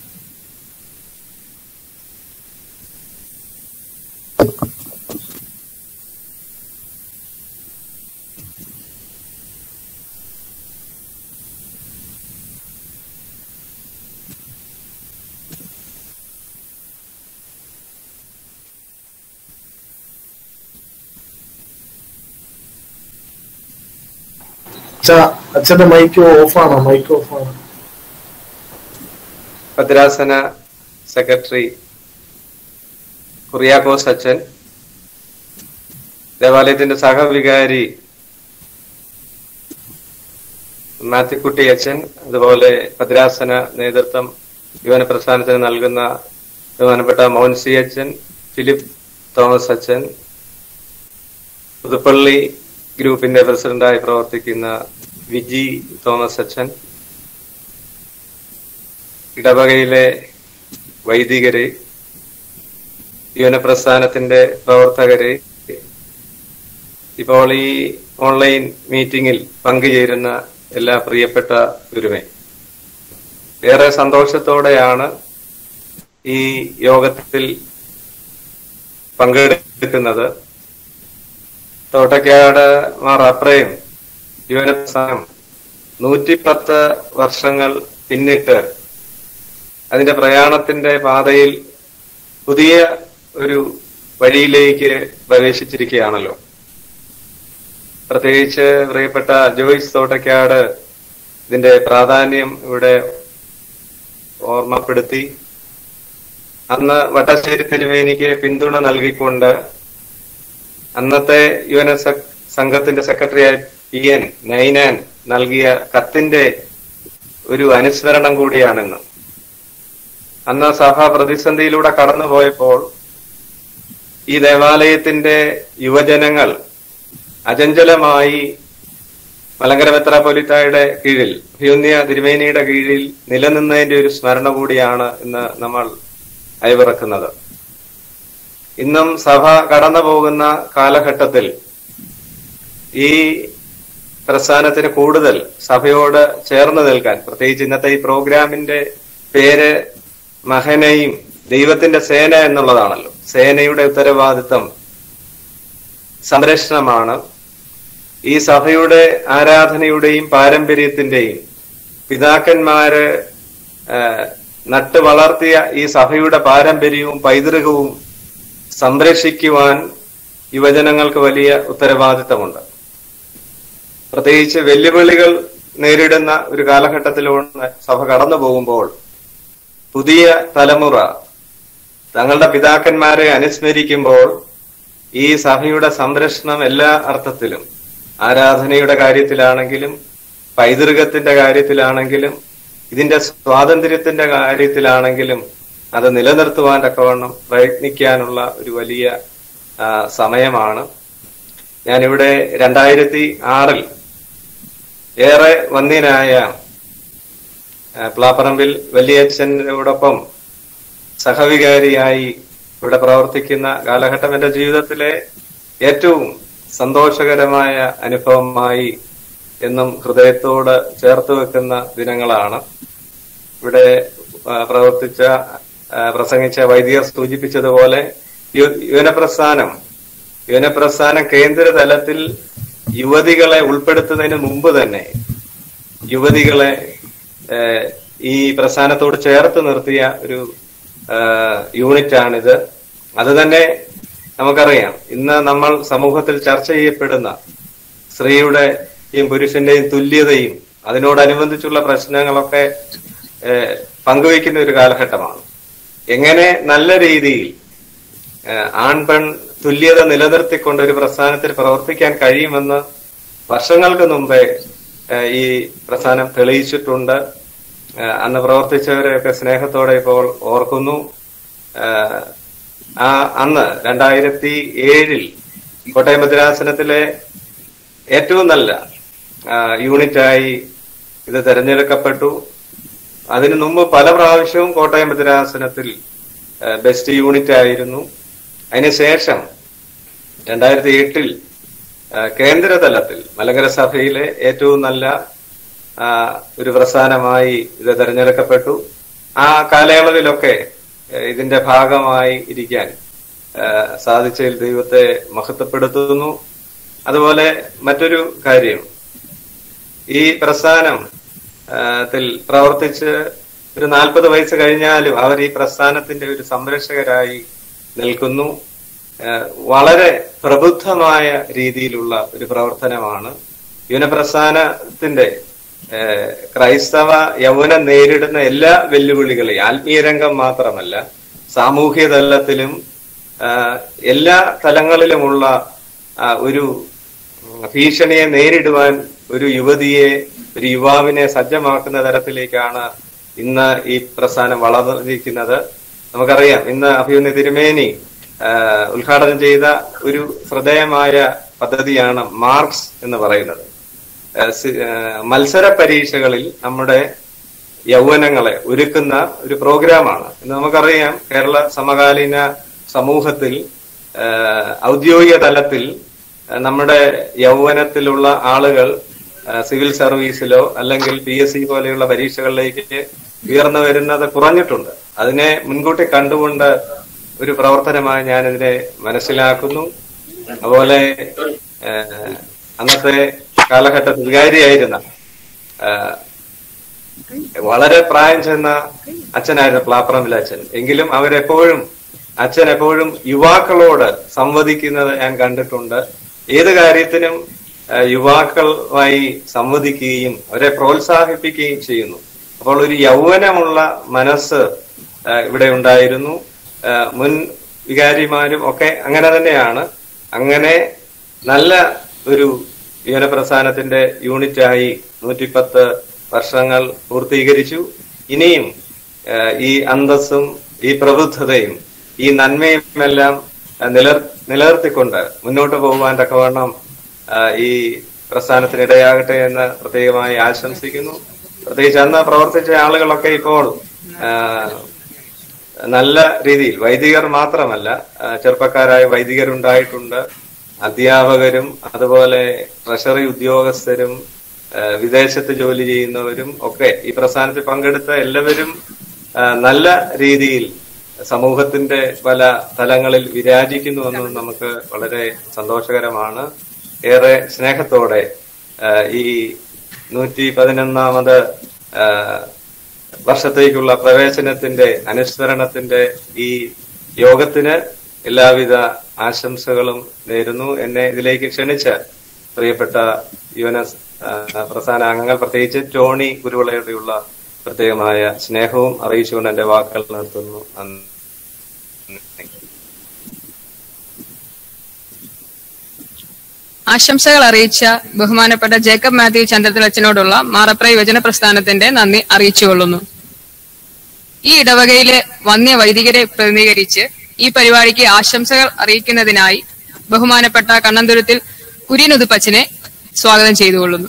അച്ഛന്റെ മൈക്ക് ഓഫാണോ? മൈക്ക് ഓഫാണ്. ഭദ്രാസന സെക്രട്ടറി കുറിയാക്കോസ് അച്ഛൻ, ദേവാലയത്തിന്റെ സഹവികാരി മാത്യുക്കുട്ടി അച്ഛൻ, അതുപോലെ ഭദ്രാസന നേതൃത്വം യുവന പ്രസ്ഥാനത്തിന് നൽകുന്ന ബഹുമാനപ്പെട്ട മോൻസി അച്ഛൻ, ഫിലിപ്പ് തോമസ് അച്ഛൻ, പുതുപ്പള്ളി ഗ്രൂപ്പിന്റെ പ്രസിഡന്റായി പ്രവർത്തിക്കുന്ന വിജി തോമസ് അച്ഛൻ, ഇടവകയിലെ വൈദികര്, യുവന പ്രസ്ഥാനത്തിന്റെ പ്രവർത്തകര്, ഇപ്പോൾ ഈ ഓൺലൈൻ മീറ്റിംഗിൽ പങ്കുചേരുന്ന എല്ലാ പ്രിയപ്പെട്ട ഗുരുവേ, ഏറെ സന്തോഷത്തോടെയാണ് ഈ യോഗത്തിൽ പങ്കെടുക്കുന്നത് തോട്ടക്കാട് മാർ അപ്രയും യുവനപ്രസ്ഥാനം നൂറ്റിപ്പത്ത് വർഷങ്ങൾ പിന്നിട്ട് അതിന്റെ പ്രയാണത്തിന്റെ പാതയിൽ പുതിയ ഒരു വഴിയിലേക്ക് പ്രവേശിച്ചിരിക്കുകയാണല്ലോ. പ്രത്യേകിച്ച് പ്രിയപ്പെട്ട ജോയ്സ് തോട്ടക്കാട് ഇതിന്റെ പ്രാധാന്യം ഇവിടെ ഓർമ്മപ്പെടുത്തി. അന്ന് വട്ടശ്ശേരി തിരുമേനിക്ക് പിന്തുണ നൽകിക്കൊണ്ട് അന്നത്തെ യു എൻ എസ് സംഘത്തിന്റെ സെക്രട്ടറി പി എൻ നൈനാൻ നൽകിയ കത്തിന്റെ ഒരു അനുസ്മരണം കൂടിയാണെന്ന്. അന്ന് സഭ പ്രതിസന്ധിയിലൂടെ കടന്നുപോയപ്പോൾ ഈ ദേവാലയത്തിന്റെ യുവജനങ്ങൾ അചഞ്ചലമായി മലങ്കര മെത്രാപ്പൊലീത്തായുടെ കീഴിൽ അഭിയുന്യ തിരുമേനിയുടെ കീഴിൽ നിലനിന്നതിന്റെ ഒരു സ്മരണ കൂടിയാണ് ഇന്ന് നമ്മൾ അയവിറക്കുന്നത്. ഇന്നും സഭ കടന്നു പോകുന്ന കാലഘട്ടത്തിൽ ഈ പ്രസ്ഥാനത്തിന് കൂടുതൽ സഭയോട് ചേർന്ന് നിൽക്കാൻ, പ്രത്യേകിച്ച് ഇന്നത്തെ ഈ പ്രോഗ്രാമിന്റെ പേര് മഹനയും ദൈവത്തിന്റെ സേന എന്നുള്ളതാണല്ലോ. സേനയുടെ ഉത്തരവാദിത്തം സംരക്ഷണമാണ്. ഈ സഭയുടെ ആരാധനയുടെയും പാരമ്പര്യത്തിന്റെയും പിതാക്കന്മാര് നട്ടു വളർത്തിയ ഈ സഭയുടെ പാരമ്പര്യവും പൈതൃകവും സംരക്ഷിക്കുവാൻ യുവജനങ്ങൾക്ക് വലിയ ഉത്തരവാദിത്തമുണ്ട്. പ്രത്യേകിച്ച് വെല്ലുവിളികൾ നേരിടുന്ന ഒരു കാലഘട്ടത്തിലൂടെ സഭ കടന്നു പോകുമ്പോൾ പുതിയ തലമുറ തങ്ങളുടെ പിതാക്കന്മാരെ അനുസ്മരിക്കുമ്പോൾ ഈ സഭയുടെ സംരക്ഷണം എല്ലാ അർത്ഥത്തിലും, ആരാധനയുടെ കാര്യത്തിലാണെങ്കിലും പൈതൃകത്തിന്റെ കാര്യത്തിലാണെങ്കിലും ഇതിന്റെ സ്വാതന്ത്ര്യത്തിന്റെ കാര്യത്തിലാണെങ്കിലും അത് നിലനിർത്തുവാൻ തക്കവണ്ണം പ്രയത്നിക്കാനുള്ള ഒരു വലിയ സമയമാണ്. ഞാനിവിടെ രണ്ടായിരത്തി ആറിൽ ഏറെ വന്ധ്യനായ പ്ലാപ്പറമ്പിൽ വലിയച്ഛനോടൊപ്പം സഹവികാരിയായി ഇവിടെ പ്രവർത്തിക്കുന്ന കാലഘട്ടം എന്റെ ജീവിതത്തിലെ ഏറ്റവും സന്തോഷകരമായ അനുഭവമായി എന്നും ഹൃദയത്തോട് ചേർത്ത് വെക്കുന്ന ദിനങ്ങളാണ്. ഇവിടെ പ്രവർത്തിച്ച പ്രസംഗിച്ച വൈദികർ സൂചിപ്പിച്ചതുപോലെ യുവനപ്രസ്ഥാനം യുവനപ്രസ്ഥാനം കേന്ദ്ര തലത്തിൽ യുവതികളെ ഉൾപ്പെടുത്തുന്നതിന് മുമ്പ് തന്നെ യുവതികളെ ഈ പ്രസ്ഥാനത്തോട് ചേർത്ത് നിർത്തിയ ഒരു യൂണിറ്റാണിത്. അത് തന്നെ നമുക്കറിയാം, ഇന്ന് നമ്മൾ സമൂഹത്തിൽ ചർച്ച ചെയ്യപ്പെടുന്ന സ്ത്രീയുടെയും പുരുഷന്റെയും തുല്യതയും അതിനോടനുബന്ധിച്ചുള്ള പ്രശ്നങ്ങളൊക്കെ പങ്കുവയ്ക്കുന്ന ഒരു കാലഘട്ടമാണ്. എങ്ങനെ നല്ല രീതിയിൽ ആൺ പെൺ തുല്യത നിലനിർത്തിക്കൊണ്ട് ഒരു പ്രസ്ഥാനത്തിൽ പ്രവർത്തിക്കാൻ കഴിയുമെന്ന് വർഷങ്ങൾക്ക് മുമ്പേ ഈ പ്രസ്ഥാനം തെളിയിച്ചിട്ടുണ്ട്. അന്ന് പ്രവർത്തിച്ചവരെയൊക്കെ സ്നേഹത്തോടെ ഇപ്പോൾ ഓർക്കുന്നു. ആ അന്ന് രണ്ടായിരത്തി ഏഴിൽ കോട്ടയം ഭദ്രാസനത്തിലെ ഏറ്റവും നല്ല യൂണിറ്റായി ഇത് തെരഞ്ഞെടുക്കപ്പെട്ടു. അതിനു മുമ്പ് പല പ്രാവശ്യവും കോട്ടയം ഭദ്രാസനത്തിൽ ബെസ്റ്റ് യൂണിറ്റ് ആയിരുന്നു. അതിനുശേഷം രണ്ടായിരത്തി എട്ടിൽ കേന്ദ്രതലത്തിൽ മലങ്കര സഭയിലെ ഏറ്റവും നല്ല ഒരു പ്രസ്ഥാനമായി ഇത് തെരഞ്ഞെടുക്കപ്പെട്ടു. ആ കാലയളവിലൊക്കെ ഇതിന്റെ ഭാഗമായി ഇരിക്കാൻ സാധിച്ചതിൽ ദൈവത്തെ മഹത്വപ്പെടുത്തുന്നു. അതുപോലെ മറ്റൊരു കാര്യം, ഈ പ്രസ്ഥാനം ത്തിൽ പ്രവർത്തിച്ച് ഒരു നാൽപ്പത് വയസ്സ് കഴിഞ്ഞാലും അവർ ഈ പ്രസ്ഥാനത്തിന്റെ ഒരു സംരക്ഷകരായി നിൽക്കുന്നു. വളരെ പ്രബുദ്ധമായ രീതിയിലുള്ള ഒരു പ്രവർത്തനമാണ്. യുവനപ്രസ്ഥാനത്തിന്റെ ക്രൈസ്തവ യൗവനം നേരിടുന്ന എല്ലാ വെല്ലുവിളികളെയും ആത്മീയ രംഗം മാത്രമല്ല സാമൂഹ്യ തലത്തിലും എല്ലാ തലങ്ങളിലുമുള്ള ഒരു ഭീഷണിയെ നേരിടുവാൻ ഒരു യുവതിയെ ഒരു യുവാവിനെ സജ്ജമാക്കുന്ന തരത്തിലേക്കാണ് ഇന്ന് ഈ പ്രസ്ഥാനം വളർന്നിരിക്കുന്നത്. നമുക്കറിയാം, ഇന്ന് അഭിയുന്ന തിരുമേനി ഉദ്ഘാടനം ചെയ്ത ഒരു ശ്രദ്ധേയമായ പദ്ധതിയാണ് മാർക്സ് എന്ന് പറയുന്നത്. മത്സര പരീക്ഷകളിൽ നമ്മുടെ യൗവനങ്ങളെ ഒരുക്കുന്ന ഒരു പ്രോഗ്രാമാണ്. ഇന്ന് നമുക്കറിയാം, കേരള സമകാലീന സമൂഹത്തിൽ ഔദ്യോഗിക തലത്തിൽ നമ്മുടെ യൗവനത്തിലുള്ള ആളുകൾ സിവിൽ സർവീസിലോ അല്ലെങ്കിൽ പി എസ് സി പോലെയുള്ള പരീക്ഷകളിലേക്ക് ഉയർന്നു വരുന്നത് കുറഞ്ഞിട്ടുണ്ട്. അതിനെ മുൻകൂട്ടി കണ്ടുകൊണ്ട് ഒരു പ്രവർത്തനമായി ഞാനിതിനെ മനസ്സിലാക്കുന്നു. അതുപോലെ അന്നത്തെ കാലഘട്ടത്തിൽ വികാരിയായിരുന്ന വളരെ പ്രായം ചെന്ന അച്ഛനായിരുന്നു പ്ലാപ്പറമ്പിലെ അച്ഛൻ. എങ്കിലും അവരെപ്പോഴും അച്ഛൻ എപ്പോഴും യുവാക്കളോട് സംവദിക്കുന്നത് ഞാൻ കണ്ടിട്ടുണ്ട്. ഏത് കാര്യത്തിനും യുവാക്കളുമായി സംവദിക്കുകയും അവരെ പ്രോത്സാഹിപ്പിക്കുകയും ചെയ്യുന്നു. അപ്പോൾ ഒരു യൗവനമുള്ള മനസ്സ് ഇവിടെ ഉണ്ടായിരുന്നു. മുൻ വികാരിമാരും ഒക്കെ അങ്ങനെ തന്നെയാണ്. അങ്ങനെ നല്ല ഒരു യുവന പ്രസ്ഥാനത്തിന്റെ യൂണിറ്റായി നൂറ്റിപ്പത്ത് വർഷങ്ങൾ പൂർത്തീകരിച്ചു. ഇനിയും ഈ അന്തസ്സും ഈ പ്രബുദ്ധതയും ഈ നന്മയും എല്ലാം നിലർ നിലനിർത്തിക്കൊണ്ട് മുന്നോട്ട് പോകുവാൻ തക്കവണ്ണം ഈ പ്രസ്ഥാനത്തിനിടയാകട്ടെ എന്ന് പ്രത്യേകമായി ആശംസിക്കുന്നു. പ്രത്യേകിച്ച് അന്ന് പ്രവർത്തിച്ച ആളുകളൊക്കെ ഇപ്പോൾ നല്ല രീതിയിൽ, വൈദികർ മാത്രമല്ല, ചെറുപ്പക്കാരായ വൈദികരുണ്ടായിട്ടുണ്ട്, അധ്യാപകരും അതുപോലെ ട്രഷറി ഉദ്യോഗസ്ഥരും വിദേശത്ത് ജോലി ചെയ്യുന്നവരും ഒക്കെ ഈ പ്രസ്ഥാനത്തിൽ പങ്കെടുത്ത എല്ലാവരും നല്ല രീതിയിൽ സമൂഹത്തിന്റെ പല തലങ്ങളിൽ വിരാജിക്കുന്നുവെന്നത് നമുക്ക് വളരെ സന്തോഷകരമാണ്. ഏറെ സ്നേഹത്തോടെ ഈ നൂറ്റി പതിനൊന്നാമത് വർഷത്തേക്കുള്ള പ്രവേശനത്തിന്റെ അനുസ്മരണത്തിന്റെ ഈ യോഗത്തിന് എല്ലാവിധ ആശംസകളും നേരുന്നു. എന്നെ ഇതിലേക്ക് ക്ഷണിച്ച പ്രിയപ്പെട്ട യുവന പ്രസ്ഥാന അംഗങ്ങൾ, പ്രത്യേകിച്ച് ടോണി കുരുവിളയോടെയുള്ള പ്രത്യേകമായ സ്നേഹവും അറിയിച്ചുകൊണ്ട് എന്റെ വാക്കുകൾ നിർത്തുന്നു. ആശംസകൾ അറിയിച്ച ബഹുമാനപ്പെട്ട ജേക്കബ് മാത്യു ചന്ദ്രത്തിലച്ചനോടുള്ള മാറപ്ര യുവജന പ്രസ്ഥാനത്തിന്റെ നന്ദി അറിയിച്ചുകൊള്ളുന്നു. ഈ ഇടവകയിലെ വന്യ വൈദികരെ പ്രതിനിധീകരിച്ച് ഈ പരിപാടിക്ക് ആശംസകൾ അറിയിക്കുന്നതിനായി ബഹുമാനപ്പെട്ട കണ്ണന്തുരുത്തിൽ കുര്യനുതുപ്പച്ചനെ സ്വാഗതം ചെയ്തുകൊള്ളുന്നു.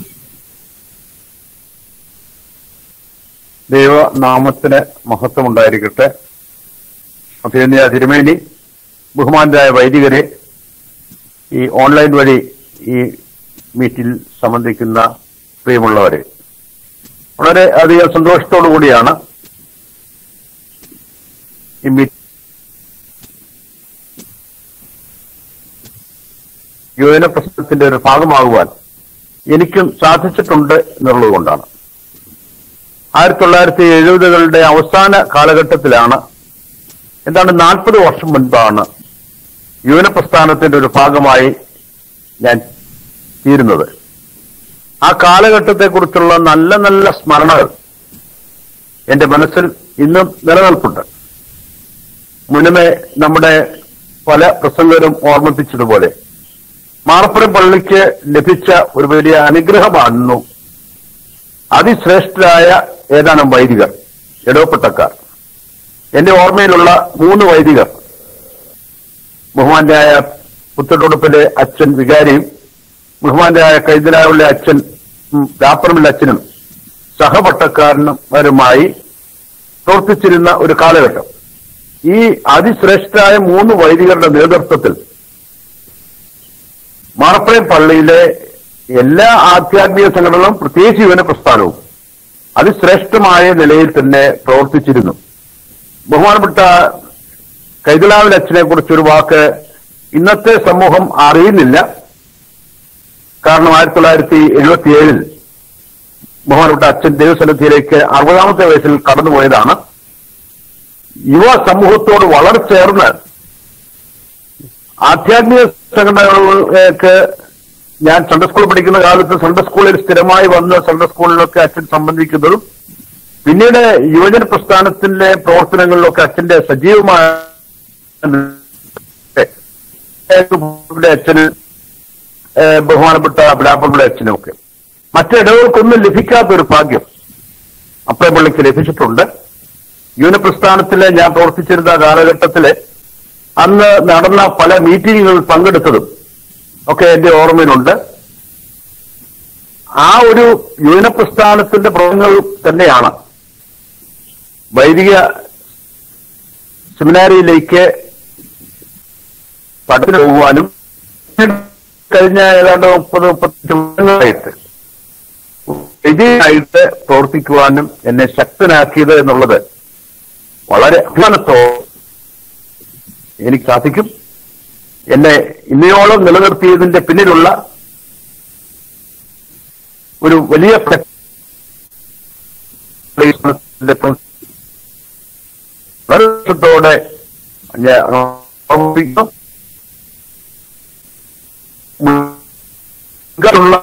ദൈവനാമത്തിന് മഹത്വമുണ്ടായിരിക്കട്ടെ. അഭിനന്ദ തിരുമേനി, ബഹുമാനരായ വൈദികരെ, ഈ ഓൺലൈൻ വഴി ഈ മീറ്റിൽ സംബന്ധിക്കുന്ന പ്രിയമുള്ളവരെ, വളരെ അധികം സന്തോഷത്തോടു കൂടിയാണ് ഈ മീറ്റ് യുവജന പ്രസ്ഥാനത്തിന്റെ ഒരു ഭാഗമാകുവാൻ എനിക്കും സാധിച്ചിട്ടുണ്ട് എന്നുള്ളത് കൊണ്ടാണ്. ആയിരത്തി തൊള്ളായിരത്തി എഴുപതുകളുടെ അവസാന കാലഘട്ടത്തിലാണ്, എന്താണ് നാൽപ്പത് വർഷം മുൻപാണ് യുവജന പ്രസ്ഥാനത്തിന്റെ ഒരു ഭാഗമായി ഞാൻ തീരുന്നത്. ആ കാലഘട്ടത്തെക്കുറിച്ചുള്ള നല്ല നല്ല സ്മരണകൾ എന്റെ മനസ്സിൽ ഇന്നും നിലനിൽപ്പുണ്ട്. മുന്നമേ നമ്മുടെ പല പ്രസംഗരും ഓർമ്മിപ്പിച്ചതുപോലെ മാറപ്പുറം പള്ളിക്ക് ലഭിച്ച ഒരു വലിയ അനുഗ്രഹമായിരുന്നു അതിശ്രേഷ്ഠരായ ഏതാനും വൈദികർ, ഇടവപ്പെട്ടക്കാർ. എന്റെ ഓർമ്മയിലുള്ള മൂന്ന് വൈദികർ, ബഹുമാന്യായ പുത്തട്ടുടുപ്പിലെ അച്ഛൻ വികാരിയും ബഹുമാന്യായ കൈതലാവിലെ അച്ഛൻ രാപ്പറമ്പിലെ അച്ഛനും സഹപട്ടക്കാരനുമായി പ്രവർത്തിച്ചിരുന്ന ഒരു കാലഘട്ടം. ഈ അതിശ്രേഷ്ഠരായ മൂന്ന് വൈദികരുടെ നേതൃത്വത്തിൽ മാറപ്പുറം പള്ളിയിലെ എല്ലാ ആധ്യാത്മിക സംഘടനകളും, പ്രത്യേകിച്ച് യുവജന പ്രസ്ഥാനവും അതിശ്രേഷ്ഠമായ നിലയിൽ തന്നെ പ്രവർത്തിച്ചിരുന്നു. ബഹുമാനപ്പെട്ട കൈതലാവിലെ അച്ഛനെ കുറിച്ചൊരു വാക്ക് ഇന്നത്തെ സമൂഹം അറിയുന്നില്ല. കാരണം ആയിരത്തി തൊള്ളായിരത്തി എഴുപത്തി ഏഴിൽ ബഹുമാനപ്പെട്ട അച്ഛൻ ദൈവസന്നിധിയിലേക്ക് അറുപതാമത്തെ വയസ്സിൽ കടന്നുപോയതാണ്. യുവ സമൂഹത്തോട് വളരെ ചേർന്ന് ആധ്യാത്മിക സംഘടനകൾക്ക് ഞാൻ സൺഡേ സ്കൂളിൽ പഠിക്കുന്ന കാലത്ത് സൺഡേ സ്കൂളിൽ സ്ഥിരമായി വന്ന് സൺഡേ സ്കൂളിലൊക്കെ അച്ഛൻ സംബന്ധിക്കുന്നതും പിന്നീട് യുവജന പ്രസ്ഥാനത്തിന്റെ പ്രവർത്തനങ്ങളിലൊക്കെ അച്ഛന്റെ സജീവമായ അച്ഛന് ബഹുമാനപ്പെട്ട ബിലാപ്പള്ളിയുടെ അച്ഛനുമൊക്കെ മറ്റിടവുകൾക്കൊന്നും ലഭിക്കാത്ത ഒരു ഭാഗ്യം അപ്പയപ്പള്ളിക്ക് ലഭിച്ചിട്ടുണ്ട്. യുവജന പ്രസ്ഥാനത്തില് ഞാൻ പ്രവർത്തിച്ചിരുന്ന കാലഘട്ടത്തില് അന്ന് നടന്ന പല മീറ്റിങ്ങുകളിൽ പങ്കെടുത്തതും ഒക്കെ എന്റെ ഓർമ്മയിലുണ്ട്. ആ ഒരു യുവജന പ്രസ്ഥാനത്തിന്റെ പ്രവർത്തനങ്ങൾ തന്നെയാണ് വൈദിക സെമിനാരിയിലേക്ക് പഠനത്തിന് പോകുവാനും കഴിഞ്ഞ ഏതാണ്ട് മുപ്പത് മുപ്പത്തഞ്ച് വർഷങ്ങളായിട്ട് വൈദികനായിട്ട് പ്രവർത്തിക്കുവാനും എന്നെ ശക്തനാക്കിയത് എന്നുള്ളത് വളരെ അഭിമാനത്തോടെ എനിക്ക് സാധിക്കും. എന്നെ ഇന്നയോളം നിലനിർത്തിയതിന്റെ പിന്നിലുള്ള ഒരു വലിയ ോടെ ുള്ള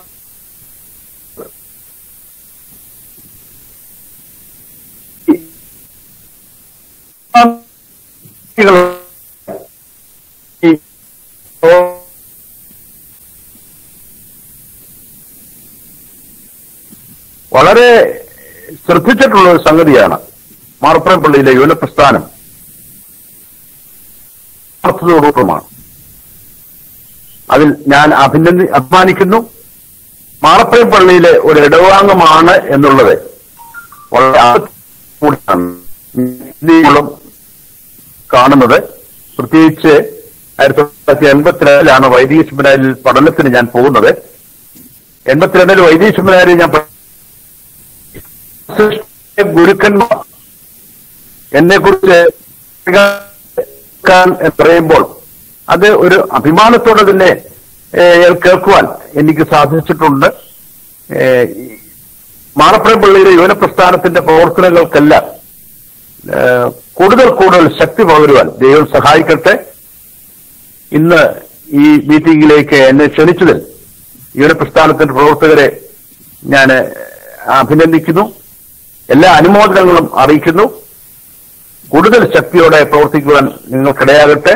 വളരെ ശ്രദ്ധിച്ചിട്ടുള്ള ഒരു സംഗതിയാണ് മാറപ്രം പള്ളിയിലെ യുവന പ്രസ്ഥാനം. അർത്ഥതോടൊപ്പമാണ്. അതിൽ ഞാൻ അഭിനന്ദി അഭിമാനിക്കുന്നു. മാറപ്രം പള്ളിയിലെ ഒരു ഇടവാംഗമാണ് എന്നുള്ളത് വളരെ കൂടിയാണ് കാണുന്നത്. പ്രത്യേകിച്ച് ആയിരത്തി തൊള്ളായിരത്തി എൺപത്തിരണ്ടിലാണ് വൈദിക സെമിനാരിൽ പഠനത്തിന് ഞാൻ പോകുന്നത്. എൺപത്തിരണ്ടിൽ വൈദിക സെമിനാരിൽ ഞാൻ ഗുരുക്കന്മാർ എന്നെ കുറിച്ച് പറയുമ്പോൾ അത് ഒരു അഭിമാനത്തോടെ തന്നെ കേൾക്കുവാൻ എനിക്ക് സാധിച്ചിട്ടുണ്ട്. മാറപ്രം പള്ളിയിലെ യുവന പ്രസ്ഥാനത്തിന്റെ പ്രവർത്തനങ്ങൾക്കെല്ലാം കൂടുതൽ കൂടുതൽ ശക്തി പകരുവാൻ ദൈവം സഹായിക്കട്ടെ. ഇന്ന് ഈ മീറ്റിംഗിലേക്ക് എന്നെ ക്ഷണിച്ചതിൽ യുവന പ്രസ്ഥാനത്തിന്റെ പ്രവർത്തകരെ ഞാൻ അഭിനന്ദിക്കുന്നു. എല്ലാ അനുമോദനങ്ങളും അറിയിക്കുന്നു. കൂടുതൽ ശക്തിയോടെ പ്രവർത്തിക്കുവാൻ നിങ്ങൾക്കിടയാകട്ടെ.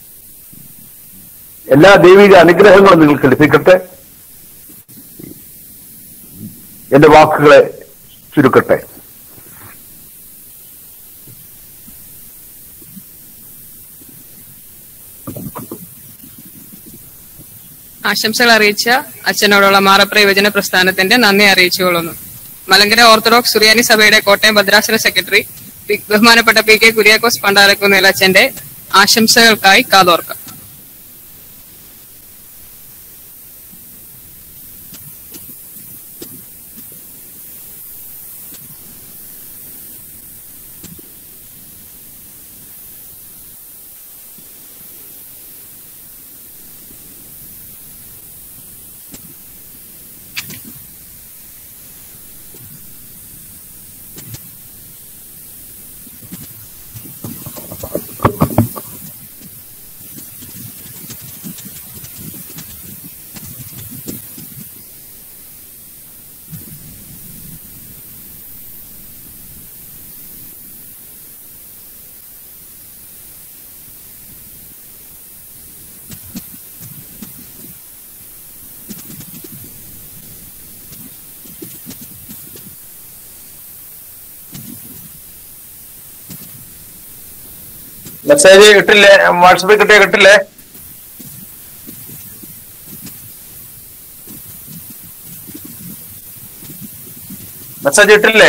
എല്ലാ ദൈവിക അനുഗ്രഹങ്ങളും നിങ്ങൾക്ക് ലഭിക്കട്ടെ. എന്റെ വാക്കുകളെ ചുരുക്കട്ടെ. ആശംസകൾ അറിയിച്ച അച്ഛനോടുള്ള മാറപ്ര യുവജന പ്രസ്ഥാനത്തിന്റെ നന്ദി അറിയിച്ചുകൊള്ളുന്നു. മലങ്കര ഓർത്തഡോക്സ് സുറിയാനി സഭയുടെ കോട്ടയം ഭദ്രാസന സെക്രട്ടറി ബഹുമാനപ്പെട്ട പി കെ കുര്യാക്കോസ് പണ്ടാരക്കുന്നേൽ അച്ഛന്റെ ആശംസകൾക്കായി കാതോർക്കാം. മെസ്സേജ് കിട്ടില്ലേ? വാട്സപ്പിൽ കിട്ടിയ കിട്ടില്ലേ? മെസ്സേജ് കിട്ടില്ലേ?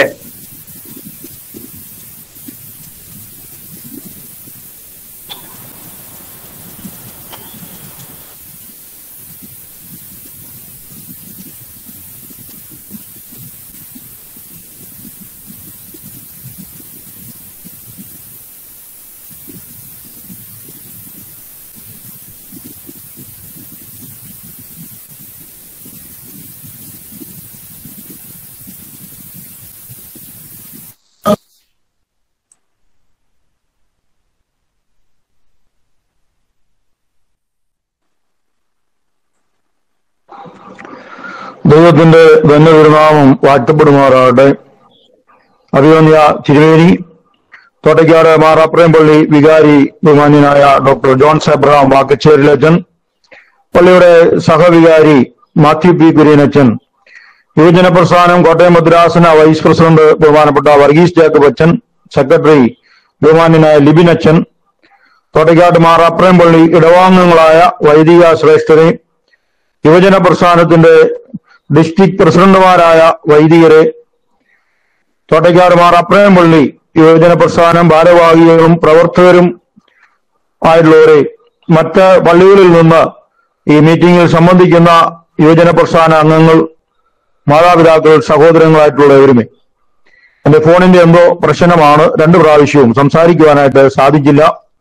ദൈവത്തിന്റെ ധന്യതിരുനാമം വാഴ്ത്തപ്പെടുമാറാകട്ടെ. അഭിമന്യ തിരുവേനി തോട്ടയ്ക്കാട് മാറാപ്രയം പള്ളി വികാരി ബഹുമാന്യനായ ഡോക്ടർ ജോൺസ് എബ്രഹാം വാക്കച്ചേരിലച്ചൻ, പള്ളിയുടെ സഹവികാരി മാത്യു പി കുര്യനച്ചൻ, യുവജന പ്രസ്ഥാനം കോട്ടയം ഭദ്രാസന വൈസ് പ്രസിഡന്റ് ബഹുമാനപ്പെട്ട വർഗീസ് ജാക്കബ് അച്ഛൻ, സെക്രട്ടറി ബഹുമാന്യനായ ലിബിനച്ചൻ, തോട്ടയ്ക്കാട് മാറാപ്രയം പള്ളി ഇടവാംഗങ്ങളായ വൈദിക ശ്രേഷ്ഠരെ, യുവജന പ്രസ്ഥാനത്തിന്റെ ഡിസ്ട്രിക്ട് പ്രസിഡന്റുമാരായ വൈദികരെ, തോട്ടയ്ക്കാട് മാറാപ്രയം പള്ളി യുവജന പ്രസ്ഥാനം ഭാരവാഹികളും പ്രവർത്തകരും ആയിട്ടുള്ളവരെ, മറ്റ് പള്ളികളിൽ നിന്ന് ഈ മീറ്റിംഗിൽ സംബന്ധിക്കുന്ന യുവജന പ്രസ്ഥാന അംഗങ്ങൾ, മാതാപിതാക്കൾ, സഹോദരങ്ങളായിട്ടുള്ളവരുമേ, എന്റെ ഫോണിന്റെ എന്തോ പ്രശ്നമാണ്, രണ്ടു പ്രാവശ്യവും സംസാരിക്കുവാനായിട്ട് സാധിച്ചില്ല.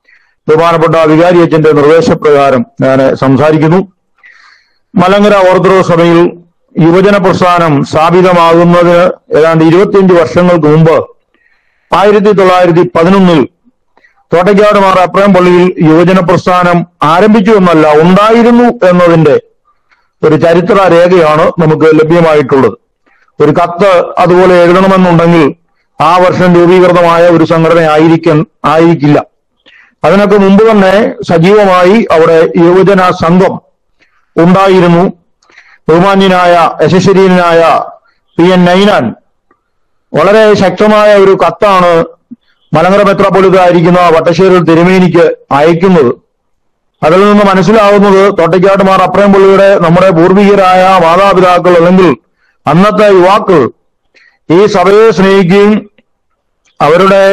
ബഹുമാനപ്പെട്ട വികാരി അച്ഛന്റെ നിർദ്ദേശപ്രകാരം ഞാൻ സംസാരിക്കുന്നു. മലങ്കര ഓർത്തഡോക്സ് സഭയിൽ യുവജന പ്രസ്ഥാനം സ്ഥാപിതമാകുന്നതിന് ഏതാണ്ട് ഇരുപത്തിയഞ്ച് വർഷങ്ങൾക്ക് മുമ്പ് ആയിരത്തി തൊള്ളായിരത്തി പതിനൊന്നിൽ തോട്ടയ്ക്കാട് മാർ അപ്രയം പള്ളിയിൽ യുവജന പ്രസ്ഥാനം ആരംഭിച്ചു എന്നല്ല, ഉണ്ടായിരുന്നു എന്നതിന്റെ ഒരു ചരിത്ര രേഖയാണ് നമുക്ക് ലഭ്യമായിട്ടുള്ളത്. ഒരു കത്ത് അതുപോലെ എഴുതണമെന്നുണ്ടെങ്കിൽ ആ വർഷം രൂപീകൃതമായ ഒരു സംഘടന ആയിരിക്കാൻ ആയിരിക്കില്ല. അതിനൊക്കെ മുമ്പ് തന്നെ സജീവമായി അവിടെ യുവജന സംഘം ഉണ്ടായിരുന്നു. ബഹുമാന്യനായ യശസ്വരീനായ പി എൻ നൈനാൻ വളരെ ശക്തമായ ഒരു കത്താണ് മലങ്കര മെത്രാപ്പൊലീത്ത ആയിരിക്കുന്ന വട്ടശ്ശേരി തിരുമേനിക്ക് അയക്കുന്നത്. അതിൽ നിന്ന് മനസ്സിലാവുന്നത് തോട്ടയ്ക്കാട് മാർ അപ്രയം പള്ളിയുടെ നമ്മുടെ പൂർവികരായ മാതാപിതാക്കൾ അല്ലെങ്കിൽ അന്നത്തെ യുവാക്കൾ ഈ സഭയെ സ്നേഹിക്കുകയും അവരുടെ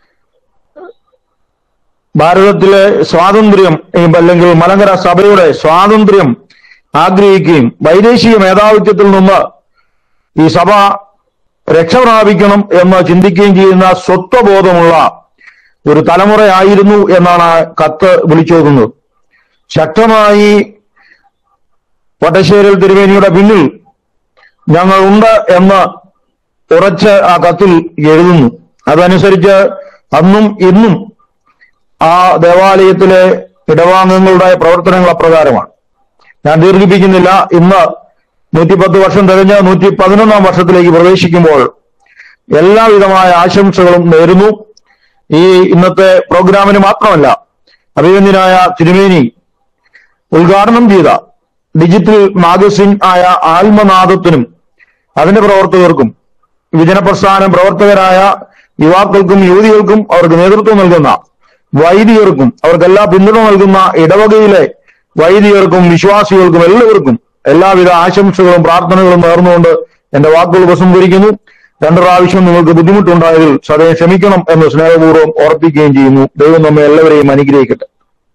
ഭാരതത്തിലെ സ്വാതന്ത്ര്യം അല്ലെങ്കിൽ മലങ്കര സഭയുടെ സ്വാതന്ത്ര്യം ആഗ്രഹിക്കുകയും വൈദേശിക മേധാവിത്വത്തിൽ നിന്ന് ഈ സഭ രക്ഷപ്രാപിക്കണം എന്ന് ചിന്തിക്കുകയും ചെയ്യുന്ന സ്വത്വബോധമുള്ള ഒരു തലമുറയായിരുന്നു എന്നാണ് കത്ത് വിളിച്ചോതുന്നത്. ശക്തമായി വട്ടശ്ശേരിൽ തിരുമേനിയുടെ പിന്നിൽ ഞങ്ങൾ ഉണ്ട് എന്ന് ഉറച്ച് ആ കത്തിൽ എഴുതുന്നു. അതനുസരിച്ച് അന്നും ഇന്നും ആ ദേവാലയത്തിലെ ഇടവാംഗങ്ങളുടെ പ്രവർത്തനങ്ങൾ അപ്രകാരമാണ്. ഞാൻ ദീർഘിപ്പിക്കുന്നില്ല. ഇന്ന് നൂറ്റിപ്പത്ത് വർഷം തികഞ്ഞ് നൂറ്റി പതിനൊന്നാം വർഷത്തിലേക്ക് പ്രവേശിക്കുമ്പോൾ എല്ലാവിധമായ ആശംസകളും നേരുന്നു. ഈ ഇന്നത്തെ പ്രോഗ്രാമിന് മാത്രമല്ല, അഭിനന്ദനായ തിരുമേനി ഉദ്ഘാടനം ചെയ്ത ഡിജിറ്റൽ മാഗസിൻ ആയ ആത്മനാദത്തിനും അതിന്റെ പ്രവർത്തകർക്കും വിജനപ്രസ്ഥാനം പ്രവർത്തകരായ യുവാക്കൾക്കും യുവതികൾക്കും അവർക്ക് നേതൃത്വം നൽകുന്ന വൈദികർക്കും അവർക്കെല്ലാ പിന്തുണ നൽകുന്ന ഇടവകയിലെ വൈദികർക്കും വിശ്വാസികൾക്കും എല്ലാവർക്കും എല്ലാവിധ ആശംസകളും പ്രാർത്ഥനകളും നേർന്നുകൊണ്ട് എന്റെ വാക്കുകൾ ഉപസംഹരിക്കുന്നു. രണ്ടു പ്രാവശ്യം നിങ്ങൾക്ക് ബുദ്ധിമുട്ടുണ്ടായതിൽ സദയം ക്ഷമിക്കണം എന്ന് സ്നേഹപൂർവ്വം ഓർപ്പിക്കുകയും ചെയ്യുന്നു. ദൈവം നമ്മെ എല്ലാവരെയും അനുഗ്രഹിക്കട്ടെ.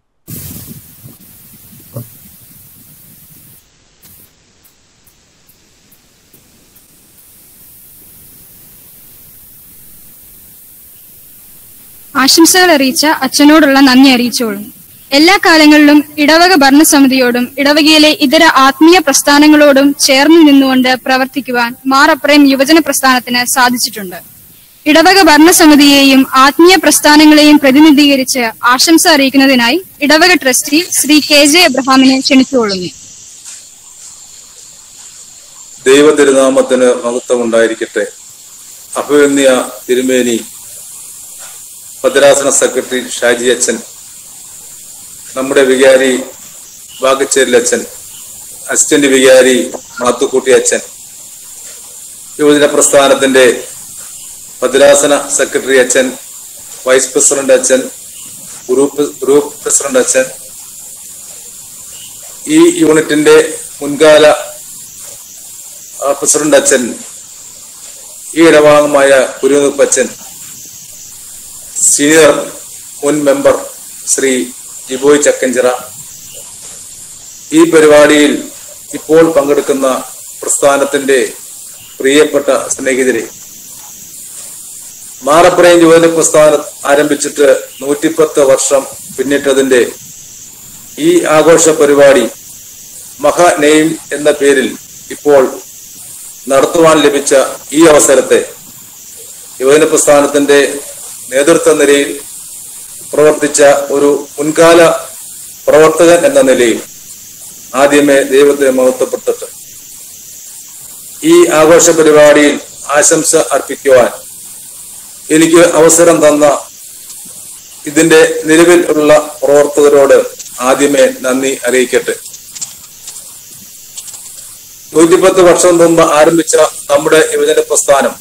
ആശംസകൾ അറിയിച്ച അച്ഛനോടുള്ള നന്ദി അറിയിച്ചോളും. എല്ലാ കാലങ്ങളിലും ഇടവക ഭരണസമിതിയോടും ഇടവകയിലെ ഇതര ആത്മീയ പ്രസ്ഥാനങ്ങളോടും ചേർന്ന് നിന്നുകൊണ്ട് പ്രവർത്തിക്കുവാൻ മാർ അപ്രയം യുവജന പ്രസ്ഥാനത്തിന് സാധിച്ചിട്ടുണ്ട്. ഇടവക ഭരണസമിതിയെയും ആത്മീയ പ്രസ്ഥാനങ്ങളെയും പ്രതിനിധീകരിച്ച് ആശംസ അറിയിക്കുന്നതിനായി ഇടവക ട്രസ്റ്റി ശ്രീ കെ ജെ എബ്രഹാമിനെ ക്ഷണിച്ചുകൊള്ളുന്നു. ദൈവ തിരുനാമത്തിന് മഹത്വം ഉണ്ടായിരിക്കട്ടെ. അഭിവന്യ തിരുമേനി, ഭദ്രാസന സെക്രട്ടറി ഷാജി അച്ഛൻ, നമ്മുടെ വികാരി വാഗച്ചേരിൽ അച്ഛൻ, അസിസ്റ്റന്റ് വികാരി മാത്തുക്കുട്ടി അച്ഛൻ, യുവജന പ്രസ്ഥാനത്തിന്റെ ഭദ്രാസന സെക്രട്ടറി അച്ഛൻ, വൈസ് പ്രസിഡന്റ് അച്ഛൻ, ഗ്രൂപ്പ് ഗ്രൂപ്പ് പ്രസിഡന്റ് അച്ഛൻ, ഈ യൂണിറ്റിന്റെ മുൻകാല പ്രസിഡന്റ് അച്ഛൻ, ഈ ഇടവാംഗമായ കുരുനിപ്പ് അച്ഛൻ, സീനിയർ മുൻ മെമ്പർ ശ്രീ ജിബോയ് ചക്കഞ്ചിറ, ഈ പരിപാടിയിൽ ഇപ്പോൾ പങ്കെടുക്കുന്ന പ്രസ്ഥാനത്തിന്റെ പ്രിയപ്പെട്ട സ്നേഹിതരെ, മാർ അപ്രയം യുവജന പ്രസ്ഥാനം ആരംഭിച്ചിട്ട് നൂറ്റിപ്പത്ത് വർഷം പിന്നിട്ടതിന്റെ ഈ ആഘോഷ പരിപാടി മഹാ നെയിം എന്ന പേരിൽ ഇപ്പോൾ നടത്തുവാൻ ലഭിച്ച ഈ അവസരത്തെ യുവജന പ്രസ്ഥാനത്തിന്റെ നേതൃത്വ നിലയിൽ പ്രവർത്തിച്ച ഒരു മുൻകാല പ്രവർത്തകൻ എന്ന നിലയിൽ ആദ്യമേ ദൈവത്തെ മഹത്വപ്പെട്ടിട്ട് ഈ ആഘോഷ പരിപാടിയിൽ ആശംസ അർപ്പിക്കുവാൻ എനിക്ക് അവസരം തന്ന ഇതിന്റെ നിലവിൽ ഉള്ള പ്രവർത്തകരോട് ആദ്യമേ നന്ദി അറിയിക്കട്ടെ. നൂറ്റിപ്പത്ത് വർഷം മുമ്പ് ആരംഭിച്ച നമ്മുടെ യുവജന പ്രസ്ഥാനം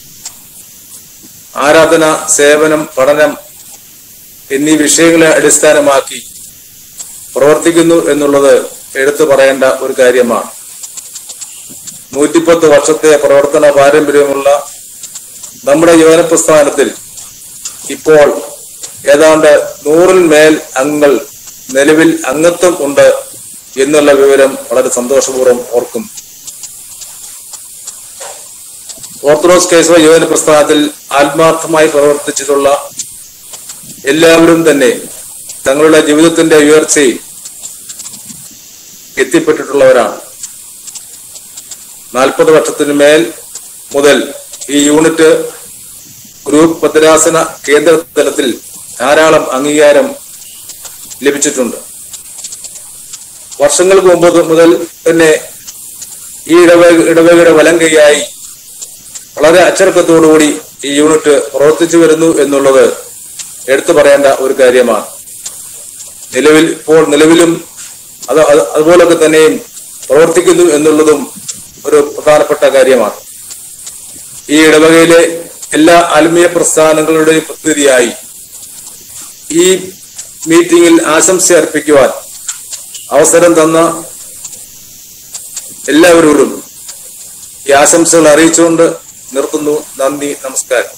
ആരാധന, സേവനം, പഠനം എന്നീ വിഷയങ്ങളെ അടിസ്ഥാനമാക്കി പ്രവർത്തിക്കുന്നു എന്നുള്ളത് എടുത്തു പറയേണ്ട ഒരു കാര്യമാണ്. നൂറ്റിപ്പത്ത് വർഷത്തെ പ്രവർത്തന പാരമ്പര്യമുള്ള നമ്മുടെ യുവജന പ്രസ്ഥാനത്തിൽ ഇപ്പോൾ ഏതാണ്ട് നൂറിൽ മേൽ അംഗങ്ങൾ നിലവിൽ അംഗത്വം ഉണ്ട് എന്നുള്ള വിവരം വളരെ സന്തോഷപൂർവ്വം ഓർക്കും. ഓർത്തഡോക്സ് ക്രൈസ്തവ യുവജന പ്രസ്ഥാനത്തിൽ ആത്മാർത്ഥമായി പ്രവർത്തിച്ചിട്ടുള്ള എല്ലാവരും തന്നെ തങ്ങളുടെ ജീവിതത്തിന്റെ ഉയർച്ചയിൽ എത്തിപ്പെട്ടിട്ടുള്ളവരാണ്. നാൽപ്പത് വർഷത്തിന് മേൽ മുതൽ ഈ യൂണിറ്റ് ഗ്രൂപ്പ് ഭദ്രാസന കേന്ദ്ര തലത്തിൽ ധാരാളം അംഗീകാരം ലഭിച്ചിട്ടുണ്ട്. വർഷങ്ങൾക്ക് മുമ്പ് മുതൽ തന്നെ ഈ ഇടവക ഇടവകയുടെ വലം കൈയായി വളരെ അച്ചടക്കത്തോടുകൂടി ഈ യൂണിറ്റ് പ്രവർത്തിച്ചു വരുന്നു എന്നുള്ളത് എടുത്തു പറയേണ്ട ഒരു കാര്യമാണ്. നിലവിൽ ഇപ്പോൾ നിലവിലും അത് അതുപോലൊക്കെ തന്നെയും പ്രവർത്തിക്കുന്നു എന്നുള്ളതും ഒരു പ്രധാനപ്പെട്ട കാര്യമാണ്. ഈ ഇടവകയിലെ എല്ലാ ആത്മീയ പ്രസ്ഥാനങ്ങളുടെയും പ്രതിനിധിയായി ഈ മീറ്റിംഗിൽ ആശംസ അർപ്പിക്കുവാൻ അവസരം തന്ന എല്ലാവരോടും ഈ ആശംസകൾ അറിയിച്ചുകൊണ്ട് നിർത്തുന്നു. നന്ദി, നമസ്കാരം.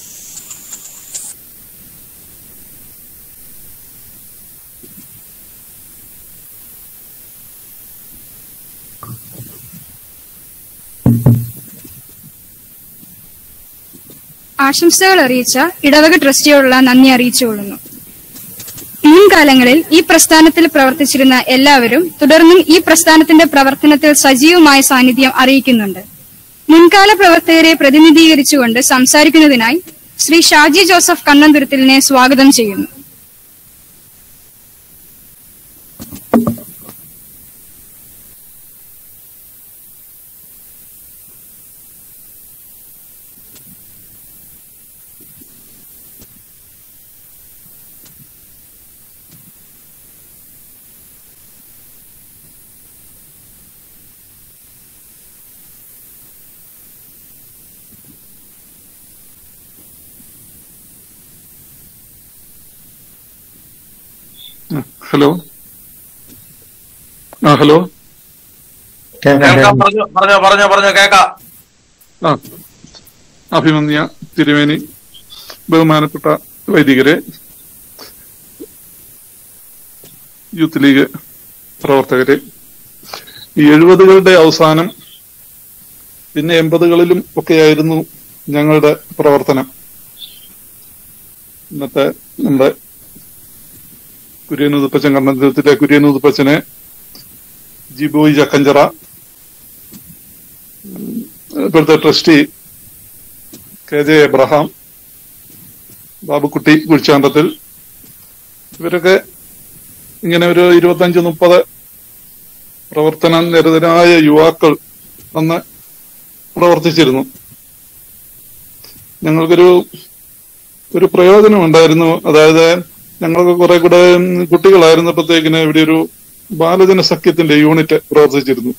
ആശംസകൾ അറിയിച്ച ഇടവക ട്രസ്റ്റിയോടുള്ള നന്ദി അറിയിച്ചുകൊള്ളുന്നു. മുൻകാലങ്ങളിൽ ഈ പ്രസ്ഥാനത്തിൽ പ്രവർത്തിച്ചിരുന്ന എല്ലാവരും തുടർന്നും ഈ പ്രസ്ഥാനത്തിന്റെ പ്രവർത്തനത്തിൽ സജീവമായ സാന്നിധ്യം അറിയിക്കുന്നുണ്ട്. മുൻകാല പ്രവർത്തകരെ പ്രതിനിധീകരിച്ചുകൊണ്ട് സംസാരിക്കുന്നതിനായി ശ്രീ ഷാജി ജോസഫ് കണ്ണന്തുരുത്തിലിനെ സ്വാഗതം ചെയ്യുന്നു. ഹലോ ആ ഹലോ പറഞ്ഞോ പറഞ്ഞോ പറഞ്ഞോ കേക്കാം. ആ അഭിമന്യ തിരുമേനി, ബഹുമാനപ്പെട്ട വൈദികരെ, യൂത്ത് ലീഗ് പ്രവർത്തകരെ, ഈ എഴുപതുകളുടെ അവസാനം പിന്നെ എൺപതുകളിലും ഒക്കെയായിരുന്നു ഞങ്ങളുടെ പ്രവർത്തനം. ഇന്നത്തെ നമ്മുടെ കുര്യനൂതുപ്പച്ചൻ കണ്ണന്തുരുത്തിലെ കുര്യനൂതുപ്പച്ചനെ, ജിബോയി ചക്കഞ്ചറ, ഇപ്പോഴത്തെ trustee K J Abraham, Babukutty Kuzhichanthathil, ഇവരൊക്കെ ഇങ്ങനെ ഒരു ഇരുപത്തഞ്ച് മുപ്പത് പ്രവർത്തന നിരതരായ യുവാക്കൾ അന്ന് പ്രവർത്തിച്ചിരുന്നു. ഞങ്ങൾക്കൊരു ഒരു പ്രയോജനം ഉണ്ടായിരുന്നു. അതായത് ഞങ്ങളൊക്കെ കുറെ കൂടെ കുട്ടികളായിരുന്നപ്പോഴത്തേക്കിന് ഇവിടെ ഒരു ബാലജന സഖ്യത്തിന്റെ യൂണിറ്റ് പ്രവർത്തിച്ചിരുന്നു.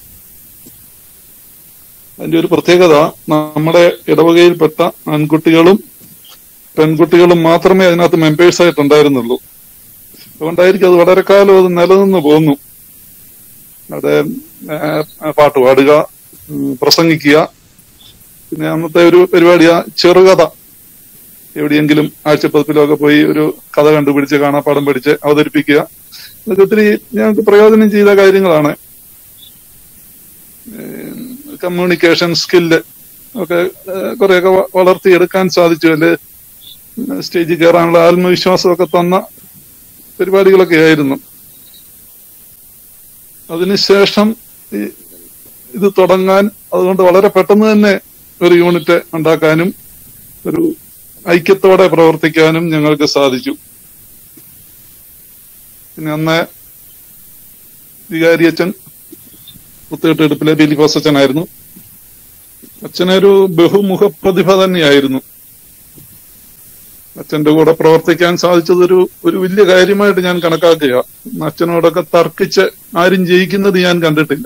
അതിന്റെ ഒരു പ്രത്യേകത, നമ്മുടെ ഇടവകയിൽപ്പെട്ട ആൺകുട്ടികളും പെൺകുട്ടികളും മാത്രമേ അതിനകത്ത് മെമ്പേഴ്സ് ആയിട്ടുണ്ടായിരുന്നുള്ളൂ. അതുകൊണ്ടായിരിക്കും അത് വളരെ കാലം അത് നിലനിന്ന് പോന്നു. അവിടെ പാട്ട് പാടുക, പ്രസംഗിക്കുക, പിന്നെ അന്നത്തെ ഒരു പരിപാടിയാ ചെറുകഥ. എവിടെയെങ്കിലും ആഴ്ചപ്പതിപ്പിലൊക്കെ പോയി ഒരു കഥ കണ്ടുപിടിച്ച് കാണാപ്പാടം പഠിച്ച് അവതരിപ്പിക്കുക. ഇതൊക്കെ ഒത്തിരി ഞങ്ങൾക്ക് പ്രയോജനം ചെയ്ത കാര്യങ്ങളാണ്. കമ്മ്യൂണിക്കേഷൻ സ്കില്ല് ഒക്കെ കുറെയൊക്കെ വളർത്തിയെടുക്കാൻ സാധിച്ചു. അല്ലെ സ്റ്റേജിൽ കയറാനുള്ള ആത്മവിശ്വാസമൊക്കെ തന്ന പരിപാടികളൊക്കെ ആയിരുന്നു. അതിനുശേഷം ഇത് തുടങ്ങാൻ, അതുകൊണ്ട് വളരെ പെട്ടെന്ന് തന്നെ ഒരു യൂണിറ്റ് ഉണ്ടാക്കാനും ഒരു ഐക്യത്തോടെ പ്രവർത്തിക്കാനും ഞങ്ങൾക്ക് സാധിച്ചു. പിന്നെ അന്ന് വികാരി അച്ഛൻ പുത്തുകെട്ടെടുപ്പിലെ ബിലിഫോസ് അച്ഛനായിരുന്നു. അച്ഛനൊരു ബഹുമുഖ പ്രതിഭ തന്നെയായിരുന്നു. അച്ഛന്റെ കൂടെ പ്രവർത്തിക്കാൻ സാധിച്ചതൊരു ഒരു വലിയ കാര്യമായിട്ട് ഞാൻ കണക്കാക്കുക. അച്ഛനോടൊക്കെ തർക്കിച്ച് ആരും ജയിക്കുന്നത് ഞാൻ കണ്ടിട്ടില്ല.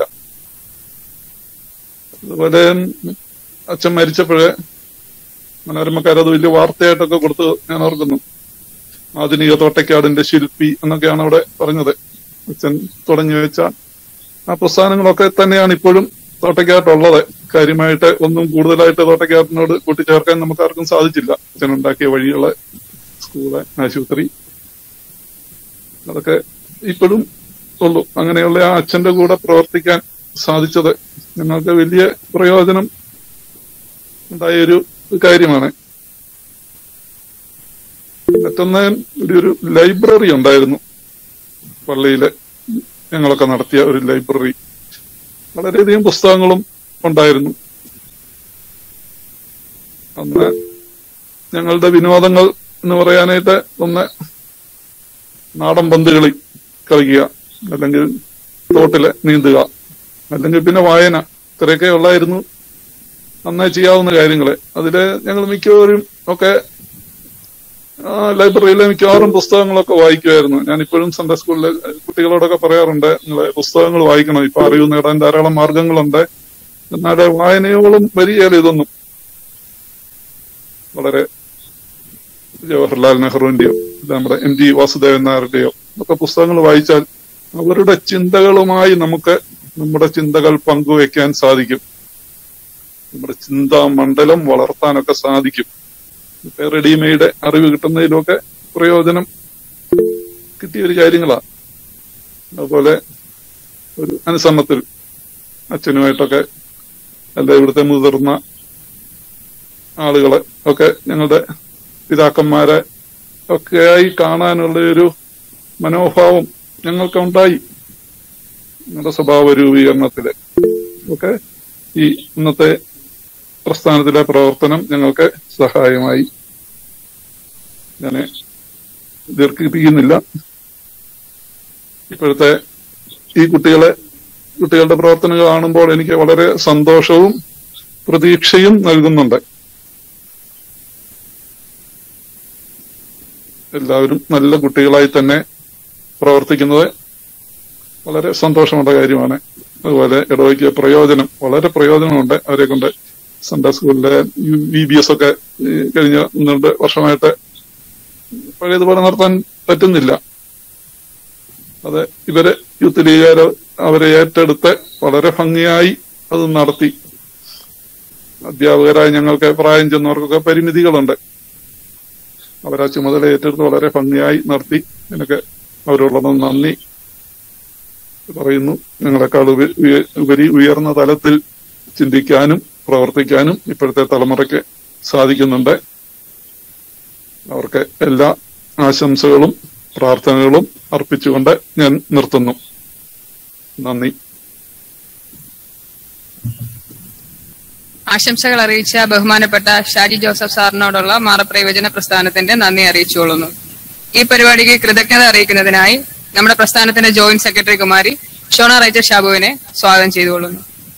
അതുപോലെ അച്ഛൻ മരിച്ചപ്പോഴേ മനോരമക്കാരത് വലിയ വാർത്തയായിട്ടൊക്കെ കൊടുത്ത് ഞാൻ ഓർക്കുന്നു. ആധുനിക തോട്ടയ്ക്കാടിന്റെ ശില്പി എന്നൊക്കെയാണ് അവിടെ പറഞ്ഞത്. അച്ഛൻ തുടങ്ങി വെച്ച ആ പ്രസ്ഥാനങ്ങളൊക്കെ തന്നെയാണ് ഇപ്പോഴും തോട്ടയ്ക്കാട്ടുള്ളത്. കാര്യമായിട്ട് ഒന്നും കൂടുതലായിട്ട് തോട്ടയ്ക്കാട്ടിനോട് കൂട്ടിച്ചേർക്കാൻ നമുക്ക് ആർക്കും സാധിച്ചില്ല. അച്ഛനുണ്ടാക്കിയ വഴികള്, സ്കൂള്, ആശുപത്രി, അതൊക്കെ ഇപ്പോഴും ഉള്ളൂ. അങ്ങനെയുള്ള ആ അച്ഛന്റെ കൂടെ പ്രവർത്തിക്കാൻ സാധിച്ചത് ഞങ്ങൾക്ക് വലിയ പ്രയോജനം ഉണ്ടായൊരു കാര്യമാണ്. മറ്റൊന്ന് ഒരു ഒരു ലൈബ്രറി ഉണ്ടായിരുന്നു. പള്ളിയിലെ ഞങ്ങളൊക്കെ നടത്തിയ ഒരു ലൈബ്രറി. വളരെയധികം പുസ്തകങ്ങളും ഉണ്ടായിരുന്നു. അന്ന് ഞങ്ങളുടെ വിനോദങ്ങൾ എന്ന് പറയാനായിട്ട് ഒന്ന് നാടൻ പന്ത് കളി കളിക്കുക, അല്ലെങ്കിൽ തോട്ടില് നീന്തുക, അല്ലെങ്കിൽ പിന്നെ വായന. ഇത്രയൊക്കെ ഉള്ളായിരുന്നു നന്നായി ചെയ്യാവുന്ന കാര്യങ്ങള്. അതില് ഞങ്ങൾ മിക്കവാറും ഒക്കെ ലൈബ്രറിയിലെ മിക്കവാറും പുസ്തകങ്ങളൊക്കെ വായിക്കുമായിരുന്നു. ഞാൻ ഇപ്പോഴും സൺഡേ സ്കൂളിലെ കുട്ടികളോടൊക്കെ പറയാറുണ്ട്, നിങ്ങളെ പുസ്തകങ്ങൾ വായിക്കണം. ഇപ്പൊ അറിവ് നേടാൻ ധാരാളം മാർഗങ്ങളുണ്ട്, എന്നാല് വായനയോളം വരികയല്ല ഇതൊന്നും. വളരെ ജവഹർലാൽ നെഹ്റുവിന്റെയോ നമ്മുടെ എം ജി വാസുദേവൻ നായരുടെയോ ഒക്കെ പുസ്തകങ്ങൾ വായിച്ചാൽ അവരുടെ ചിന്തകളുമായി നമുക്ക് നമ്മുടെ ചിന്തകൾ പങ്കുവെക്കാൻ സാധിക്കും. നമ്മുടെ ചിന്താ മണ്ഡലം വളർത്താനൊക്കെ സാധിക്കും. ഇപ്പൊ റെഡിമെയ്ഡ് അറിവ് കിട്ടുന്നതിലൊക്കെ പ്രയോജനം കിട്ടിയ ഒരു കാര്യങ്ങളാണ്. അതുപോലെ ഒരു അനുസരണത്തിൽ അച്ഛനുമായിട്ടൊക്കെ അല്ല ഇവിടുത്തെ മുതിർന്ന ആളുകളെ ഒക്കെ ഞങ്ങളുടെ പിതാക്കന്മാരെ ഒക്കെയായി കാണാനുള്ള ഒരു മനോഭാവം ഞങ്ങൾക്ക് ഉണ്ടായി. ഞങ്ങളുടെ സ്വഭാവ രൂപീകരണത്തില് ഒക്കെ ഈ ഇന്നത്തെ പ്രസ്ഥാനത്തിലെ പ്രവർത്തനം ഞങ്ങൾക്ക് സഹായമായി. ഞാൻ ദീർഘിപ്പിക്കുന്നില്ല. ഇപ്പോഴത്തെ ഈ കുട്ടികളെ കുട്ടികളുടെ പ്രവർത്തനങ്ങൾ കാണുമ്പോൾ എനിക്ക് വളരെ സന്തോഷവും പ്രതീക്ഷയും നൽകുന്നുണ്ട്. എല്ലാവരും നല്ല കുട്ടികളായി തന്നെ പ്രവർത്തിക്കുന്നത് വളരെ സന്തോഷമുള്ള കാര്യമാണ്. അതുപോലെ ഇടവയ്ക്ക് പ്രയോജനം വളരെ പ്രയോജനമുണ്ട്. അവരെ കൊണ്ട് സൺഡേ സ്കൂളിലെ വി ബി എസ് ഒക്കെ കഴിഞ്ഞ ഒന്ന് രണ്ട് വർഷമായിട്ട് പഴയതുപോലെ നടത്താൻ പറ്റുന്നില്ല. അത് ഇവരെ യൂത്ത് ലീഗുകാര് അവരെ ഏറ്റെടുത്ത് വളരെ ഭംഗിയായി അത് നടത്തി. അധ്യാപകരായ ഞങ്ങൾക്ക് പ്രായം ചെന്നവർക്കൊക്കെ പരിമിതികളുണ്ട്. അവരാ ചുമതല ഏറ്റെടുത്ത് വളരെ ഭംഗിയായി നടത്തി. എനിക്ക് അവരോടുള്ള നന്ദി പറയുന്നു. ഞങ്ങളെക്കാൾ ഉപരി ഉയർന്ന തലത്തിൽ ചിന്തിക്കാനും പ്രവർത്തിക്കാനും ഇപ്പോഴത്തെ തലമുറയ്ക്ക് സാധിക്കുന്നുണ്ട്. അവർക്ക് എല്ലാ ആശംസകളും പ്രാർത്ഥനകളും അർപ്പിച്ചുകൊണ്ട് ഞാൻ നിർത്തുന്നു. നന്ദി. ആശംസകൾ അറിയിച്ച ബഹുമാനപ്പെട്ട ഷാജി ജോസഫ് സാറിനോടുള്ള മാറപ്രയോജന പ്രസ്ഥാനത്തിന്റെ നന്ദി അറിയിച്ചുകൊള്ളുന്നു. ഈ പരിപാടിക്ക് കൃതജ്ഞത അറിയിക്കുന്നതിനായി നമ്മുടെ പ്രസ്ഥാനത്തിന്റെ ജോയിന്റ് സെക്രട്ടറി കുമാരി ഷോണ റൈച്ചർ ഷാബുവിനെ സ്വാഗതം ചെയ്തുകൊള്ളുന്നു.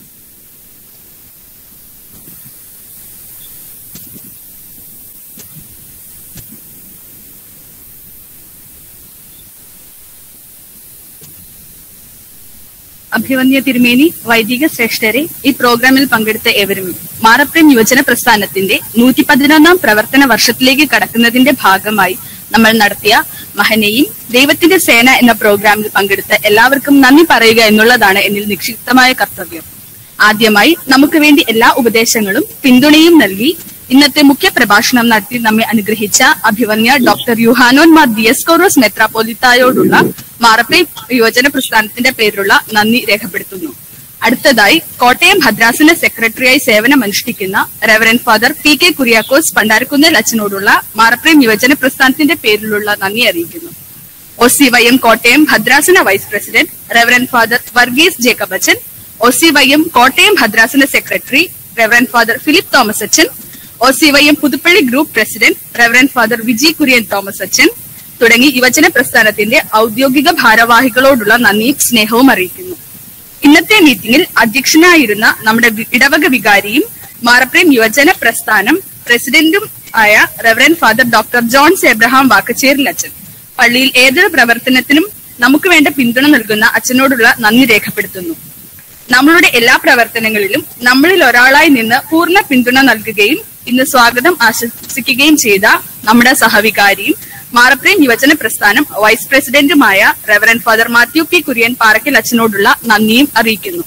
അഭിവന്യ തിരുമേനി, വൈദിക ശ്രേഷ്ഠരെ, ഈ പ്രോഗ്രാമിൽ പങ്കെടുത്ത ഏവരും മാറപ്രേം യുവജന പ്രസ്ഥാനത്തിന്റെ നൂറ്റി പതിനൊന്നാം പ്രവർത്തന വർഷത്തിലേക്ക് കടക്കുന്നതിന്റെ ഭാഗമായി നമ്മൾ നടത്തിയ മഹനയും ദൈവത്തിന്റെ സേന എന്ന പ്രോഗ്രാമിൽ പങ്കെടുത്ത എല്ലാവർക്കും നന്ദി പറയുക എന്നുള്ളതാണ് എന്നിൽ നിക്ഷിപ്തമായ കർത്തവ്യം. ആദ്യമായി നമുക്ക് വേണ്ടി എല്ലാ ഉപദേശങ്ങളും പിന്തുണയും നൽകി ഇന്നത്തെ മുഖ്യ പ്രഭാഷണം നടത്തി നമ്മെ അനുഗ്രഹിച്ച അഭിവന്യ ഡോക്ടർ യുഹാനോൻ മാർ ദിയസ്കോറോസ് മെത്രാപോലിത്തായോടുള്ള മാറപ്രേം യുവജന പ്രസ്ഥാനത്തിന്റെ പേരിലുള്ള നന്ദി രേഖപ്പെടുത്തുന്നു. അടുത്തതായി കോട്ടയം ഭദ്രാസന സെക്രട്ടറിയായി സേവനമനുഷ്ഠിക്കുന്ന reverend father P K Kuriakose Pandarakunnel അച്ഛനോടുള്ള മാറപ്രേം യുവജന പ്രസ്ഥാനത്തിന്റെ പേരിലുള്ള നന്ദി അറിയിക്കുന്നു. O C Y M Kottayam ഭദ്രാസന vice president reverend father Varghese Jacob അച്ഛൻ, O C Y M Kottayam ഭദ്രാസന secretary reverend father Philip Thomas അച്ഛൻ, O C Y M Puthuppally group president reverend father Viji Kurian Thomas അച്ഛൻ തുടങ്ങി യുവജന പ്രസ്ഥാനത്തിന്റെ ഔദ്യോഗിക ഭാരവാഹികളോടുള്ള നന്ദിയും സ്നേഹവും അറിയിക്കുന്നു. ഇന്നത്തെ മീറ്റിംഗിൽ അധ്യക്ഷനായിരുന്ന നമ്മുടെ ഇടവക വികാരിയും മാറപ്രേം യുവജന പ്രസ്ഥാനം പ്രസിഡന്റും ആയ reverend father doctor Johns Abraham Vakkacheril അച്ഛൻ, പള്ളിയിൽ ഏതൊരു പ്രവർത്തനത്തിനും നമുക്ക് വേണ്ട പിന്തുണ നൽകുന്ന അച്ഛനോടുള്ള നന്ദി രേഖപ്പെടുത്തുന്നു. നമ്മളുടെ എല്ലാ പ്രവർത്തനങ്ങളിലും നമ്മളിൽ ഒരാളായി നിന്ന് പൂർണ്ണ പിന്തുണ നൽകുകയും ഇന്ന് സ്വാഗതം ആശംസിക്കുകയും ചെയ്ത നമ്മുടെ സഹവികാരിയും മാറപ്രേം യുവജന പ്രസ്ഥാനം വൈസ് പ്രസിഡന്റുമായ reverend father Mathew P Kurian Parakkal അച്ഛനോടുള്ള നന്ദിയും അറിയിക്കുന്നു.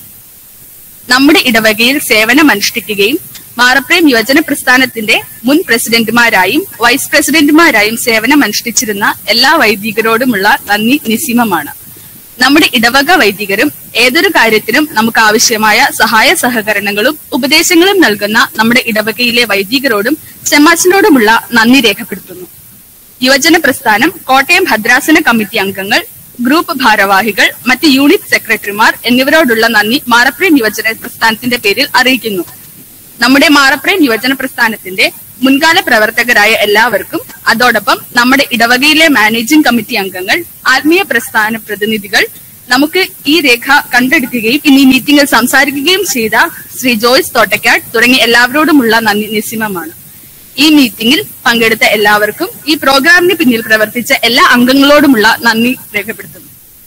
നമ്മുടെ ഇടവകയിൽ സേവനമനുഷ്ഠിക്കുകയും മാറപ്രേം യുവജന പ്രസ്ഥാനത്തിന്റെ മുൻ പ്രസിഡന്റുമാരായും വൈസ് പ്രസിഡന്റുമാരായും സേവനമനുഷ്ഠിച്ചിരുന്ന എല്ലാ വൈദികരോടുമുള്ള നന്ദി നിസ്സീമമാണ്. നമ്മുടെ ഇടവക വൈദികരും ഏതൊരു കാര്യത്തിനും നമുക്ക് ആവശ്യമായ സഹായ സഹകരണങ്ങളും ഉപദേശങ്ങളും നൽകുന്ന നമ്മുടെ ഇടവകയിലെ വൈദികരോടും ചെമ്മാച്ചനോടുമുള്ള നന്ദി രേഖപ്പെടുത്തുന്നു. യുവജന പ്രസ്ഥാനം കോട്ടയം ഭദ്രാസന കമ്മിറ്റി അംഗങ്ങൾ, ഗ്രൂപ്പ് ഭാരവാഹികൾ, മറ്റ് യൂണിറ്റ് സെക്രട്ടറിമാർ എന്നിവരോടുള്ള നന്ദി മാറപ്രേം യുവജന പ്രസ്ഥാനത്തിന്റെ പേരിൽ അറിയിക്കുന്നു. നമ്മുടെ മാറപ്രേം യുവജന പ്രസ്ഥാനത്തിന്റെ മുൻകാല പ്രവർത്തകരായ എല്ലാവർക്കും, അതോടൊപ്പം നമ്മുടെ ഇടവകയിലെ മാനേജിംഗ് കമ്മിറ്റി അംഗങ്ങൾ, ആത്മീയ പ്രസ്ഥാന പ്രതിനിധികൾ, നമുക്ക് ഈ രേഖ കണ്ടെടുക്കുകയും ഇനി മീറ്റിംഗിൽ സംസാരിക്കുകയും ചെയ്ത ശ്രീ ജോയ്സ് തോട്ടക്കാട് തുടങ്ങിയ എല്ലാവരോടുമുള്ള നന്ദി നിസ്സീമമാണ്. ഈ മീറ്റിംഗിൽ പങ്കെടുത്ത എല്ലാവർക്കും, ഈ പ്രോഗ്രാമിന് പിന്നിൽ പ്രവർത്തിച്ച എല്ലാ അംഗങ്ങളോടുമുള്ള നന്ദി രേഖപ്പെടുത്തുന്നു.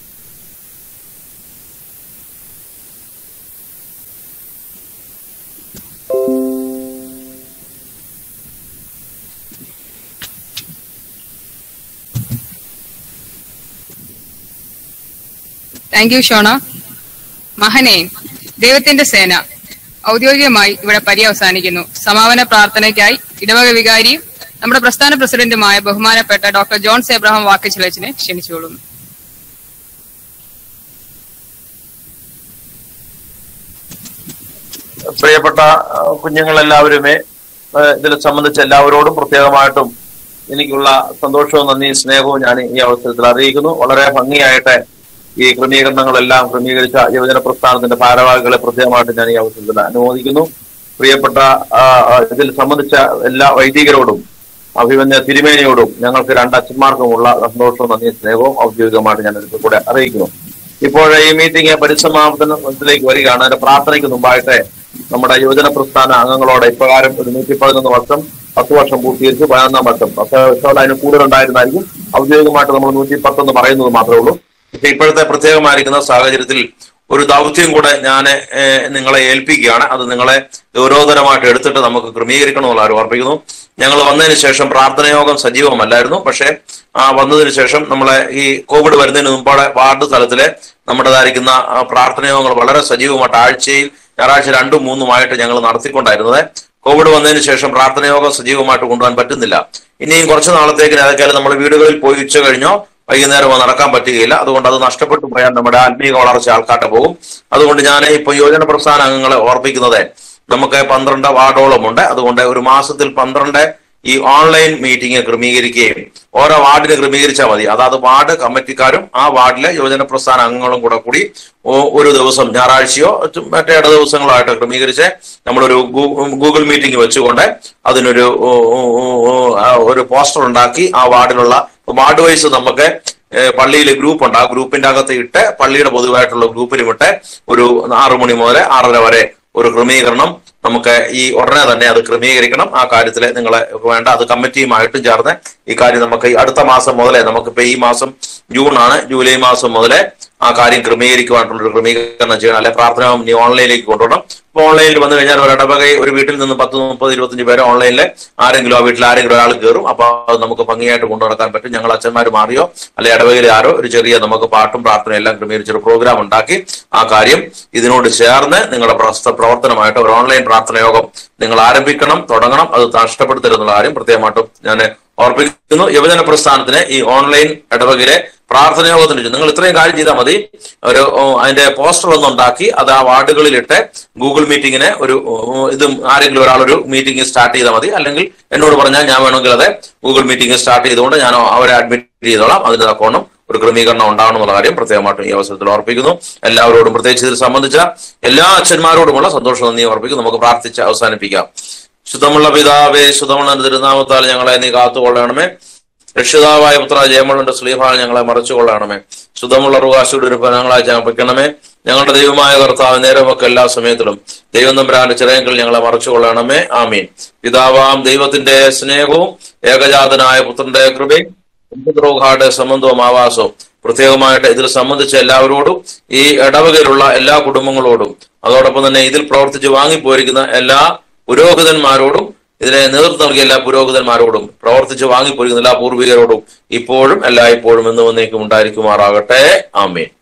Thank you Shona. മഹനെ, ദൈവത്തിന്റെ സേന ഔദ്യോഗികമായി ഇവിടെ പര്യവസാനിക്കുന്നു. സമാപന പ്രാർത്ഥനയ്ക്കായി ഇടവക വികാരിയും നമ്മുടെ പ്രസ്ഥാന പ്രസിഡന്റുമായ ബഹുമാനപ്പെട്ട ഡോക്ടർ ജോൺസ് എബ്രഹാം വാക്കിച്ചിലച്ചിനെ ക്ഷണിച്ചുകൊള്ളുന്നു. പ്രിയപ്പെട്ട കുഞ്ഞുങ്ങളെല്ലാവരുമേ, ഇതിൽ സംബന്ധിച്ച എല്ലാവരോടും പ്രത്യേകമായിട്ടും എനിക്കുള്ള സന്തോഷവും നന്ദിയും സ്നേഹവും ഞാൻ ഈ അവസരത്തിൽ അറിയിക്കുന്നു. വളരെ ഭംഗിയായിട്ട് ഈ ക്രമീകരണങ്ങളെല്ലാം ക്രമീകരിച്ച യുവജന പ്രസ്ഥാനത്തിന്റെ ഭാരവാഹികളെ പ്രത്യേകമായിട്ട് ഞാൻ ഈ അവസരത്തിൽ അനുമോദിക്കുന്നു. പ്രിയപ്പെട്ട ഇതിൽ സംബന്ധിച്ച എല്ലാ വൈദികരോടും അഭിമന്യ തിരുമേനിയോടും ഞങ്ങൾക്ക് രണ്ട് അച്ഛന്മാർക്കുമുള്ള സന്തോഷവും നന്ദിയും സ്നേഹവും ഔദ്യോഗികമായിട്ട് ഞാൻ ഇതിൽ കൂടെ അറിയിക്കുന്നു. ഇപ്പോൾ ഈ മീറ്റിംഗ് പരിസമാപനത്തിലേക്ക് വരികയാണ്. അതിന്റെ പ്രാർത്ഥനയ്ക്ക് മുമ്പായിട്ട് നമ്മുടെ യുവജന പ്രസ്ഥാന അംഗങ്ങളോട് ഇപ്രകാരം ഒരു നൂറ്റി പതിനൊന്ന് വർഷം പത്ത് വർഷം പൂർത്തീകരിച്ച് പതിനൊന്നാം വർഷം പത്ത് വർഷം അതിന് കൂടുതലുണ്ടായിരുന്നായിരിക്കും. ഔദ്യോഗികമായിട്ട് നമ്മൾ നൂറ്റി പത്തൊന്ന് പറയുന്നത് മാത്രമേ ഉള്ളൂ. പക്ഷെ ഇപ്പോഴത്തെ പ്രത്യേകമായിരിക്കുന്ന സാഹചര്യത്തിൽ ഒരു ദൗത്യം കൂടെ ഞാൻ നിങ്ങളെ ഏൽപ്പിക്കുകയാണ്. അത് നിങ്ങളെ ഗൗരവതരമായിട്ട് എടുത്തിട്ട് നമുക്ക് ക്രമീകരിക്കണമെന്നുള്ള ആരും ഓർപ്പിക്കുന്നു. ഞങ്ങൾ വന്നതിന് ശേഷം പ്രാർത്ഥനയോഗം സജീവമല്ലായിരുന്നു. പക്ഷെ ആ വന്നതിന് ശേഷം നമ്മളെ ഈ കോവിഡ് വരുന്നതിന് മുമ്പാടെ വാർഡ് തലത്തിലെ നമ്മുടേതായിരിക്കുന്ന പ്രാർത്ഥനയോഗങ്ങൾ വളരെ സജീവമായിട്ട് ആഴ്ചയിൽ ഞായറാഴ്ച രണ്ടും മൂന്നുമായിട്ട് ഞങ്ങൾ നടത്തിക്കൊണ്ടായിരുന്നത്. കോവിഡ് വന്നതിന് ശേഷം പ്രാർത്ഥനയോഗം സജീവമായിട്ട് കൊണ്ടുപോകാൻ പറ്റുന്നില്ല. ഇനിയും കുറച്ച് നാളത്തേക്ക് അതൊക്കെ നമ്മൾ വീടുകളിൽ പോയി ഉച്ച കഴിഞ്ഞോ വൈകുന്നേരമോ നടക്കാൻ പറ്റുകയില്ല. അതുകൊണ്ട് അത് നഷ്ടപ്പെട്ടു പോയാൽ നമ്മുടെ ആത്മീയ വളർച്ച ആൾക്കാട്ട് പോകും. അതുകൊണ്ട് ഞാൻ ഇപ്പൊ യുവജന പ്രസ്ഥാന അംഗങ്ങളെ ഓർപ്പിക്കുന്നത്, നമുക്ക് പന്ത്രണ്ട് വാർഡോളം ഉണ്ട്. അതുകൊണ്ട് ഒരു മാസത്തിൽ പന്ത്രണ്ട് ഈ ഓൺലൈൻ മീറ്റിംഗ് ക്രമീകരിക്കുകയും ഓരോ വാർഡിന് ക്രമീകരിച്ചാൽ മതി. അതായത് വാർഡ് കമ്മിറ്റിക്കാരും ആ വാർഡിലെ യുവജന പ്രസ്ഥാന അംഗങ്ങളും കൂടെ കൂടി ഒരു ദിവസം ഞായറാഴ്ചയോ മറ്റേ ഇട ദിവസങ്ങളായിട്ട് ക്രമീകരിച്ച് നമ്മളൊരു ഗൂഗിൾ മീറ്റിംഗ് വെച്ചുകൊണ്ട് അതിനൊരു ഒരു പോസ്റ്റർ ഉണ്ടാക്കി ആ വാർഡിലുള്ള വാർഡ് വൈസ് നമുക്ക് പള്ളിയിൽ ഗ്രൂപ്പ് ഉണ്ട്. ആ ഗ്രൂപ്പിന്റെ അകത്ത് ഇട്ട് പള്ളിയുടെ പൊതുവായിട്ടുള്ള ഗ്രൂപ്പിലും ഇട്ട് ഒരു ആറു മണി മുതൽ ആറര വരെ ഒരു ക്രമീകരണം നമുക്ക് ഈ ഉടനെ തന്നെ അത് ക്രമീകരിക്കണം. ആ കാര്യത്തിൽ നിങ്ങളെ വേണ്ട അത് കമ്മിറ്റിയുമായിട്ടും ചേർന്ന് ഈ കാര്യം നമുക്ക് അടുത്ത മാസം മുതലേ, നമുക്കിപ്പോ ഈ മാസം ജൂൺ ആണ്, ജൂലൈ മാസം മുതലേ ആ കാര്യം ക്രമീകരിക്കുവാനുള്ളൊരു ക്രമീകരണം ചെയ്യണം. അല്ലെ പ്രാർത്ഥന ഇനി ഓൺലൈനിലേക്ക് കൊണ്ടുപോകണം. അപ്പൊ ഓൺലൈനിൽ വന്നു കഴിഞ്ഞാൽ ഒരു ഇടവക ഒരു വീട്ടിൽ നിന്ന് പത്ത് മുപ്പത് ഇരുപത്തഞ്ച് പേര് ഓൺലൈനിൽ ആരെങ്കിലും ആ വീട്ടിൽ ആരെങ്കിലും ഒരാൾ കയറും. അപ്പൊ അത് നമുക്ക് ഭംഗിയായിട്ട് കൊണ്ടു നടക്കാൻ പറ്റും. ഞങ്ങൾ അച്ഛന്മാർ മാറിയോ അല്ലെ ഇടവകയിൽ ആരോ ഒരു ചെറിയ നമുക്ക് പാട്ടും പ്രാർത്ഥനയും എല്ലാം ക്രമീകരിച്ചൊരു പ്രോഗ്രാം ഉണ്ടാക്കി ആ കാര്യം ഇതിനോട് ചേർന്ന് നിങ്ങളുടെ പ്രവർത്തനമായിട്ട് ഒരു ഓൺലൈൻ പ്രാർത്ഥനയോഗം നിങ്ങൾ ആരംഭിക്കണം, തുടങ്ങണം. അത് നഷ്ടപ്പെടുത്തരുന്നുള്ള കാര്യം പ്രത്യേകമായിട്ടും ഞാൻ ഓർപ്പിക്കുന്നു. യുവജന പ്രസ്ഥാനത്തിന് ഈ ഓൺലൈൻ ഇടവകയിലെ പ്രാർത്ഥനയോഗത്തിന് നിങ്ങൾ ഇത്രയും കാര്യം ചെയ്താൽ മതി. ഒരു അതിന്റെ പോസ്റ്റർ ഒന്നുണ്ടാക്കി അത് ആ വാർഡുകളിലിട്ട് ഗൂഗിൾ മീറ്റിങ്ങിന് ഒരു ഇതും ആരെങ്കിലും ഒരാളൊരു മീറ്റിംഗ് സ്റ്റാർട്ട് ചെയ്താൽ മതി. അല്ലെങ്കിൽ എന്നോട് പറഞ്ഞാൽ ഞാൻ വേണമെങ്കിൽ അത് ഗൂഗിൾ മീറ്റിംഗ് സ്റ്റാർട്ട് ചെയ്തുകൊണ്ട് ഞാൻ അവരെ അഡ്മിറ്റ് ചെയ്തോളാം. അതിന്റെ തക്കോണം ഒരു ക്രമീകരണം ഉണ്ടാവണമെന്നുള്ള കാര്യം പ്രത്യേകമായിട്ടും ഈ അവസരത്തിൽ ഓർപ്പിക്കുന്നു. എല്ലാവരോടും പ്രത്യേകിച്ച് ഇതിൽ സംബന്ധിച്ച എല്ലാ അച്ഛന്മാരോടുമുള്ള സന്തോഷം നന്ദി ഓർപ്പിക്കും. നമുക്ക് പ്രാർത്ഥിച്ച് അവസാനിപ്പിക്കാം. ശുദ്ധമുള്ള പിതാവേ, ശുദ്ധമുള്ള തിരുനാമത്താൽ ഞങ്ങളെ നീ കാത്തുകൊള്ളണമേ. രക്ഷിതാവായ പുത്ര ജയമള്ളന്റെ സ്ലീഹാൽ ഞങ്ങളെ മറച്ചുകൊള്ളണമേ. ശുദ്ധമുള്ള റുഹാശയുടെ ഒരു ഫലങ്ങളായി ചാപ്പിക്കണമേ. ഞങ്ങളുടെ ദൈവമായ കർത്താവ് നേരമൊക്കെ എല്ലാ സമയത്തിലും ദൈവം തമ്പുരാന്റെ ചിറയങ്കിൽ ഞങ്ങളെ മറച്ചുകൊള്ളണമേ. ആമീൻ. പിതാവാം ദൈവത്തിന്റെ സ്നേഹവും ഏകജാതനായ പുത്രന്റെ കൃപയും ദ്രോഹാടെ സംബന്ധവും ആവാസവും പ്രത്യേകമായിട്ട് ഇതിൽ സംബന്ധിച്ച എല്ലാവരോടും ഈ ഇടവകയിലുള്ള എല്ലാ കുടുംബങ്ങളോടും അതോടൊപ്പം തന്നെ ഇതിൽ പ്രവർത്തിച്ച് വാങ്ങിപ്പോയിരിക്കുന്ന എല്ലാ പുരോഹിതന്മാരോടും ഇതിനെ നേതൃത്വം നൽകിയ എല്ലാ പുരോഹിതന്മാരോടും പ്രവർത്തിച്ച് വാങ്ങിപ്പോയിരിക്കുന്ന എല്ലാ പൂർവികരോടും ഇപ്പോഴും എല്ലായ്പ്പോഴും എന്ന് വന്നേക്കും ഉണ്ടായിരിക്കുമാറാകട്ടെ. ആമേൻ.